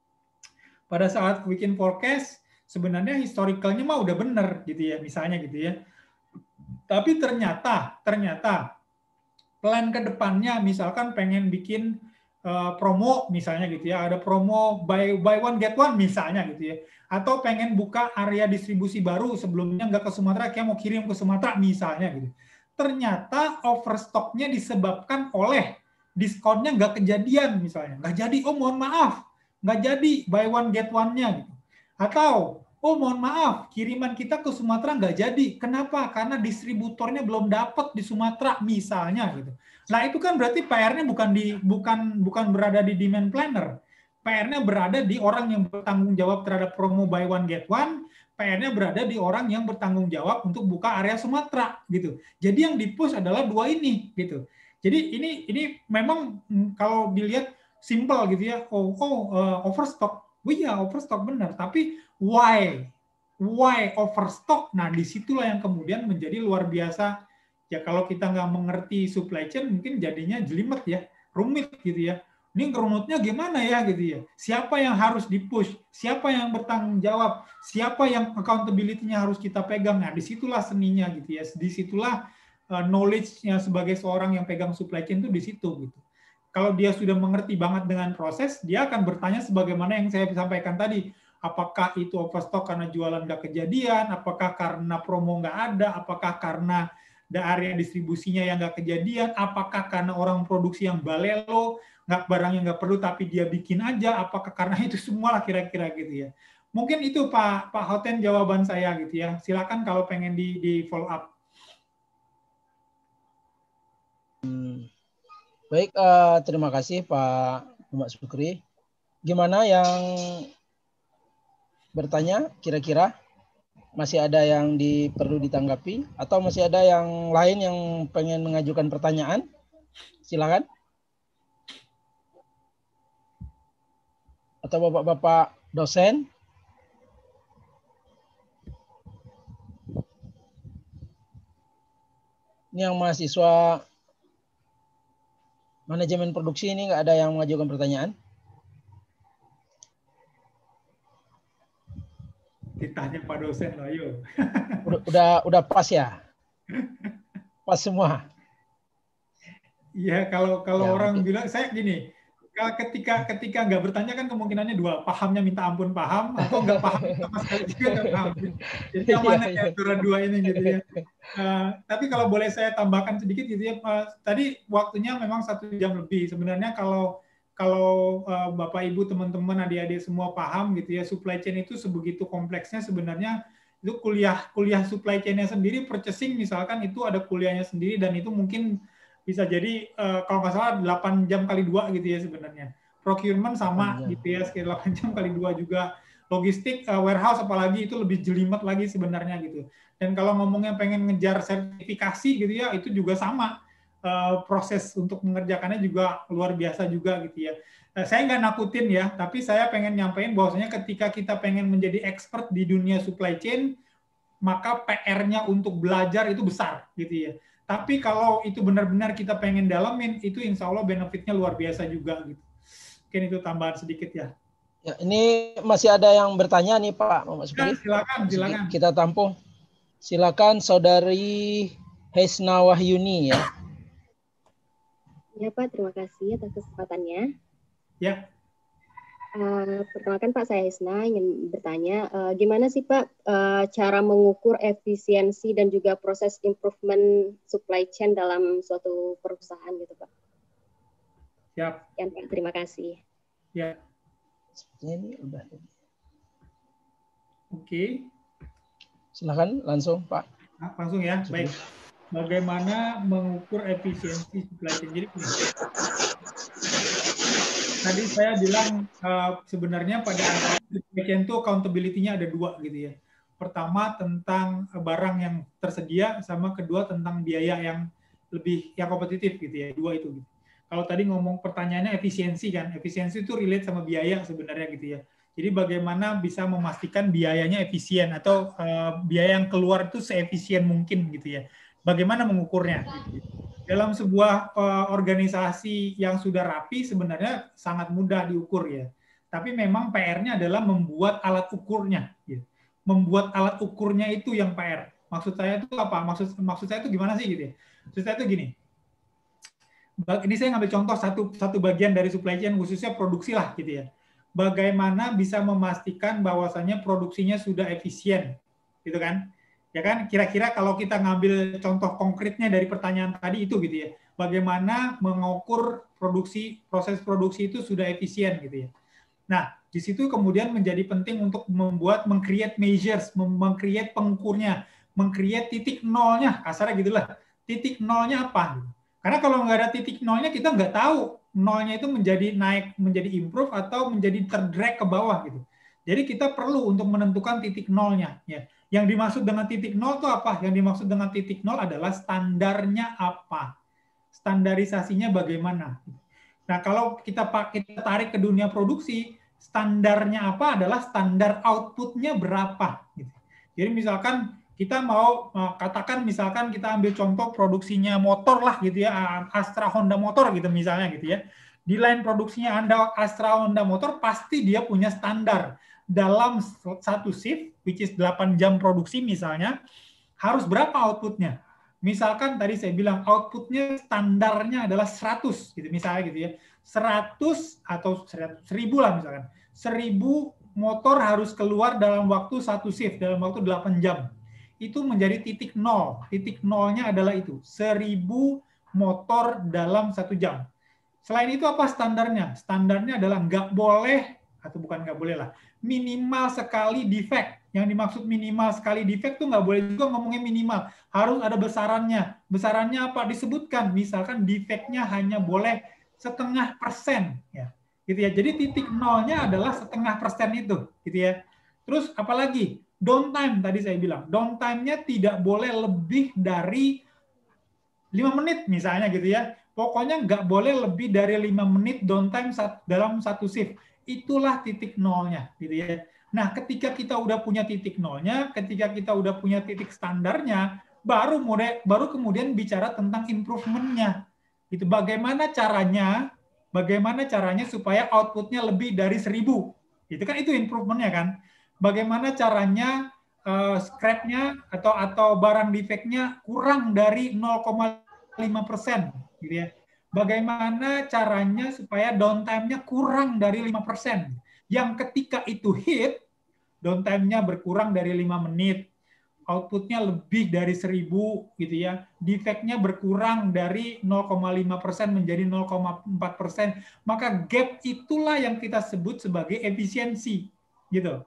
pada saat bikin forecast sebenarnya historicalnya mah udah bener gitu ya, misalnya gitu ya. Tapi ternyata ternyata plan ke depannya misalkan pengen bikin uh, promo misalnya gitu ya, ada promo buy buy one get one misalnya gitu ya. Atau pengen buka area distribusi baru, sebelumnya nggak ke Sumatera, kayak mau kirim ke Sumatera misalnya gitu. Ternyata overstocknya disebabkan oleh diskonnya nggak kejadian misalnya. Nggak jadi, oh mohon maaf, nggak jadi buy one get one-nya gitu. Atau, oh mohon maaf, kiriman kita ke Sumatera nggak jadi. Kenapa? Karena distributornya belum dapat di Sumatera misalnya gitu. Nah itu kan berarti P R-nya bukan di bukan bukan berada di demand planner. P R-nya berada di orang yang bertanggung jawab terhadap promo buy one get one, P R-nya berada di orang yang bertanggung jawab untuk buka area Sumatera gitu. Jadi yang di-push adalah dua ini gitu. Jadi ini ini memang kalau dilihat simple gitu ya. Oh, oh uh, overstock. Oh iya overstock benar, tapi why? Why overstock? Nah, disitulah yang kemudian menjadi luar biasa. Ya kalau kita nggak mengerti supply chain mungkin jadinya jelimet ya, rumit gitu ya. Ini runutnya gimana ya gitu ya. Siapa yang harus di-push, siapa yang bertanggung jawab, siapa yang accountability-nya harus kita pegang. Nah, disitulah seninya gitu ya. Disitulah uh, knowledge-nya sebagai seorang yang pegang supply chain itu di situ gitu. Kalau dia sudah mengerti banget dengan proses, dia akan bertanya sebagaimana yang saya sampaikan tadi. Apakah itu overstock karena jualan nggak kejadian, apakah karena promo nggak ada, apakah karena area distribusinya yang nggak kejadian, apakah karena orang produksi yang balelo, nggak barang yang nggak perlu tapi dia bikin aja, apakah karena itu semua lah kira-kira gitu ya. Mungkin itu Pak Pak Hoten jawaban saya gitu ya. Silakan kalau pengen di, di follow up. Hmm. Baik, uh, terima kasih Pak Muhammad Sukri. Gimana yang bertanya kira-kira? Masih ada yang di, perlu ditanggapi? Atau masih ada yang lain yang pengen mengajukan pertanyaan? Silakan. Atau Bapak-Bapak dosen? Ini yang mahasiswa manajemen produksi ini nggak ada yang mengajukan pertanyaan? Ditanya Pak dosen, ayo. Udah, udah, udah pas ya? Pas semua? Iya, kalau kalau Ya, orang mungkin. bilang, saya gini, ketika ketika nggak bertanya kan kemungkinannya dua, pahamnya minta ampun paham, atau nggak paham sama sekali juga nggak paham. Jadi yang mana ya antara dua ini gitu ya. Uh, tapi kalau boleh saya tambahkan sedikit gitu ya, uh, tadi waktunya memang satu jam lebih. Sebenarnya kalau kalau uh, Bapak Ibu teman-teman adik-adik semua paham gitu ya, supply chain itu sebegitu kompleksnya sebenarnya. Itu kuliah kuliah supply chain-nya sendiri, purchasing misalkan itu ada kuliahnya sendiri, dan itu mungkin bisa jadi uh, kalau nggak salah delapan jam kali dua gitu ya sebenarnya. Procurement sama gitu ya, sekitar delapan jam kali dua juga. Logistik, uh, warehouse apalagi itu lebih jelimet lagi sebenarnya gitu. Dan kalau ngomongnya pengen ngejar sertifikasi gitu ya, itu juga sama. Uh, proses untuk mengerjakannya juga luar biasa juga gitu ya. Uh, saya nggak nakutin ya, tapi saya pengen nyampein bahwasanya ketika kita pengen menjadi expert di dunia supply chain, maka P R-nya untuk belajar itu besar gitu ya. Tapi kalau itu benar-benar kita pengen dalamin, itu insya Allah benefitnya luar biasa juga gitu. Mungkin itu tambahan sedikit ya. Ya, ini masih ada yang bertanya nih Pak Muhammad Sukri. Ya, silakan, silakan. Kita tampung. Silakan Saudari Hesna Wahyuni ya. Ya Pak, terima kasih atas kesempatannya. Ya. Uh, pertama kan Pak, saya Hesna ingin bertanya, uh, gimana sih Pak uh, cara mengukur efisiensi dan juga proses improvement supply chain dalam suatu perusahaan gitu Pak? Siap. Ya Pak, terima kasih. Ya. Sepertinya ini udah. Oke. Silakan langsung Pak. Nah, langsung ya, baik. Bagaimana mengukur efisiensi supply chain? Jadi tadi saya bilang uh, sebenarnya pada supply chain itu accountability-nya ada dua gitu ya. Pertama tentang barang yang tersedia, sama kedua tentang biaya yang lebih yang kompetitif gitu ya. Dua itu. Gitu. Kalau tadi ngomong pertanyaannya efisiensi kan, efisiensi itu relate sama biaya sebenarnya gitu ya. Jadi bagaimana bisa memastikan biayanya efisien atau uh, biaya yang keluar itu seefisien mungkin gitu ya. Bagaimana mengukurnya? Gitu. Dalam sebuah uh, organisasi yang sudah rapi sebenarnya sangat mudah diukur ya. Tapi memang P R-nya adalah membuat alat ukurnya. Gitu. Membuat alat ukurnya itu yang P R. Maksud saya itu apa? Maksud maksud saya itu gimana sih gitu ya? Maksud saya itu gini. Ini saya ngambil contoh satu satu bagian dari supply chain khususnya produksi lah gitu ya. Bagaimana bisa memastikan bahwasannya produksinya sudah efisien, gitu kan? Ya kan, kira-kira kalau kita ngambil contoh konkretnya dari pertanyaan tadi itu gitu ya, bagaimana mengukur produksi, proses produksi itu sudah efisien gitu ya. Nah, di situ kemudian menjadi penting untuk membuat, meng-create measures, meng-create pengukurnya, meng-create titik nolnya, kasarnya gitulah. Titik nolnya apa? Karena kalau nggak ada titik nolnya, kita nggak tahu nolnya itu menjadi naik, menjadi improve, atau menjadi terdrag ke bawah gitu. Jadi kita perlu untuk menentukan titik nolnya. Ya. Yang dimaksud dengan titik nol itu apa? Yang dimaksud dengan titik nol adalah standarnya apa? Standarisasinya bagaimana? Nah, kalau kita pakai kita tarik ke dunia produksi, standarnya apa adalah standar outputnya berapa. Gitu. Jadi misalkan kita mau katakan misalkan kita ambil contoh produksinya motor lah gitu ya, Astra Honda Motor gitu misalnya gitu ya. Di line produksinya Anda Astra Honda Motor pasti dia punya standar dalam satu shift, which is delapan jam produksi misalnya, harus berapa outputnya. Misalkan tadi saya bilang outputnya standarnya adalah seratus gitu misalnya gitu ya. seratus atau seribu lah misalkan. seribu motor harus keluar dalam waktu satu shift, dalam waktu delapan jam. Itu menjadi titik nol. Titik nolnya adalah itu, seribu motor dalam satu jam. Selain itu apa standarnya? Standarnya adalah nggak boleh, atau bukan nggak boleh lah, minimal sekali defect. Yang dimaksud minimal sekali defect tuh nggak boleh juga ngomongnya minimal. Harus ada besarannya. Besarannya apa? Disebutkan. Misalkan defectnya hanya boleh setengah persen. Ya. Gitu ya. Jadi titik nolnya adalah setengah persen itu. Gitu ya. Terus apalagi? Downtime tadi saya bilang, downtime-nya tidak boleh lebih dari lima menit misalnya gitu ya. Pokoknya nggak boleh lebih dari lima menit downtime dalam satu shift. Itulah titik nolnya gitu ya. Nah, ketika kita udah punya titik nolnya, ketika kita udah punya titik standarnya, baru mulai baru kemudian bicara tentang improvement-nya. Itu bagaimana caranya? Bagaimana caranya supaya output-nya lebih dari seribu. Itu kan itu improvement-nya kan. Bagaimana caranya uh, scrap-nya atau atau barang defect-nya kurang dari nol koma lima persen gitu ya. Bagaimana caranya supaya downtime-nya kurang dari lima persen. Yang ketika itu hit, downtime-nya berkurang dari lima menit, output-nya lebih dari seribu gitu ya. Defect-nya berkurang dari nol koma lima persen menjadi nol koma empat persen, maka gap itulah yang kita sebut sebagai efisiensi gitu.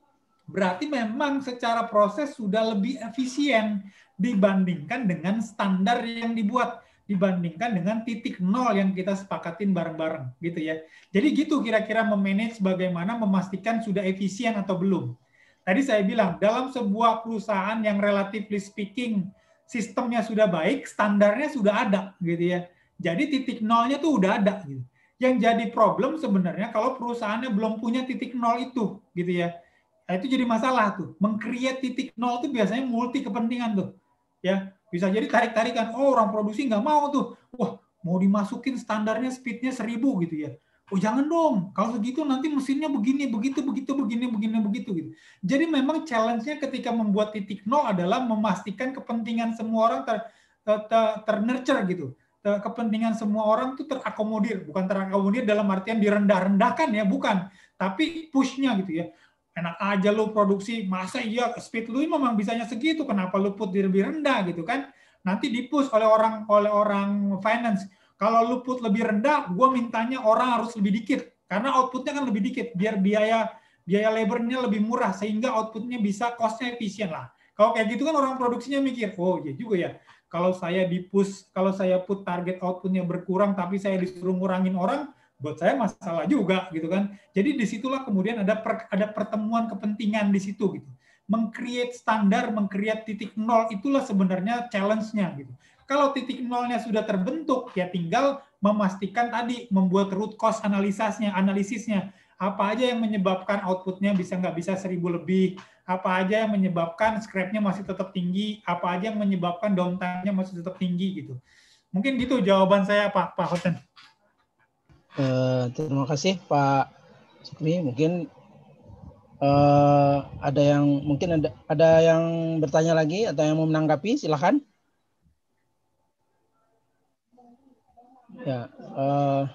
Berarti memang secara proses sudah lebih efisien dibandingkan dengan standar yang dibuat, dibandingkan dengan titik nol yang kita sepakatin bareng-bareng gitu ya. Jadi gitu kira-kira memanage bagaimana memastikan sudah efisien atau belum. Tadi saya bilang dalam sebuah perusahaan yang relatively speaking sistemnya sudah baik, standarnya sudah ada gitu ya. Jadi titik nolnya tuh udah ada gitu. Yang jadi problem sebenarnya kalau perusahaannya belum punya titik nol itu gitu ya. Nah, itu jadi masalah tuh. Meng-create titik nol itu biasanya multi kepentingan tuh. Ya, bisa jadi tarik-tarikan. Oh, orang produksi nggak mau tuh. Wah, mau dimasukin standarnya speednya seribu gitu ya. Oh, jangan dong. Kalau segitu nanti mesinnya begini, begitu, begitu, begini, begini, begitu gitu. Jadi memang challenge-nya ketika membuat titik nol adalah memastikan kepentingan semua orang ter, ter, ter, ter-nurture gitu. Ter, kepentingan semua orang tuh terakomodir. Bukan terakomodir dalam artian direndah-rendahkan ya, bukan. Tapi push-nya gitu ya. Enak aja lu produksi, masa iya speed lu memang bisanya segitu, kenapa lu put lebih rendah gitu kan? Nanti dipush oleh orang oleh orang finance. Kalau lu put lebih rendah, gue mintanya orang harus lebih dikit karena outputnya kan lebih dikit, biar biaya biaya labornya lebih murah sehingga outputnya bisa cost-nya efisien lah. Kalau kayak gitu kan orang produksinya mikir, oh iya juga ya. Kalau saya dipush, kalau saya put target outputnya berkurang tapi saya disuruh ngurangin orang, buat saya masalah juga gitu kan. Jadi disitulah kemudian ada per, ada pertemuan kepentingan di situ gitu. Meng-create standar, meng-create titik nol itulah sebenarnya challenge-nya gitu. Kalau titik nolnya sudah terbentuk, ya tinggal memastikan tadi membuat root cause analisisnya, analisisnya. Apa aja yang menyebabkan outputnya bisa nggak bisa seribu lebih, apa aja yang menyebabkan scrap-nya masih tetap tinggi, apa aja yang menyebabkan downtime-nya masih tetap tinggi gitu. Mungkin gitu jawaban saya Pak Pak Hoten. Uh, terima kasih Pak Sukri. Mungkin uh, ada yang mungkin ada ada yang bertanya lagi atau yang mau menanggapi, silakan. Ya, uh,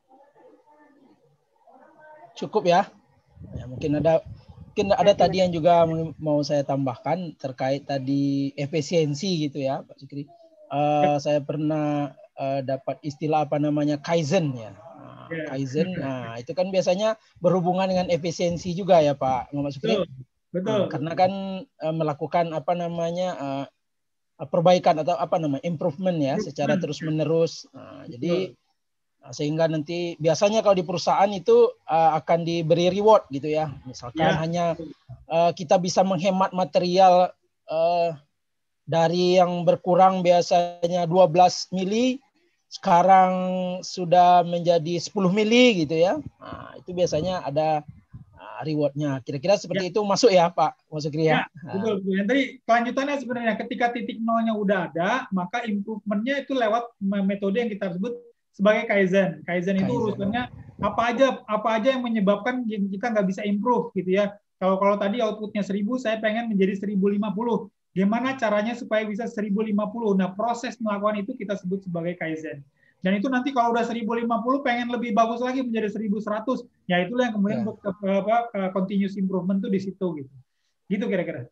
cukup ya. Ya. Mungkin ada mungkin ada tadi yang juga mau saya tambahkan terkait tadi efisiensi gitu ya Pak Sukri. Uh, saya pernah uh, dapat istilah apa namanya Kaizen ya. Kaizen, nah itu kan biasanya berhubungan dengan efisiensi juga ya Pak Muhammad Sukri. Betul, betul. Nah, karena kan uh, melakukan apa namanya uh, perbaikan atau apa namanya improvement ya secara terus menerus. Nah, jadi uh, sehingga nanti biasanya kalau di perusahaan itu uh, akan diberi reward gitu ya. Misalkan ya. hanya uh, kita bisa menghemat material uh, dari yang berkurang biasanya dua belas mili. Sekarang sudah menjadi sepuluh mili gitu ya. Nah, itu biasanya ada rewardnya. Kira-kira seperti ya. itu masuk ya Pak Sukri ya? Ya, betul. betul. Yang tadi kelanjutannya sebenarnya ketika titik nolnya udah ada, maka improvementnya itu lewat metode yang kita sebut sebagai Kaizen. Kaizen itu urusannya apa aja apa aja yang menyebabkan kita nggak bisa improve gitu ya. Kalau kalau tadi outputnya seribu, saya pengen menjadi seribu lima puluh. Gimana caranya supaya bisa seribu lima puluh? Nah, proses melakukan itu kita sebut sebagai Kaizen. Dan itu nanti kalau udah seribu lima puluh pengen lebih bagus lagi menjadi seribu seratus, ya itulah yang kemudian ya. apa, continuous improvement tuh di situ gitu. Gitu kira-kira.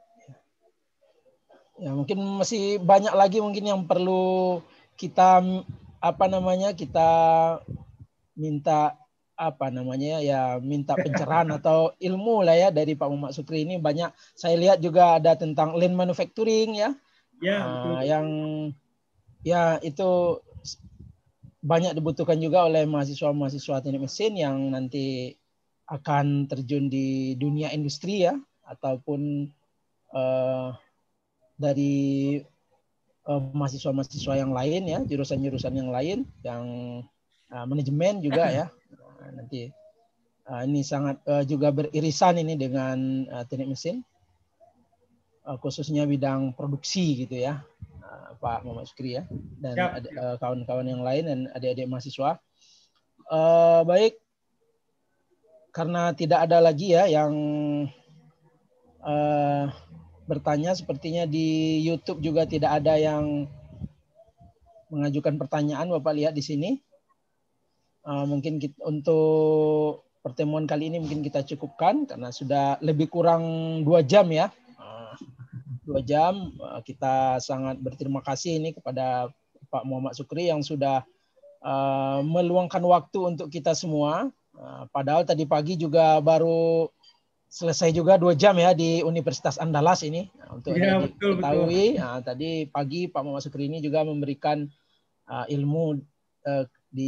Ya, mungkin masih banyak lagi mungkin yang perlu kita apa namanya? kita minta apa namanya ya minta pencerahan atau ilmu lah ya dari Pak Muhammad Sukri ini. Banyak saya lihat juga ada tentang lean manufacturing ya. Ya, uh, betul. yang ya itu banyak dibutuhkan juga oleh mahasiswa-mahasiswa teknik mesin yang nanti akan terjun di dunia industri ya, ataupun uh, dari uh, mahasiswa-mahasiswa yang lain ya, jurusan-jurusan yang lain, yang uh, manajemen juga ya. Nah, nanti uh, ini sangat uh, juga beririsan ini dengan uh, teknik mesin, uh, khususnya bidang produksi gitu ya. Pak Muhammad Sukri ya, dan ya, ada, ya. Uh, kawan-kawan yang lain dan adik-adik mahasiswa. Uh, baik, karena tidak ada lagi ya yang uh, bertanya, sepertinya di YouTube juga tidak ada yang mengajukan pertanyaan. Bapak lihat di sini. Uh, mungkin kita, untuk pertemuan kali ini mungkin kita cukupkan karena sudah lebih kurang dua jam ya. Dua jam. Kita sangat berterima kasih ini kepada Pak Muhammad Sukri yang sudah uh, meluangkan waktu untuk kita semua. Uh, padahal tadi pagi juga baru selesai juga dua jam ya di Universitas Andalas ini. Nah, untuk ya, diketahui, nah, tadi pagi Pak Muhammad Sukri ini juga memberikan uh, ilmu uh, di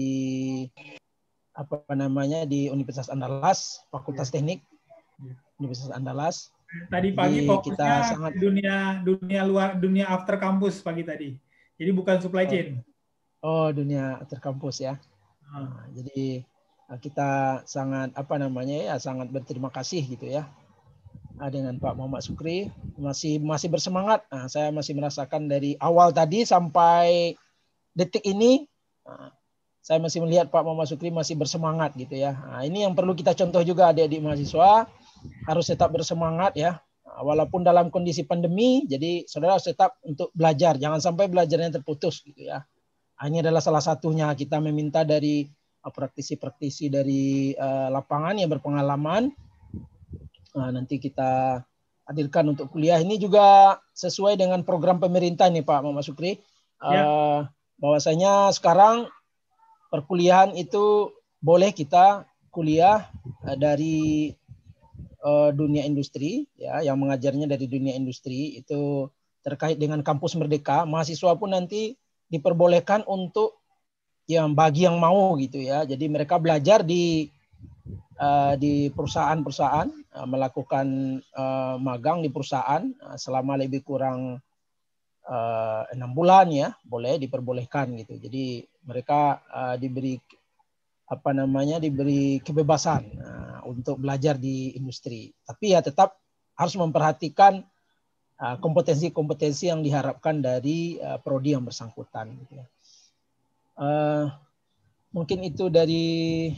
apa namanya di Universitas Andalas, Fakultas ya. Teknik Universitas Andalas. Tadi pagi Jadi fokusnya kita sangat dunia dunia luar dunia after kampus pagi tadi. Jadi bukan supply chain. Oh, oh dunia after kampus ya. Hmm. Nah, jadi kita sangat apa namanya ya sangat berterima kasih gitu ya dengan Pak Muhammad Sukri, masih masih bersemangat. Nah, saya masih merasakan dari awal tadi sampai detik ini, nah, saya masih melihat Pak Muhammad Sukri masih bersemangat gitu ya. Nah, ini yang perlu kita contoh juga adik-adik mahasiswa. Harus tetap bersemangat ya, walaupun dalam kondisi pandemi. Jadi saudara harus tetap untuk belajar, jangan sampai belajarnya terputus gitu ya. Ini adalah salah satunya kita meminta dari praktisi-praktisi dari uh, lapangan yang berpengalaman. Nah, nanti kita hadirkan untuk kuliah. Ini juga sesuai dengan program pemerintah nih Pak Muhammad Sukri. Uh, ya. Bahwasanya sekarang perkuliahan itu boleh kita kuliah uh, dari dunia industri ya, yang mengajarnya dari dunia industri itu terkait dengan kampus Merdeka. Mahasiswa pun nanti diperbolehkan untuk yang bagi yang mau gitu ya. Jadi mereka belajar di uh, di perusahaan-perusahaan, uh, melakukan uh, magang di perusahaan uh, selama lebih kurang uh, enam bulan ya, boleh diperbolehkan gitu. Jadi mereka uh, diberi apa namanya diberi kebebasan uh, untuk belajar di industri, tapi ya tetap harus memperhatikan uh, kompetensi-kompetensi yang diharapkan dari uh, prodi yang bersangkutan. Gitu ya. uh, mungkin itu dari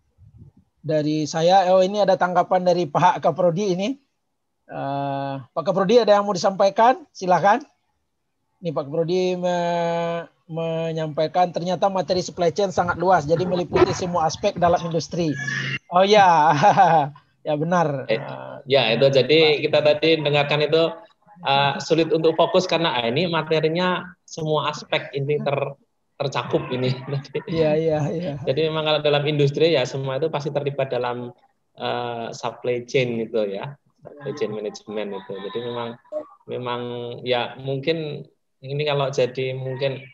dari saya. Oh, ini ada tanggapan dari Pak Kaprodi ini. Uh, Pak Kaprodi ada yang mau disampaikan? Silakan. Ini Pak Kaprodi me menyampaikan ternyata materi supply chain sangat luas, jadi meliputi semua aspek dalam industri. Oh ya, ya benar. Uh, ya itu jadi kita tadi dengarkan itu uh, sulit untuk fokus karena ah, ini materinya semua aspek ini ter, tercakup ini. Iya iya iya. Jadi memang kalau dalam industri ya semua itu pasti terlibat dalam uh, supply chain itu ya, supply chain management itu. Jadi memang memang ya mungkin ini kalau jadi mungkin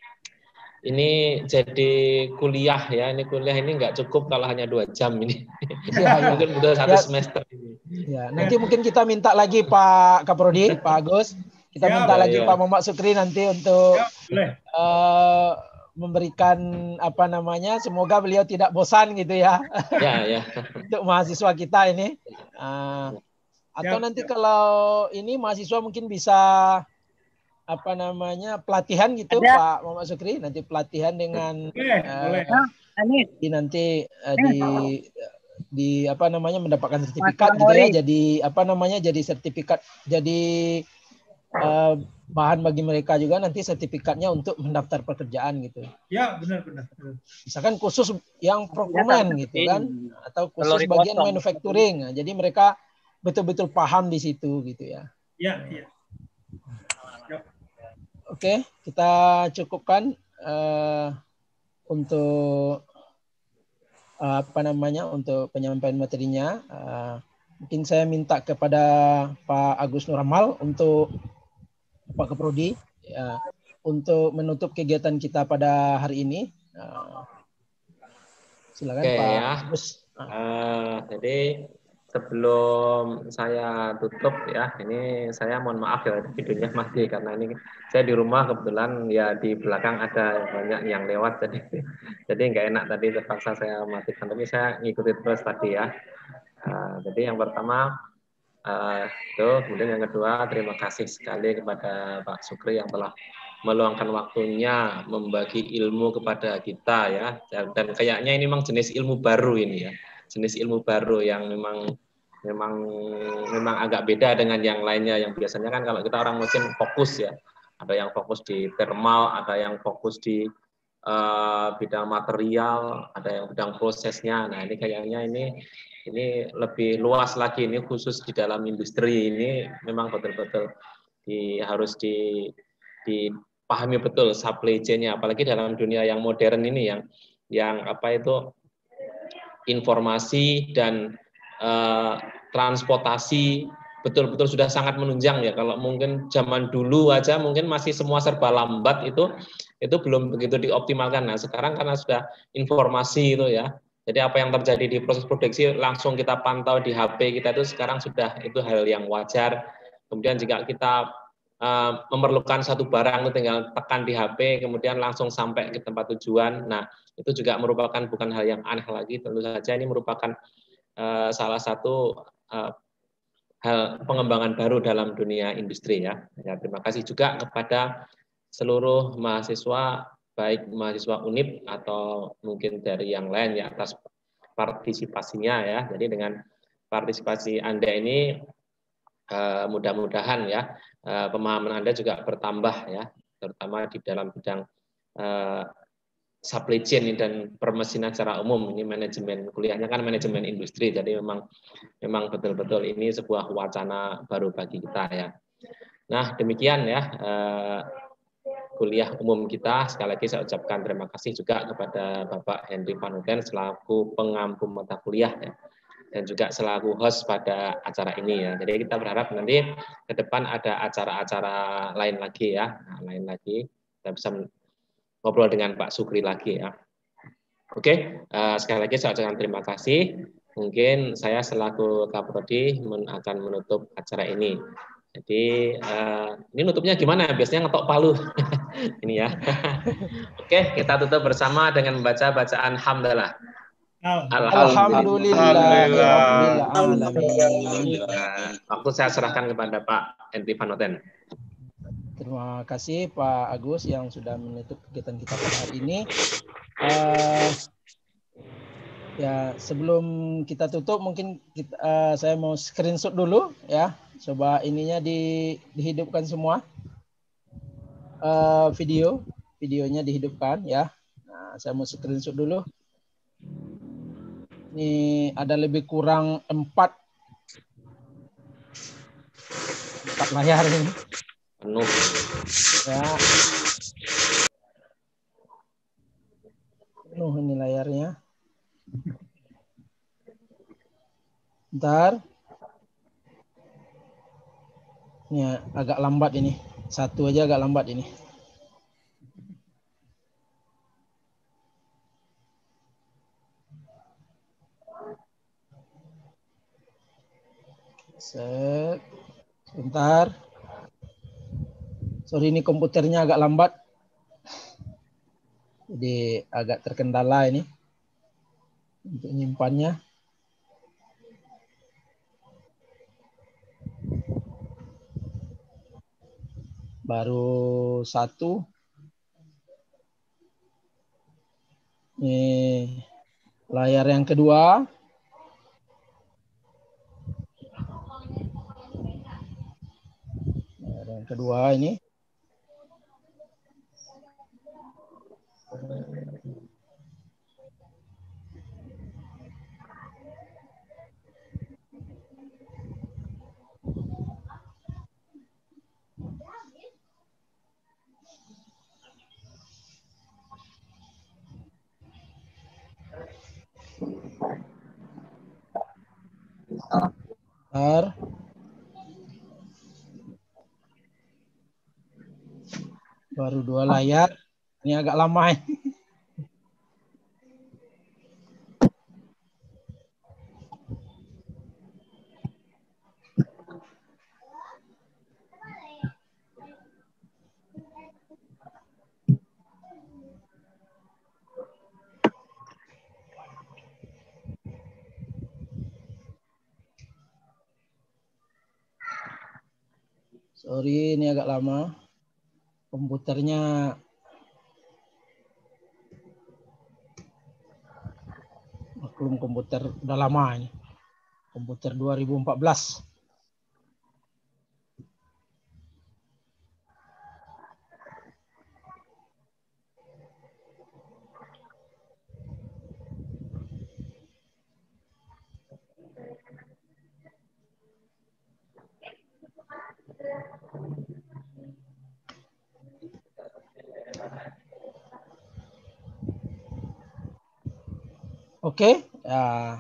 ini jadi kuliah ya, ini kuliah ini nggak cukup kalau hanya dua jam ini. Ya, ya. Mungkin butuh satu ya. semester ini. Ya, nanti mungkin kita minta lagi Pak Kaprodi, Pak Agus, kita ya, minta ya, lagi ya. Pak Muhammad Sukri nanti untuk ya, uh, memberikan apa namanya, semoga beliau tidak bosan gitu ya. Ya, ya. Untuk mahasiswa kita ini. Uh, atau nanti kalau ini mahasiswa mungkin bisa apa namanya pelatihan gitu, ada. Pak Muhammad Sukri, nanti pelatihan dengan boleh, uh, boleh. Di nanti uh, di di apa namanya mendapatkan sertifikat gitu ya, jadi apa namanya jadi sertifikat jadi uh, bahan bagi mereka juga nanti sertifikatnya untuk mendaftar pekerjaan gitu. Ya, benar benar. Misalkan khusus yang procurement gitu kan, atau khusus bagian manufacturing. Nah, jadi mereka betul-betul paham di situ gitu ya. Ya, ya. Oke, kita cukupkan uh, untuk uh, apa namanya untuk penyampaian materinya. Uh, mungkin saya minta kepada Pak Agus Nuramal untuk Pak Keprodi ya, untuk menutup kegiatan kita pada hari ini. Uh, silakan Oke, Pak ya. Agus. Uh, jadi sebelum saya tutup ya, ini saya mohon maaf ya videonya mati karena ini saya di rumah kebetulan ya di belakang ada banyak yang lewat jadi jadi nggak enak tadi terpaksa saya matikan, tapi saya ngikuti terus tadi ya. Uh, jadi yang pertama uh, itu, kemudian yang kedua terima kasih sekali kepada Pak Sukri yang telah meluangkan waktunya membagi ilmu kepada kita ya, dan, dan kayaknya ini memang jenis ilmu baru ini ya, jenis ilmu baru yang memang memang memang agak beda dengan yang lainnya yang biasanya kan kalau kita orang mesin fokus ya, ada yang fokus di thermal, ada yang fokus di uh, bidang material, ada yang bidang prosesnya. Nah ini kayaknya ini ini lebih luas lagi, ini khusus di dalam industri ini memang betul-betul di, harus di dipahami betul supply chain-nya, apalagi dalam dunia yang modern ini yang yang apa itu informasi dan uh, transportasi betul-betul sudah sangat menunjang ya. Kalau mungkin zaman dulu aja mungkin masih semua serba lambat, itu itu belum begitu dioptimalkan. Nah sekarang karena sudah informasi itu ya, jadi apa yang terjadi di proses produksi langsung kita pantau di H P kita, itu sekarang sudah itu hal yang wajar. Kemudian jika kita Uh, memerlukan satu barang itu tinggal tekan di H P kemudian langsung sampai ke tempat tujuan. Nah itu juga merupakan bukan hal yang aneh lagi, tentu saja ini merupakan uh, salah satu uh, hal pengembangan baru dalam dunia industri ya. Ya, terima kasih juga kepada seluruh mahasiswa baik mahasiswa U N I P atau mungkin dari yang lain ya atas partisipasinya ya. Jadi dengan partisipasi Anda ini Uh, mudah-mudahan ya uh, pemahaman Anda juga bertambah ya, terutama di dalam bidang uh, supply chain dan permesinan secara umum. Ini manajemen kuliahnya kan manajemen industri, jadi memang memang betul-betul ini sebuah wacana baru bagi kita ya. Nah demikian ya uh, kuliah umum kita. Sekali lagi saya ucapkan terima kasih juga kepada Bapak Henry Van Houten selaku pengampu mata kuliah ya, dan juga selaku host pada acara ini ya. Jadi kita berharap nanti ke depan ada acara-acara lain lagi ya, nah, lain lagi kita bisa ngobrol dengan Pak Sukri lagi ya. Oke, uh, sekali lagi saya ucapkan terima kasih. Mungkin saya selaku Kaprodi akan menutup acara ini. Jadi uh, ini nutupnya gimana? Biasanya ngetok palu ini ya. Oke, kita tutup bersama dengan membaca bacaan hamdalah. Alhamdulillah. Waktu saya serahkan kepada Pak Henry Van Houten. Terima kasih Pak Agus yang sudah menutup kegiatan kita pada hari ini. Uh, ya sebelum kita tutup mungkin kita, uh, saya mau screenshot dulu ya. Coba ininya di, dihidupkan semua. Uh, video, videonya dihidupkan ya. Nah, saya mau screenshot dulu. Ini ada lebih kurang empat empat layar ini. Penuh. Ya. Penuh ini layarnya. Bentar. Ini agak lambat ini. Satu aja agak lambat ini. Set. Sebentar. Sorry ini komputernya agak lambat. Jadi agak terkendala ini untuk nyimpannya. Baru satu. Ini layar yang kedua. Layar yang kedua ini. Bentar. Baru dua layar. Ini agak lama. Sorry, ini agak lama. Komputernya maklum komputer udah lama ini. Komputer dua ribu empat belas. Oke, ya.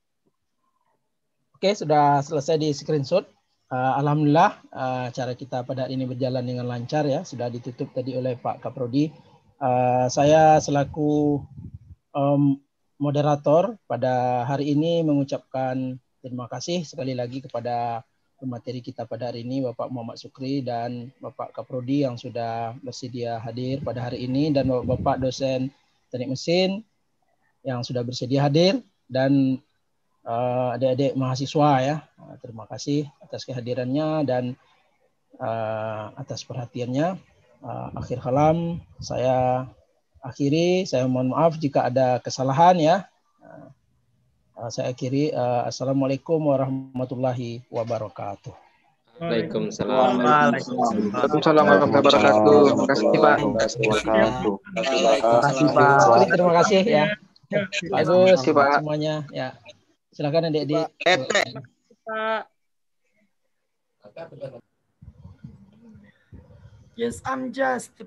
Oke, sudah selesai di screenshot. Uh, Alhamdulillah, uh, cara kita pada hari ini berjalan dengan lancar ya. Sudah ditutup tadi oleh Pak Kaprodi. Uh, saya selaku um, moderator pada hari ini mengucapkan terima kasih sekali lagi kepada pemateri kita pada hari ini, Bapak Muhammad Sukri dan Bapak Kaprodi yang sudah bersedia hadir pada hari ini, dan Bapak dosen teknik mesin yang sudah bersedia hadir, dan uh, adik-adik mahasiswa ya. Uh, terima kasih atas kehadirannya dan uh, atas perhatiannya. Uh, akhir kalam saya akhiri, saya mohon maaf jika ada kesalahan ya. Uh, uh, saya akhiri. Uh, Assalamualaikum warahmatullahi wabarakatuh. Waalaikumsalam. Waalaikumsalam warahmatullahi wabarakatuh. Terima kasih Pak. Terima kasih Pak. Terima kasih ya. Bagus semuanya ya. Silakan adik-adik. Pak. Yes, I'm just